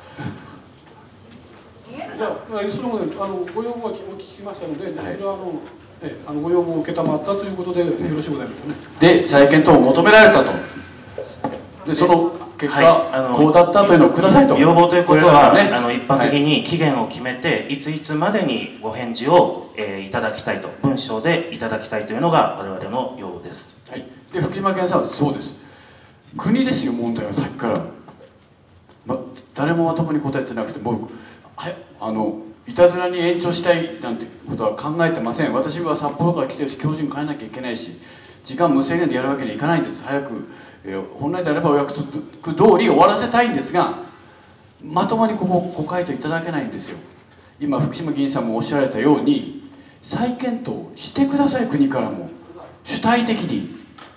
じゃあ、そのあのご要望はお聞きましたので、はい、それはあのえあのご要望を承ったということでよろしいございますよね。 で、再検討を求められたと。で、その結果、はい、あのこうだったというのをくださいと。 要望ということは、ね、あの一般的に期限を決めて、はい、いついつまでにご返事を、えー、いただきたいと、文章でいただきたいというのが我々の要望です。 はい、で、福島県さんはそうです。国ですよ、問題はさっきから。ま、誰もまともに答えてなくて、もうあのいたずらに延長したいなんてことは考えてません。私は札幌から来てるし、標準変えなきゃいけないし、時間無制限でやるわけにはいかないんです。早く、えー、本来であればお約束通り終わらせたいんですが、まともにここご回答いただけないんですよ。今福島議員さんもおっしゃられたように、再検討してください、国からも主体的に。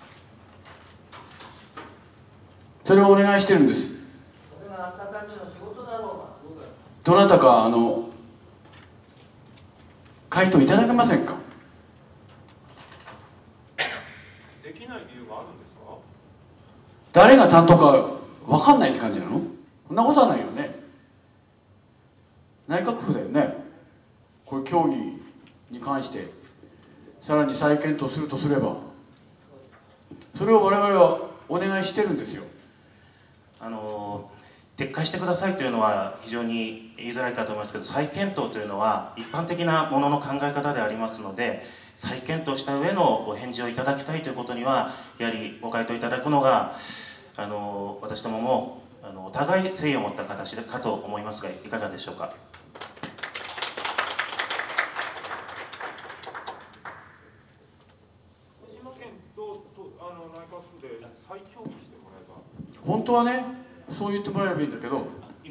それをお願いしてるんです。どなたかあの回答いただけませんか。 できない理由があるんですか。 誰が担当か分かんないって感じなの。そんなことはないよね。内閣府だよね。こういう協議に関してさらに再検討するとすれば、それを我々はお願いしてるんですよ。 あの撤回してくださいというのは非常に言いづらいかと思いますけど、再検討というのは一般的なものの考え方でありますので、再検討した上のお返事をいただきたいということにはやはりご回答いただくのがあの私どももあのお互い誠意を持った形かと思いますが、いかがでしょうか。 福島県ととあの内閣府で再協議してもらえば。 本当はね、そう言ってもらえればいいんだけど。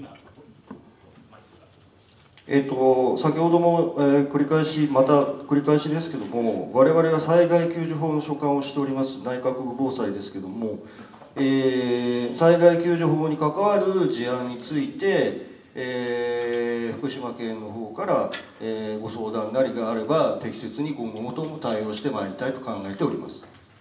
えー、と先ほども、えー、繰り返しまた繰り返しですけども、我々は災害救助法の所管をしております内閣府防災ですけども、えー、災害救助法に関わる事案について、えー、福島県の方から、えー、ご相談なりがあれば適切に今後とも対応してまいりたいと考えております。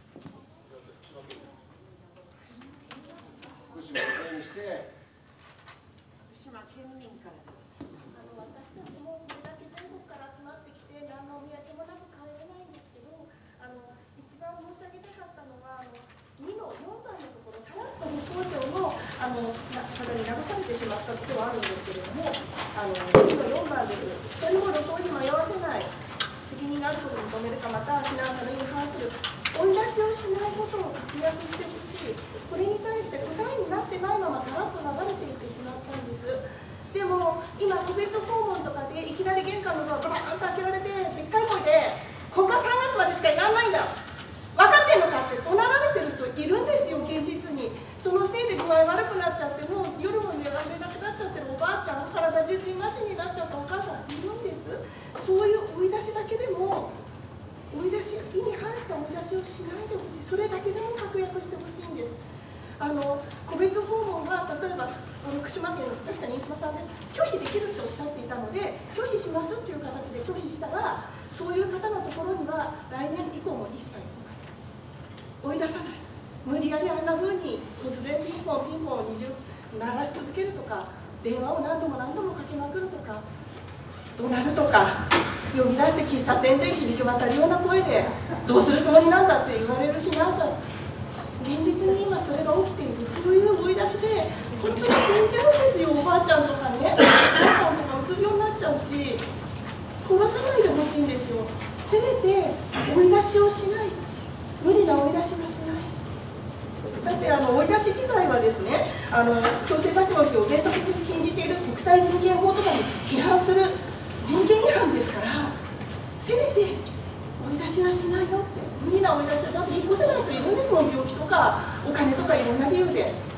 福島県にして福島県民からあの私たちもこれだけ全国から集まってきて何のお土産もなく帰れないんですけど、あの一番申し上げたかったのはあのにのよんばんのところ、さらっと無工場のあの方に流されてしまったことはあるんですけれども、あのにのよんばんです。人にも路頭に迷わせない、責任があることに認めるか、また避難者に反する追い出しをしないことを確約してほしい。これに対して答えになってないままさらっと流れていってしまったんです。でも今個別訪問とかでいきなり玄関のドアバーンと開けられてでっかい声で「ここはさんがつまでしかいらないんだ、分かってんのか」って怒鳴られてる人いるんですよ、現実に。そのせいで具合悪くなっちゃって、もう夜も寝られなくなっちゃってるおばあちゃん、体中じんましになっちゃったお母さんいるんです。そういう追い出しだけでも、追い出し意に反した追い出しをしないでほしい。それだけでも確約してほしいんです。あの個別訪問は例えば福島県の確かに飯島さんです、拒否できるとおっしゃっていたので、拒否しますっていう形で拒否したら、そういう方のところには来年以降も一切来ない、追い出さない、無理やりあんなふうに突然ピンポンピンポンを二重鳴らし続けるとか、電話を何度も何度もかけまくるとか、怒鳴るとか、呼び出して喫茶店で響き渡るような声でどうするつもりなんだって言われる避難者、現実に今それが起きている。そういう追い出しで本当に死んじゃうんですよ。おばあちゃんとかね、お母さんとかうつ病になっちゃうし、殺さないでほしいんですよ。せめて追い出しをしない、無理な追い出しはしない。だってあの追い出し自体はですね、あの強制立ち退きを原則的に禁じている国際人権法とかに違反する人権違反ですから、せめて追い出しはしないよって。無理な追い出しは、だって引っ越せない人いるんですもん、病気とかお金とかいろんな理由で。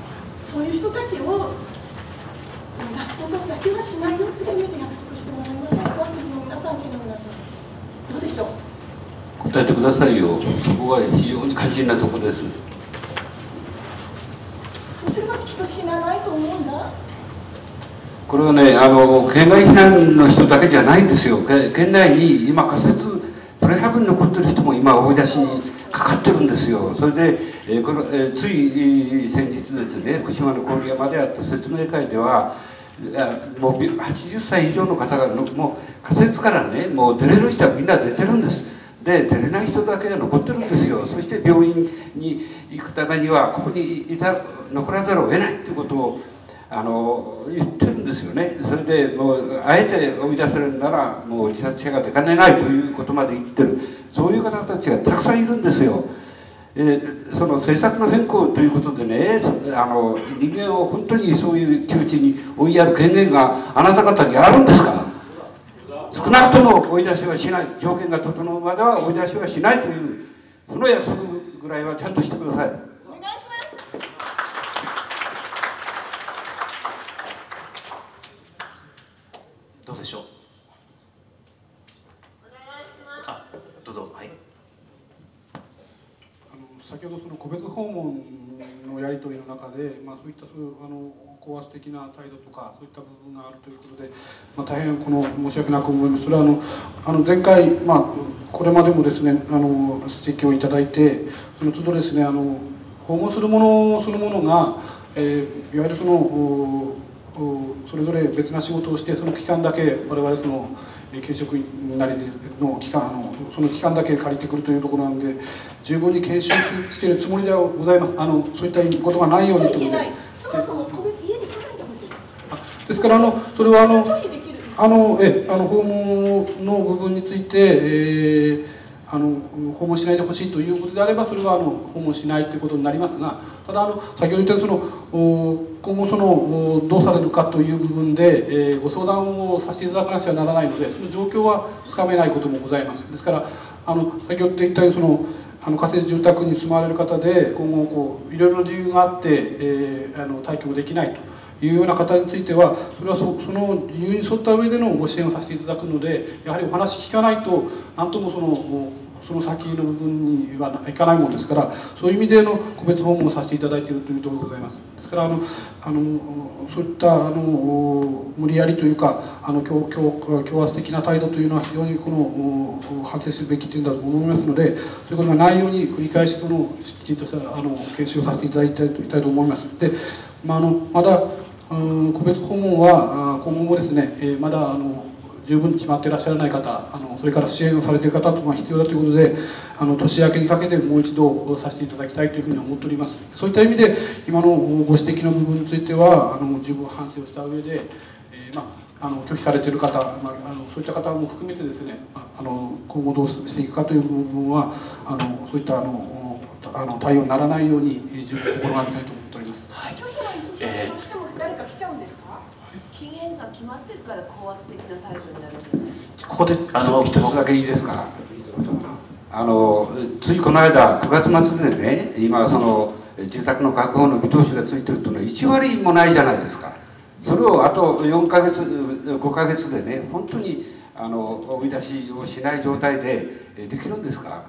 そういう人たちを出すことだけはしないよってせめて約束してもらえませんかっていうのを皆さん懸念になってどうでしょう。 答えてくださいよ。そこが非常に肝心なところです。 そうすればきっと死なないと思うんだ。 これはね、あの県外避難の人だけじゃないんですよ。県内に今仮設プレハブに残ってる人も今追い出しにかかってるんですよ。それで、えーこのえー、つい先日ですね、福島の郡山であった説明会では、もうはちじゅっさい以上の方がもう仮設からね、もう出れる人はみんな出てるんです。で、出れない人だけが残ってるんですよ。そして病院に行くためにはここにいざ残らざるを得ないということをあの言ってるんですよね。それでもうあえて追い出されるならもう自殺者が出かねないということまで言ってる、そういう方たちがたくさんいるんですよ。えー、その政策の変更ということでね、あの人間を本当にそういう窮地に追いやる権限があなた方にあるんですか。少なくとも追い出しはしない、条件が整うまでは追い出しはしないというその約束ぐらいはちゃんとしてください。 どうでしょう。あ、どうぞ。はい。 あの先ほどその個別訪問のやり取りの中で、まあ、そういったそういうあの高圧的な態度とかそういった部分があるということで、まあ、大変この申し訳なく思います。それはあのあの前回、まあ、これまでもですねあの指摘をいただいて、その都度ですねあの訪問するものそのものが、えー、いわゆるそのそれぞれ別な仕事をしてその期間だけ我々その研職員なりの期間のその期間だけ借りてくるというところなので十分に研修しているつもりではございます。あのそういったことがないようにということで。 そもそも家に来ないでほしいです。 ですからあのそれはあのあのえあの訪問の部分について、えー、あの訪問しないでほしいということであればそれはあの訪問しないということになりますが、ただあの先ほど言ったその今後そのどうされるかという部分で、えー、ご相談をさせていただかなくちゃならないのでその状況はつかめないこともございます。ですからあの先ほど言ったようにそのあの仮設住宅に住まわれる方で今後こういろいろ理由があって、えー、あの退去もできないというような方についてはそれは そ, その理由に沿った上でのご支援をさせていただくのでやはりお話聞かないと何ともそのその先の部分にはいかないものですからそういう意味での個別訪問をさせていただいているというところでございます。ですからあのあのそういったあの無理やりというかあの 強, 強, 強圧的な態度というのは非常にこの反省するべき点だと思いますのでそういうことがないように繰り返しそのきちんとしたあの研修をさせていただきたいといたいと思います。で、まあ、あのまだ個別訪問は今後もですね、えー、まだあの十分に決まっていらっしゃらない方あのそれから支援をされている方というのが必要だということであの年明けにかけてもう一度させていただきたいというふうに思っております。そういった意味で今のご指摘の部分についてはあの十分反省をした上で、えーまあ、あの拒否されている方、まあ、あのそういった方も含めてですねあの今後どうしていくかという部分はあのそういったあのあの対応にならないように十分心がけたいと思っております。 はい、拒否はどうしても誰か来ちゃうんですか？期限が決まってるから高圧的な態度になる。 ここであの一つだけいいですか。あのついこの間くがつ末でね今その住宅の確保の見通しがついてるというのはいち割もないじゃないですか。それをあとよんかげつごかげつでね本当にあの追い出しをしない状態でできるんですか。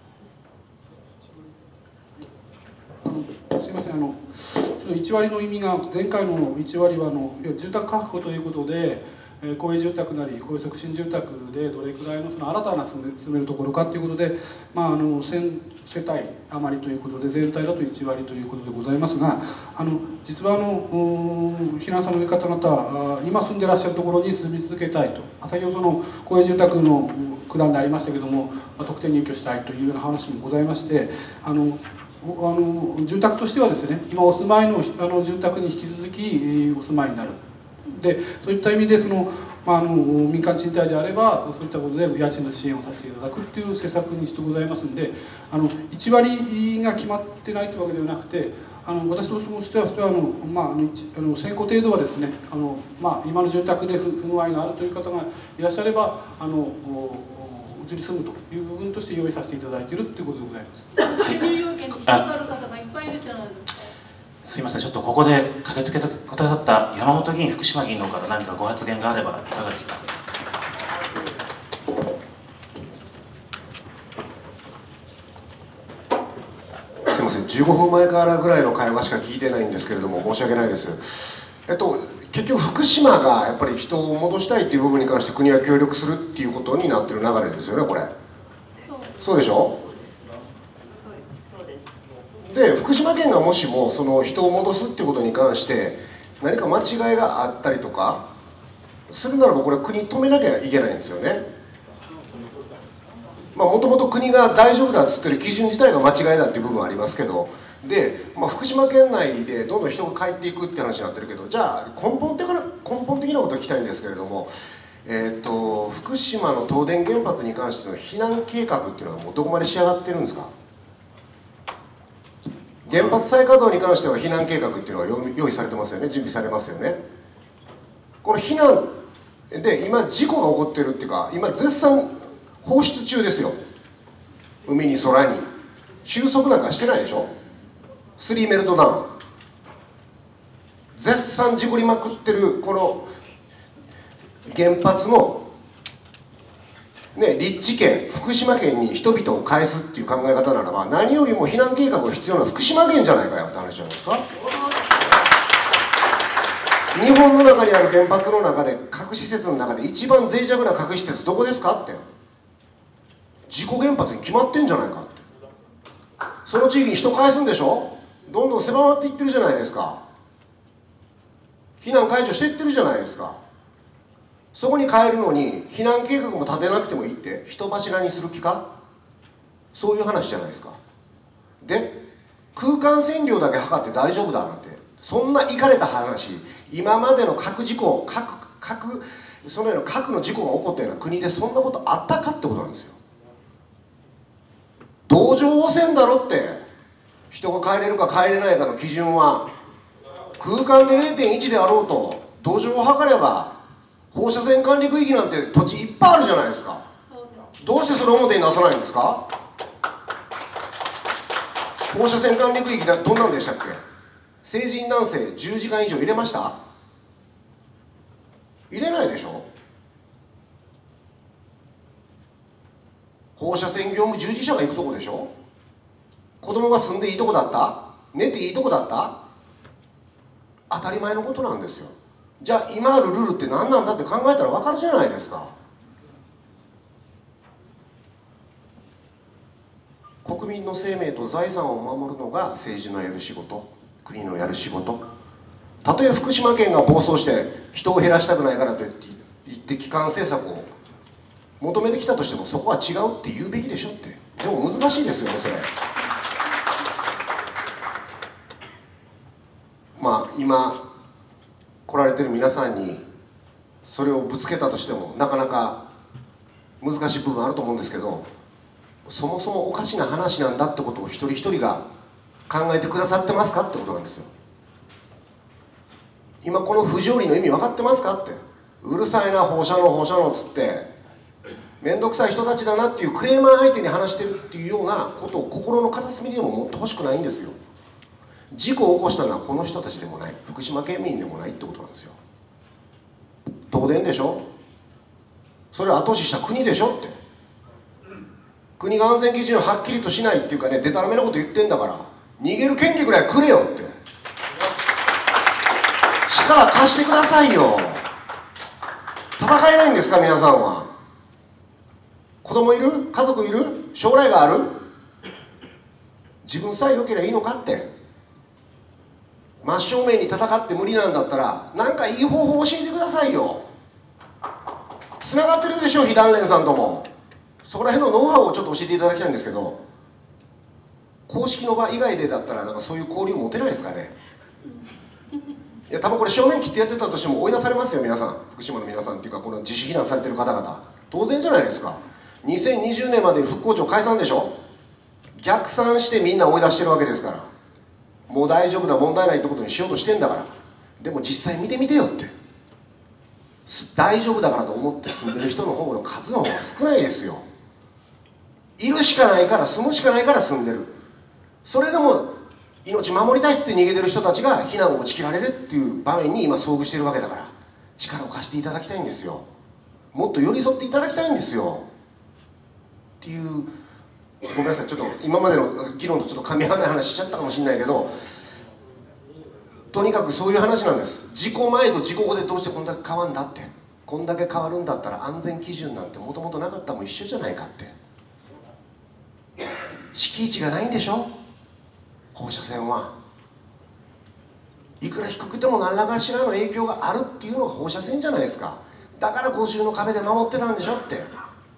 すみませんあのいち割の意味が前回のいち割はあの住宅確保ということで公営住宅なり公営促進住宅でどれくらいのその新たな住め、住めるところかということで、まあ、あのせんせたい余りということで全体だといち割ということでございますがあの実はあの避難者の方々今住んでらっしゃるところに住み続けたいと先ほどの公営住宅の区段でありましたけれども、まあ、特定入居したいというような話もございましてあのあの住宅としてはですね今お住まいのあの住宅に引き続きお住まいになるでそういった意味でその、まあ、あの民間賃貸であればそういったことで家賃の支援をさせていただくっていう施策にしてございますのであのいち割が決まってないというわけではなくてあの私としてはそれはあの、まあ、あの先行程度はですねあの、まあ、今の住宅で不具合があるという方がいらっしゃればあの移り住むという部分として用意させていただいているということでございます。 移住要件に引っかかる方がいっぱいいるじゃないですか。 すいません、ちょっとここで駆けつけてくださった山本議員、福島議員の方から何かご発言があればいかがですか。 すみません、じゅうごふんまえからぐらいの会話しか聞いてないんですけれども、申し訳ないです。えっと、結局、福島がやっぱり人を戻したいっていう部分に関して国は協力するっていうことになってる流れですよね、これ。そうでしょ。で、福島県がもしもその人を戻すっていうことに関して何か間違いがあったりとかするならば、これ国止めなきゃいけないんですよね。まあもともと国が大丈夫だっつってる基準自体が間違いだっていう部分はありますけど、で、まあ、福島県内でどんどん人が帰っていくって話になってるけど、じゃあ根本的な根本的なことを聞きたいんですけれども、えー、と福島の東電原発に関しての避難計画っていうのはもうどこまで仕上がってるんですか。原発再稼働に関しては避難計画っていうのは用意されてますよね、準備されますよね。これ避難で今事故が起こってるっていうか、今絶賛放出中ですよ、海に空に。収束なんかしてないでしょ、スリーメルトダウン。絶賛事故りまくってるこの原発のね、立地圏、福島県に人々を返すっていう考え方ならば、何よりも避難計画が必要な福島県じゃないかよって話じゃないですか。日本の中にある原発の中で、核施設の中で一番脆弱な核施設どこですかって、事故原発に決まってんじゃないかって。その地域に人返すんでしょ、どんどん狭まっていってるじゃないですか。避難解除していってるじゃないですか。そこに帰るのに避難計画も立てなくてもいいって人柱にする気か、そういう話じゃないですか。で、空間線量だけ測って大丈夫だなんて、そんなイかれた話、今までの核事故、核核そのような核の事故が起こったような国でそんなことあったかってことなんですよ。同情汚染だろって、人が帰れるか帰れないかの基準は空間で れいてんいち であろうと同情を図れば、放射線管理区域なんて土地いっぱいあるじゃないですか。どうしてそれを表に出さないんですか。放射線管理区域どんなんでしたっけ。成人男性じゅうじかん以上入れました。入れないでしょ。放射線業務従事者が行くとこでしょ。子供が住んでいいとこだった、寝ていいとこだった、当たり前のことなんですよ。じゃあ今あるルールって何なんだって考えたら分かるじゃないですか。国民の生命と財産を守るのが政治のやる仕事、国のやる仕事。たとえ福島県が暴走して人を減らしたくないからといって基幹政策を求めてきたとしても、そこは違うって言うべきでしょって。でも難しいですよね、それ。まあ今来られてる皆さんにそれをぶつけたとしてもなかなか難しい部分あると思うんですけど、そもそもおかしな話なんだってことを一人一人が考えてくださってますかってことなんですよ。今この不条理の意味分かってますかって。うるさいな放射能放射能っつって面倒くさい人たちだなっていうクレーマー相手に話してるっていうようなことを心の片隅にでも持ってほしくないんですよ。事故を起こしたのはこの人たちでもない、福島県民でもないってことなんですよ。東電でしょ、それを後押しした国でしょって。国が安全基準をはっきりとしないっていうかね、でたらめなこと言ってんだから逃げる権利ぐらいくれよって、力貸してくださいよ。戦えないんですか皆さんは。子供いる、家族いる、将来がある、自分さえ良ければいいのかって。真正面に戦って無理なんだったら何かいい方法教えてくださいよ。つながってるでしょ、被団連さんとも。そこら辺のノウハウをちょっと教えていただきたいんですけど、公式の場以外でだったらなんかそういう交流持てないですかね。いや多分これ正面切ってやってたとしても追い出されますよ皆さん、福島の皆さんっていうかこの自主避難されてる方々、当然じゃないですか。にせんにじゅうねんまでに復興庁解散でしょ。逆算してみんな追い出してるわけですから、もう大丈夫だ問題ないってことにしようとしてんだから。でも実際見てみてよって。大丈夫だからと思って住んでる人の方の数の方が少ないですよ。いるしかないから、住むしかないから住んでる。それでも命守りたいっつって逃げてる人たちが避難を打ち切られるっていう場面に今遭遇しているわけだから、力を貸していただきたいんですよ。もっと寄り添っていただきたいんですよっていう、ごめんなさい、ちょっと今までの議論とちょっと噛み合わない話しちゃったかもしれないけど、とにかくそういう話なんです。事故前と事故後でどうしてこんだけ変わるんだって、こんだけ変わるんだったら安全基準なんてもともとなかったも一緒じゃないかって。敷地がないんでしょ、放射線は。いくら低くても何らかしらの影響があるっていうのが放射線じゃないですか。だからご重の壁で守ってたんでしょって。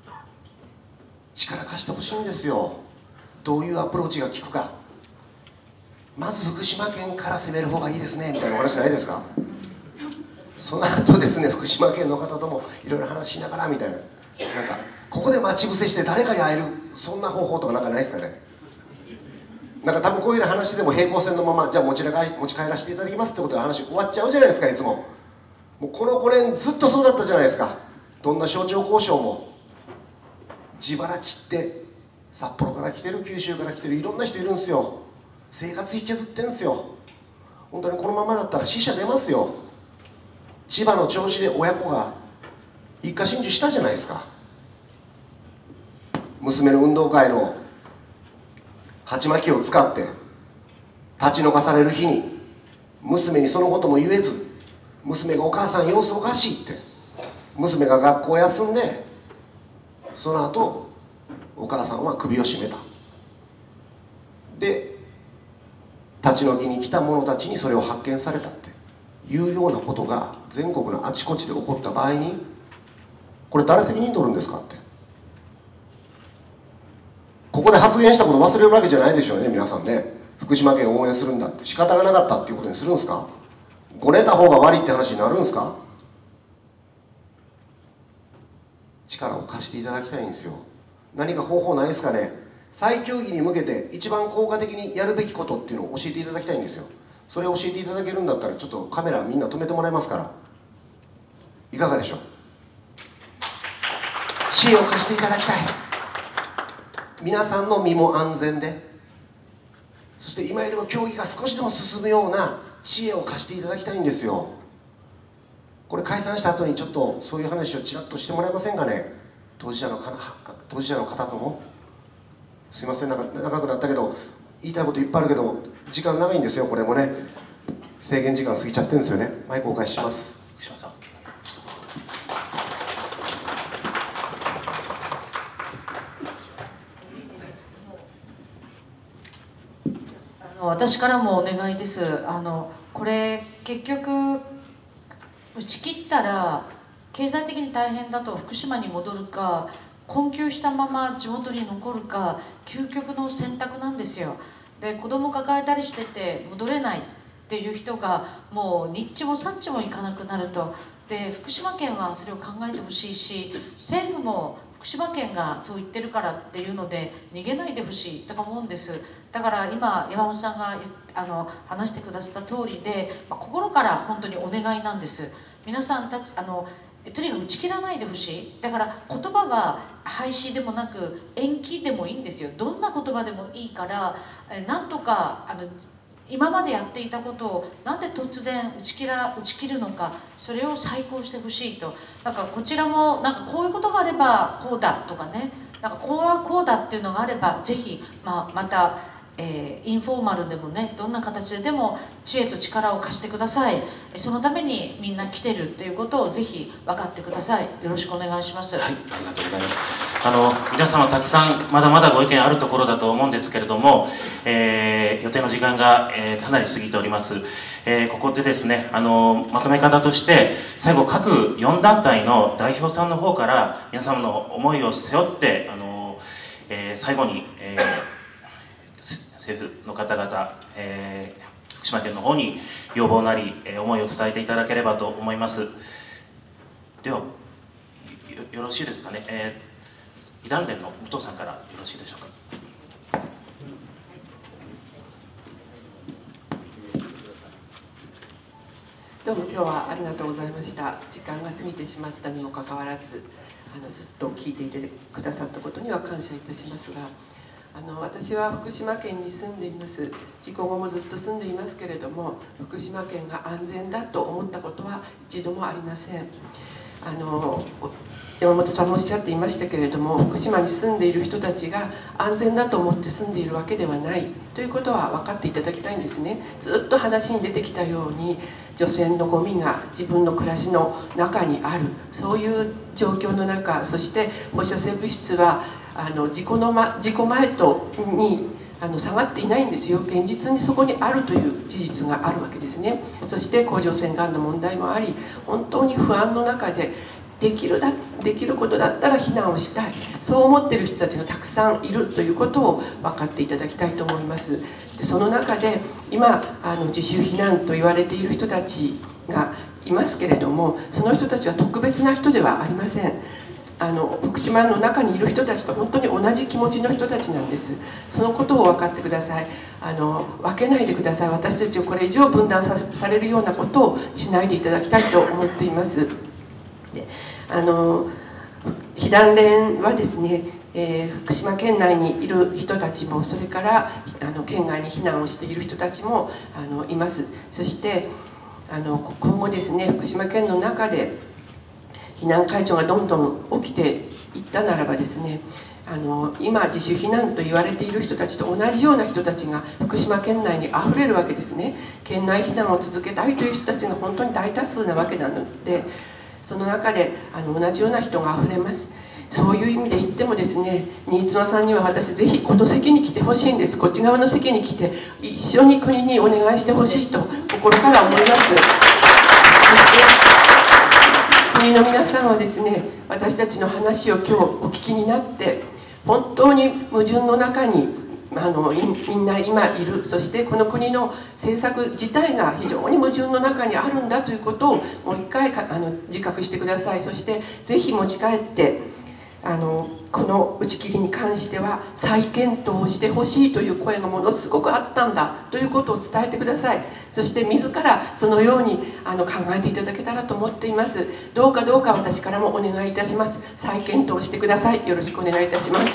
力貸してほしいんですよ。どういうアプローチが効くか。まず福島県から攻める方がいいですねみたいなお話ないですか。その後ですね、福島県の方ともいろいろ話しながらみたいな、なんかここで待ち伏せして誰かに会える、そんな方法とかなんかないですかね。なんか多分こういう話でも平行線のまま、じゃあ持ち持ち帰らせていただきますってことで話終わっちゃうじゃないですか。いつももうこのごねんずっとそうだったじゃないですか。どんな省庁交渉も自腹切って、札幌から来てる、九州から来てる、いろんな人いるんですよ。生活費削ってんすよ。本当にこのままだったら死者出ますよ。千葉の銚子で親子が一家心中したじゃないですか。娘の運動会の鉢巻きを使って立ち退かされる日に、娘にそのことも言えず、娘がお母さん様子おかしいって、娘が学校休んで、その後お母さんは首を絞めた。で立ち退きに来た者たちにそれを発見されたっていうようなことが全国のあちこちで起こった場合に、これ誰責任取るんですかって。ここで発言したこと忘れるわけじゃないでしょうね、皆さんね。福島県を応援するんだって仕方がなかったっていうことにするんですか。ごねた方が悪いって話になるんですか。力を貸していただきたいんですよ。何か方法ないですかね。再協議に向けて一番効果的にやるべきことっていうのを教えていただきたいんですよ。それを教えていただけるんだったら、ちょっとカメラみんな止めてもらえますから、いかがでしょう。知恵を貸していただきたい。皆さんの身も安全で、そして今よりも協議が少しでも進むような知恵を貸していただきたいんですよ。これ解散した後にちょっとそういう話をちらっとしてもらえませんかね。当事者のか当事者の方とも。すいません、なんか長くなったけど、言いたいこといっぱいあるけど時間長いんですよ。これもね、制限時間過ぎちゃってるんですよね。マイクお返しします。 福島さん。 あの私からもお願いです。あのこれ結局打ち切ったら経済的に大変だと福島に戻るか、困窮したまま地元に残るか、究極の選択なんですよ。で子供抱えたりしてて戻れないっていう人がもう日地もさん地も行かなくなると。で福島県はそれを考えてほしいし、政府も福島県がそう言ってるからっていうので逃げないでほしいとか思うんです。だから今山本さんがあの話してくださった通りで、まあ、心から本当にお願いなんです。皆さんたちあのとにかく打ち切らないでほしい。だから言葉は廃止でもなく延期でもいいんですよ。どんな言葉でもいいから、えなんとかあの今までやっていたことをなんで突然打ち切ら打ち切るのか、それを再考してほしいと。なんかこちらもなんかこういうことがあればこうだとかね、なんかこうはこうだっていうのがあればぜひ、まあ、また、えー、インフォーマルでもね、どんな形ででも知恵と力を貸してください。そのためにみんな来てるということをぜひ分かってください。よろしくお願いします。 はい、ありがとうございます。あの皆様たくさんまだまだご意見あるところだと思うんですけれども、えー、予定の時間が、えー、かなり過ぎております。えー、ここでですね、あのまとめ方として最後各よん団体の代表さんの方から皆様の思いを背負ってあの、えー、最後に、えー政府の方々、えー、福島県の方に要望なり、えー、思いを伝えていただければと思います。では よ, よろしいですかね、えー、イラン連の武藤さんからよろしいでしょうか。 どうも今日はありがとうございました。時間が過ぎてしまったにもかかわらず、あのずっと聞いていてくださったことには感謝いたしますが、 あの私は福島県に住んでいます。事故後もずっと住んでいますけれども、福島県が安全だと思ったことは一度もありません。あの山本さんもおっしゃっていましたけれども、福島に住んでいる人たちが安全だと思って住んでいるわけではないということは分かっていただきたいんですね。ずっと話に出てきたように、除染のゴミが自分の暮らしの中にある、そういう状況の中、そして放射性物質はあの事故の、ま、事故前とにあの下がっていないんですよ。現実にそこにあるという事実があるわけですね。そして甲状腺がんの問題もあり、本当に不安の中でできるだできることだったら避難をしたい、そう思っている人たちがたくさんいるということを分かっていただきたいと思います。でその中で今あの自主避難と言われている人たちがいますけれども、その人たちは特別な人ではありません。あの福島の中にいる人たちと本当に同じ気持ちの人たちなんです。そのことを分かってください。あの分けないでください。私たちをこれ以上分断 さ, されるようなことをしないでいただきたいと思っています。であの避難連はですね、えー、福島県内にいる人たちも、それからあの県外に避難をしている人たちもあのいます。そしてあの今後ですね、福島県の中で避難解除がどんどん起きていったならばですね、あの今自主避難と言われている人たちと同じような人たちが福島県内にあふれるわけですね。県内避難を続けたいという人たちが本当に大多数なわけなので、その中であの同じような人があふれます。そういう意味で言ってもですね、新妻さんには私ぜひこの席に来てほしいんです。こっち側の席に来て一緒に国にお願いしてほしいと心から思います。そして国の皆さんはですね、私たちの話を今日お聞きになって本当に矛盾の中にあのみんな今いる、そしてこの国の政策自体が非常に矛盾の中にあるんだということをもう一回あの自覚してください。そしてぜひ持ち帰ってあのこの打ち切りに関しては再検討をしてほしいという声がものすごくあったんだということを伝えてください。そして自らそのようにあの考えていただけたらと思っています。どうかどうか私からもお願いいたします。再検討してください。よろしくお願いいたします。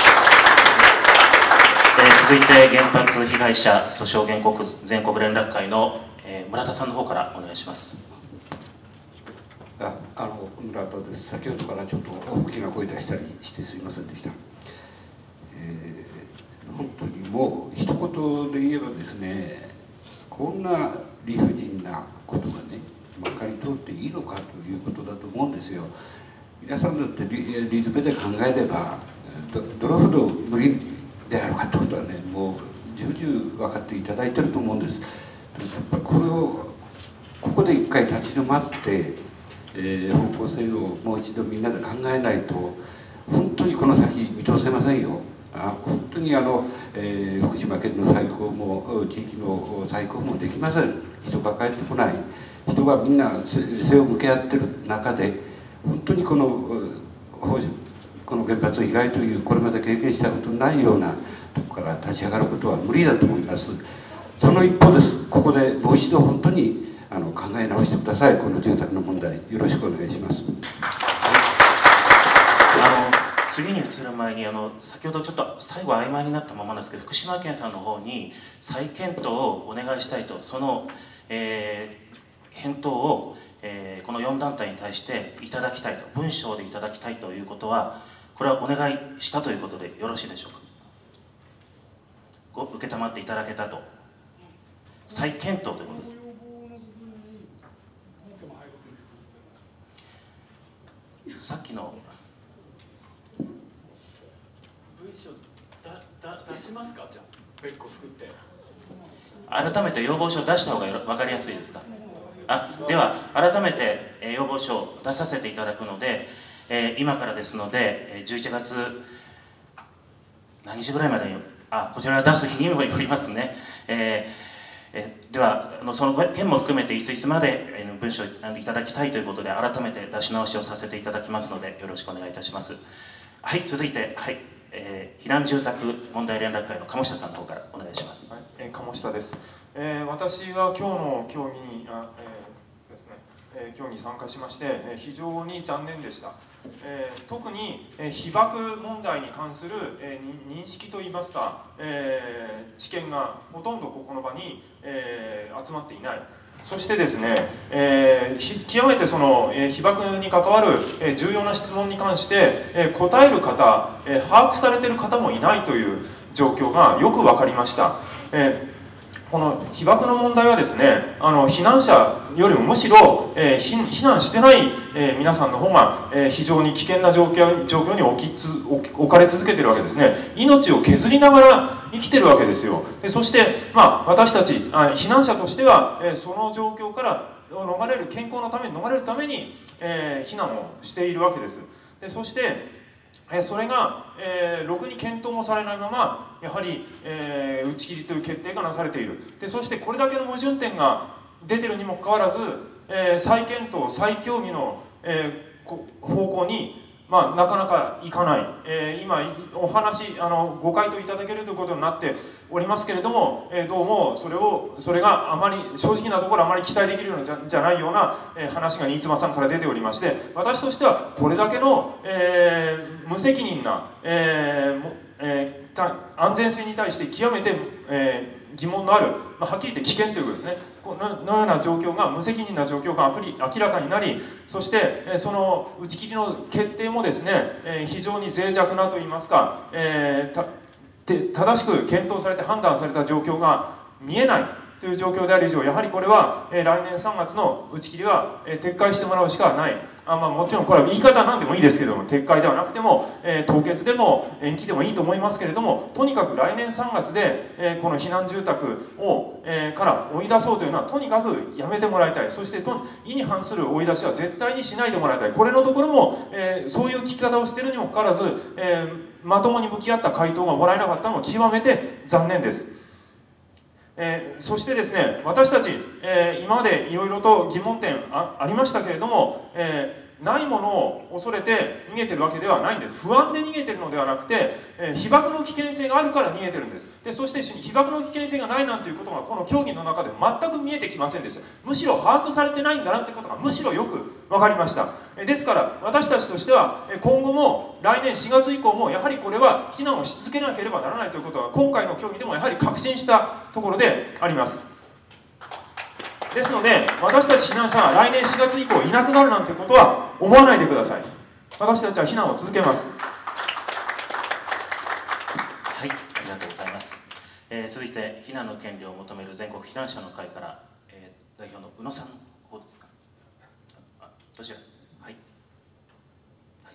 続いて原発被害者訴訟原告全国連絡会の、えー、村田さんの方からお願いします。 あ、あの村田です。先ほどからちょっと大きな声出したりしてすみませんでした。えー、本当にもう一言で言えばですね、こんな理不尽なことがねまかり通っていいのかということだと思うんですよ。皆さんだって理理詰めで考えれば ど, どれほど無理であるかということはね、もう重々分かっていただいていると思うんです。やっぱりこれをここで一回立ち止まって、えー、方向性をもう一度みんなで考えないと本当にこの先見通せませんよ。あ本当にあの、えー、福島県の再興も地域の再興もできません。人が帰ってこない、人がみんな背を向け合ってる中で本当にこのこの原発被害というこれまで経験したことのないようなところから立ち上がることは無理だと思います。その一方です。ここでもう一度本当にあの考え直してください。この住宅の問題よろしくお願いします。 あの次に移る前にあの先ほどちょっと最後曖昧になったままなんですけど、福島県さんの方に再検討をお願いしたいと、その、えー、返答を、えー、このよん団体に対していただきたいと、文章でいただきたいということは、これはお願いしたということでよろしいでしょうか。ご受けたまっていただけたと、再検討ということです。さっきの文章だだ出しますか。じゃあ別個作って改めて要望書を出した方が分かりやすいですか。あでは改めて、えー、要望書を出させていただくので、えー、今からですのでじゅういちがつ何日ぐらいまでに、あこちらが出す日にもよりますね。えーえではあのその件も含めていついつまで、えー、文章をいただきたいということで改めて出し直しをさせていただきますのでよろしくお願いいたします。はい、続いて、はいえー、避難住宅問題連絡会の鴨下さんの方からお願いします。 はい、えー、鴨下です。えー、私は今日の協議にあ、えーですねえー、協議に参加しまして、えー、非常に残念でした。 えー、特に、えー、被爆問題に関する、えー、認識といいますか、えー、知見がほとんどここの場に、えー、集まっていない。そしてですね、えー、極めてその、えー、被爆に関わる、えー、重要な質問に関して、えー、答える方、えー、把握されている方もいないという状況がよく分かりました。えーこの被爆の問題はですね、あの避難者よりもむしろ、えー、避難してない、えー、皆さんの方が、えー、非常に危険な状況、状況に置きつ置かれ続けているわけですね。命を削りながら生きてるわけですよ。でそして、まあ、私たちあ避難者としては、えー、その状況から逃れる、健康のために逃れるために、えー、避難をしているわけです。でそしてそれが、えー、ろくに検討もされないままやはり、えー、打ち切りという決定がなされている。でそしてこれだけの矛盾点が出てるにもかかわらず、えー、再検討再協議の、えー、方向に、まあ、なかなかいかない、えー、今お話あのご回答いただけるということになっておりますけれども、えー、どうもそれをそれがあまり正直なところあまり期待できるのじゃじゃないような、えー、話が新妻さんから出ておりまして、私としてはこれだけの、えー、無責任な、えーえー、安全性に対して極めて、えー、疑問のある、まあ、はっきり言って危険ということですね、こののような状況が無責任な状況が明らかになり、そして、えー、その打ち切りの決定もですね、えー、非常に脆弱なといいますか、えー、た正しく検討されて判断された状況が見えないという状況である以上、やはりこれは、えー、来年さんがつの打ち切りは、えー、撤回してもらうしかない。あ、まあ、もちろんこれは言い方なんでもいいですけれども、撤回ではなくても、えー、凍結でも延期でもいいと思いますけれども、とにかく来年さんがつで、えー、この避難住宅を、えー、から追い出そうというのはとにかくやめてもらいたい。そしてと意に反する追い出しは絶対にしないでもらいたい。これのところも、えー、そういう聞き方をしているにもかかわらず、えーまともに向き合った回答がもらえなかったのは極めて残念です。えー、そしてですね、私たち、えー、今までいろいろと疑問点 あ, ありましたけれども、えー、ないものを恐れて逃げてるわけではないんです。不安で逃げてるのではなくて、えー、被爆の危険性があるから逃げてるんです。でそして被爆の危険性がないなんていうことがこの協議の中で全く見えてきませんでした。むしろ把握されてないんだなってことがむしろよく分かりました。ですから私たちとしては今後も来年しがつ以降もやはりこれは避難をし続けなければならないということは今回の協議でもやはり確信したところであります。ですので私たち避難者は来年しがつ以降いなくなるなんてことは思わないでください。私たちは避難を続けます。 はい、ありがとうございます。えー、続いて避難の権利を求める全国避難者の会から、えー、代表の宇野さんの方ですか。あ、どちら。はい。はい、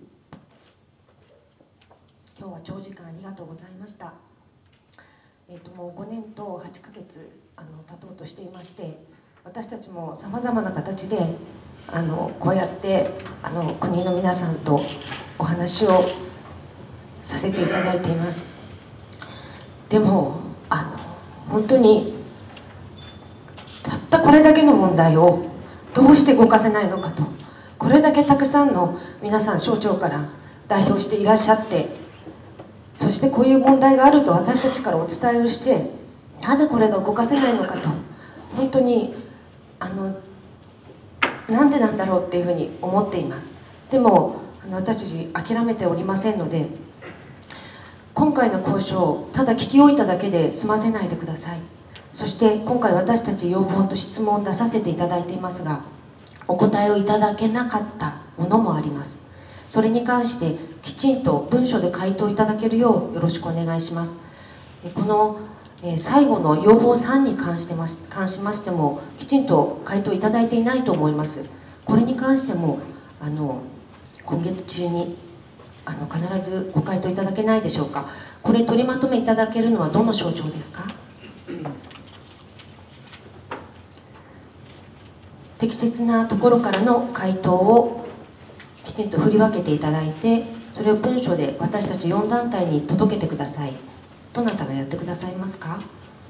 今日は長時間ありがとうございました。えーと、もうごねんとはちかげつあの経とうとしていまして、私たちもさまざまな形であのこうやってあの国の皆さんとお話をさせていただいています。でもあの本当にたったこれだけの問題をどうして動かせないのかと、これだけたくさんの皆さん省庁から代表していらっしゃって、そしてこういう問題があると私たちからお伝えをして、なぜこれが動かせないのかと、本当にあのなんでなんだろうっていうふうに思っています。でもあの私たち諦めておりませんので、今回の交渉ただ聞き終えただけで済ませないでください。そして今回私たち要望と質問を出させていただいていますが、お答えをいただけなかったものもあります。それに関してきちんと文書で回答いただけるようよろしくお願いします。この最後の要望さんに関してまし関しましてもきちんと回答いただいていないと思います。これに関してもあの今月中にあの必ずご回答いただけないでしょうか。これ取りまとめいただけるのはどの省庁ですか。適切なところからの回答をきちんと振り分けていただいて、それを文書で私たちよんだんたいに届けてください。どなたがやってくださいますか。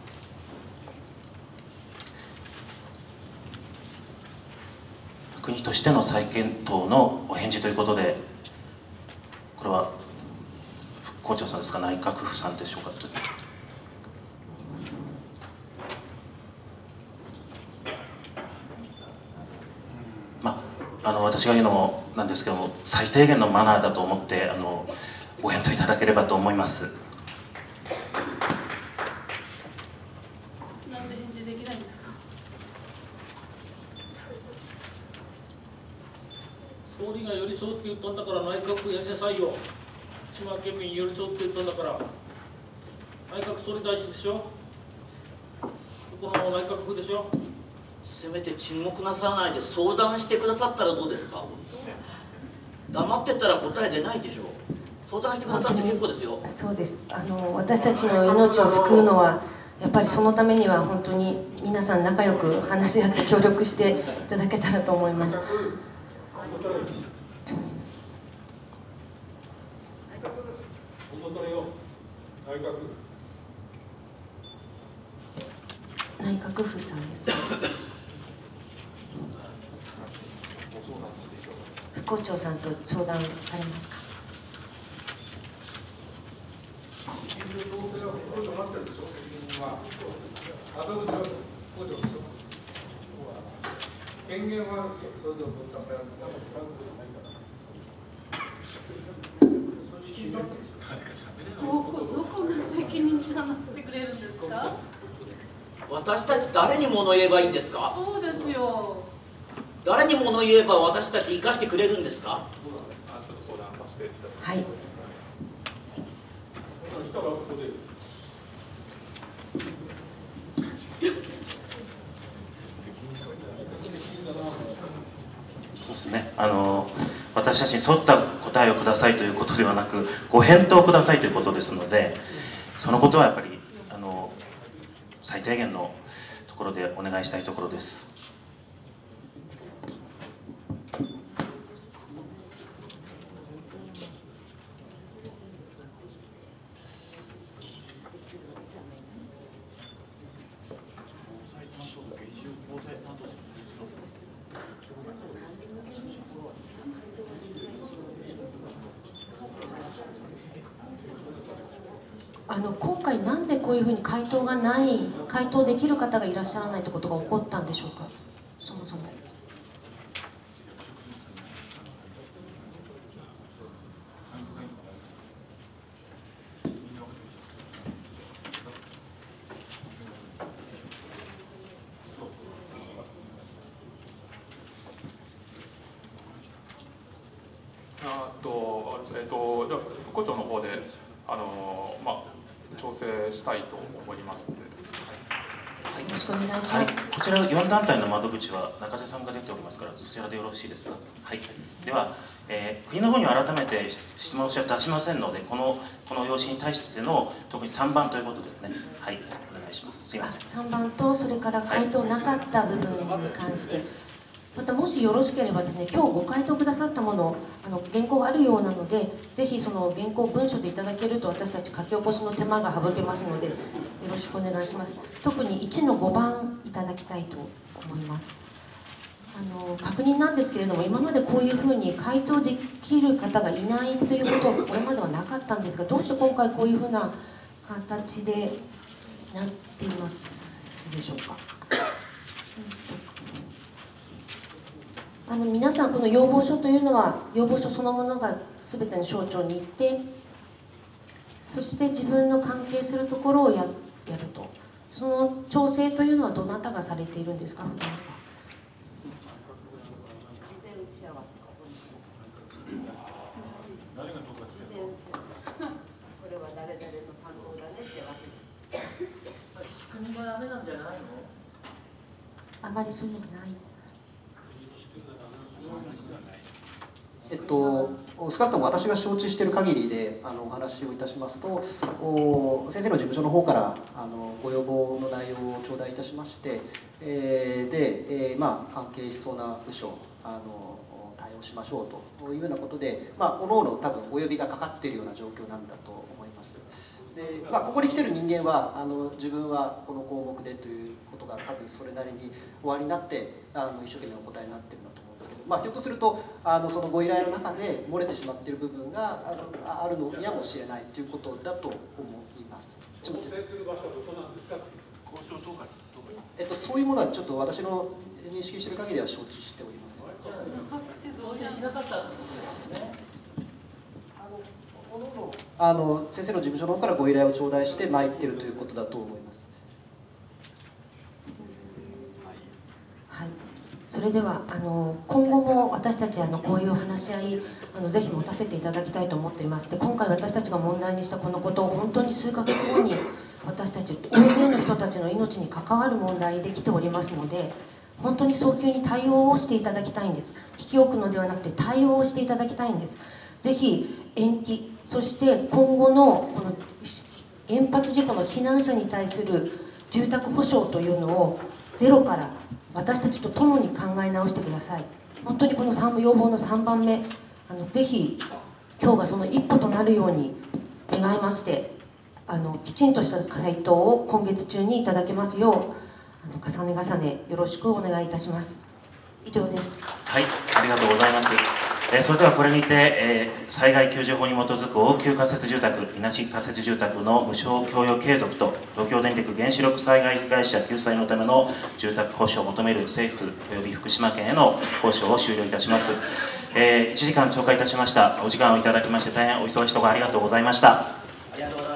国としての再検討のお返事ということで、これは復興庁さんですか、内閣府さんでしょうか。まあ、あの私が言うのもなんですけども、最低限のマナーだと思ってあのご返答いただければと思います。 なんで返事できないんですか。総理が寄り添うって言ったんだから内閣府やりなさいよ。福島県民に寄り添うって言ったんだから内閣総理大臣でしょ。この内閣府でしょ。 せめて沈黙なさらないで相談してくださったらどうですか。黙ってたら答え出ないでしょう。相談してくださって結構ですよ。 そうです。あの私たちの命を救うのはやっぱりそのためには本当に皆さん仲良く話し合って協力していただけたらと思います。内閣府さんです。副校長さんと相談されますか。 権限はそれでも使うことどこどこが責任者になってくれるんですか。 私たち誰に物言えばいいんですか。 そうですよ。 誰に物言えば私たち生かしてくれるんですか。 はい。 そうですね。あの私たちに沿った答えをくださいということではなく、ご返答くださいということですので、そのことはやっぱりあの最低限のところでお願いしたいところです。 あの今回なんでこういうふうに回答がない回答できる方がいらっしゃらないということが起こったんでしょうか。そもそもあとえっとじゃあ副校長の方であのまあ調整したいと思いますので、 よろしくお願いします。 はい、こちらよん団体の窓口は中瀬さんが出ておりますから、そちらでよろしいですか。はい。では、えー、国の方には改めて質問を出しませんので、このこの用紙に対しての特にさんばんということですね。はい、お願いします。すいません。 さんばんとそれから回答なかった部分に関して。はい、またもしよろしければですね、今日ご回答くださったもの、あの原稿があるようなので、ぜひその原稿を文書でいただけると私たち書き起こしの手間が省けますので、よろしくお願いします。特にいちのごばんいただきたいと思います。あの確認なんですけれども、今までこういうふうに回答できる方がいないということはこれまではなかったんですが、どうして今回こういうふうな形でなっていますでしょうか。あの皆さん、この要望書というのは要望書そのものが全ての省庁に行って、そして自分の関係するところを や, やると、その調整というのはどなたがされているんですか。 これは誰々の担当だねってわけ。仕組みがダメなんじゃないの？ あまりそういうのがない。 えっと、少なくとも私が承知している限りであのお話をいたしますと、お先生の事務所の方からあのご要望の内容を頂戴いたしまして、えー、で、えーまあ、関係しそうな部署あの対応しましょうというようなことで、まあ、おのおの多分お呼びがかかっているような状況なんだと思います。でまあ、ここに来てる人間はあの自分はこの項目でということが多分それなりにおありになってあの一生懸命お答えになってるんだと思うんですけど、まあ、ひょっとするとあのそのご依頼の中で漏れてしまっている部分があのあるのやもしれないということだと思います。調整する場所はどこなんですか。交渉統括えっと、そういうものはちょっと私の認識している限りは承知しておりません。 成しなかったということですね。 あの先生の事務所の方からご依頼を頂戴して参っているということだと思います。 はい、それではあの今後も私たちあのこういう話し合いあのぜひ持たせていただきたいと思っています。で今回私たちが問題にしたこのことを本当に数ヶ月後に私たち大勢の人たちの命に関わる問題で来ておりますので、本当に早急に対応をしていただきたいんです。引き置くのではなくて対応をしていただきたいんです。ぜひ延期、そして今後のこの原発事故の避難者に対する住宅保障というのをゼロから私たちと共に考え直してください。本当にこの要望のさんばんめ、あのぜひ今日がその一歩となるように願いまして、あのきちんとした回答を今月中にいただけますよう、あの重ね重ねよろしくお願いいたします。以上です。 はい、ありがとうございます。えー、それではこれにて、えー、災害救助法に基づく応急仮設住宅、みなし仮設住宅の無償供与継続と、東京電力原子力災害被害者救済のための住宅保障を求める政府および福島県への交渉を終了いたします。えー、いちじかん超過いたしました。お時間をいただきまして大変お忙しいところありがとうございました。 ありがとうございました。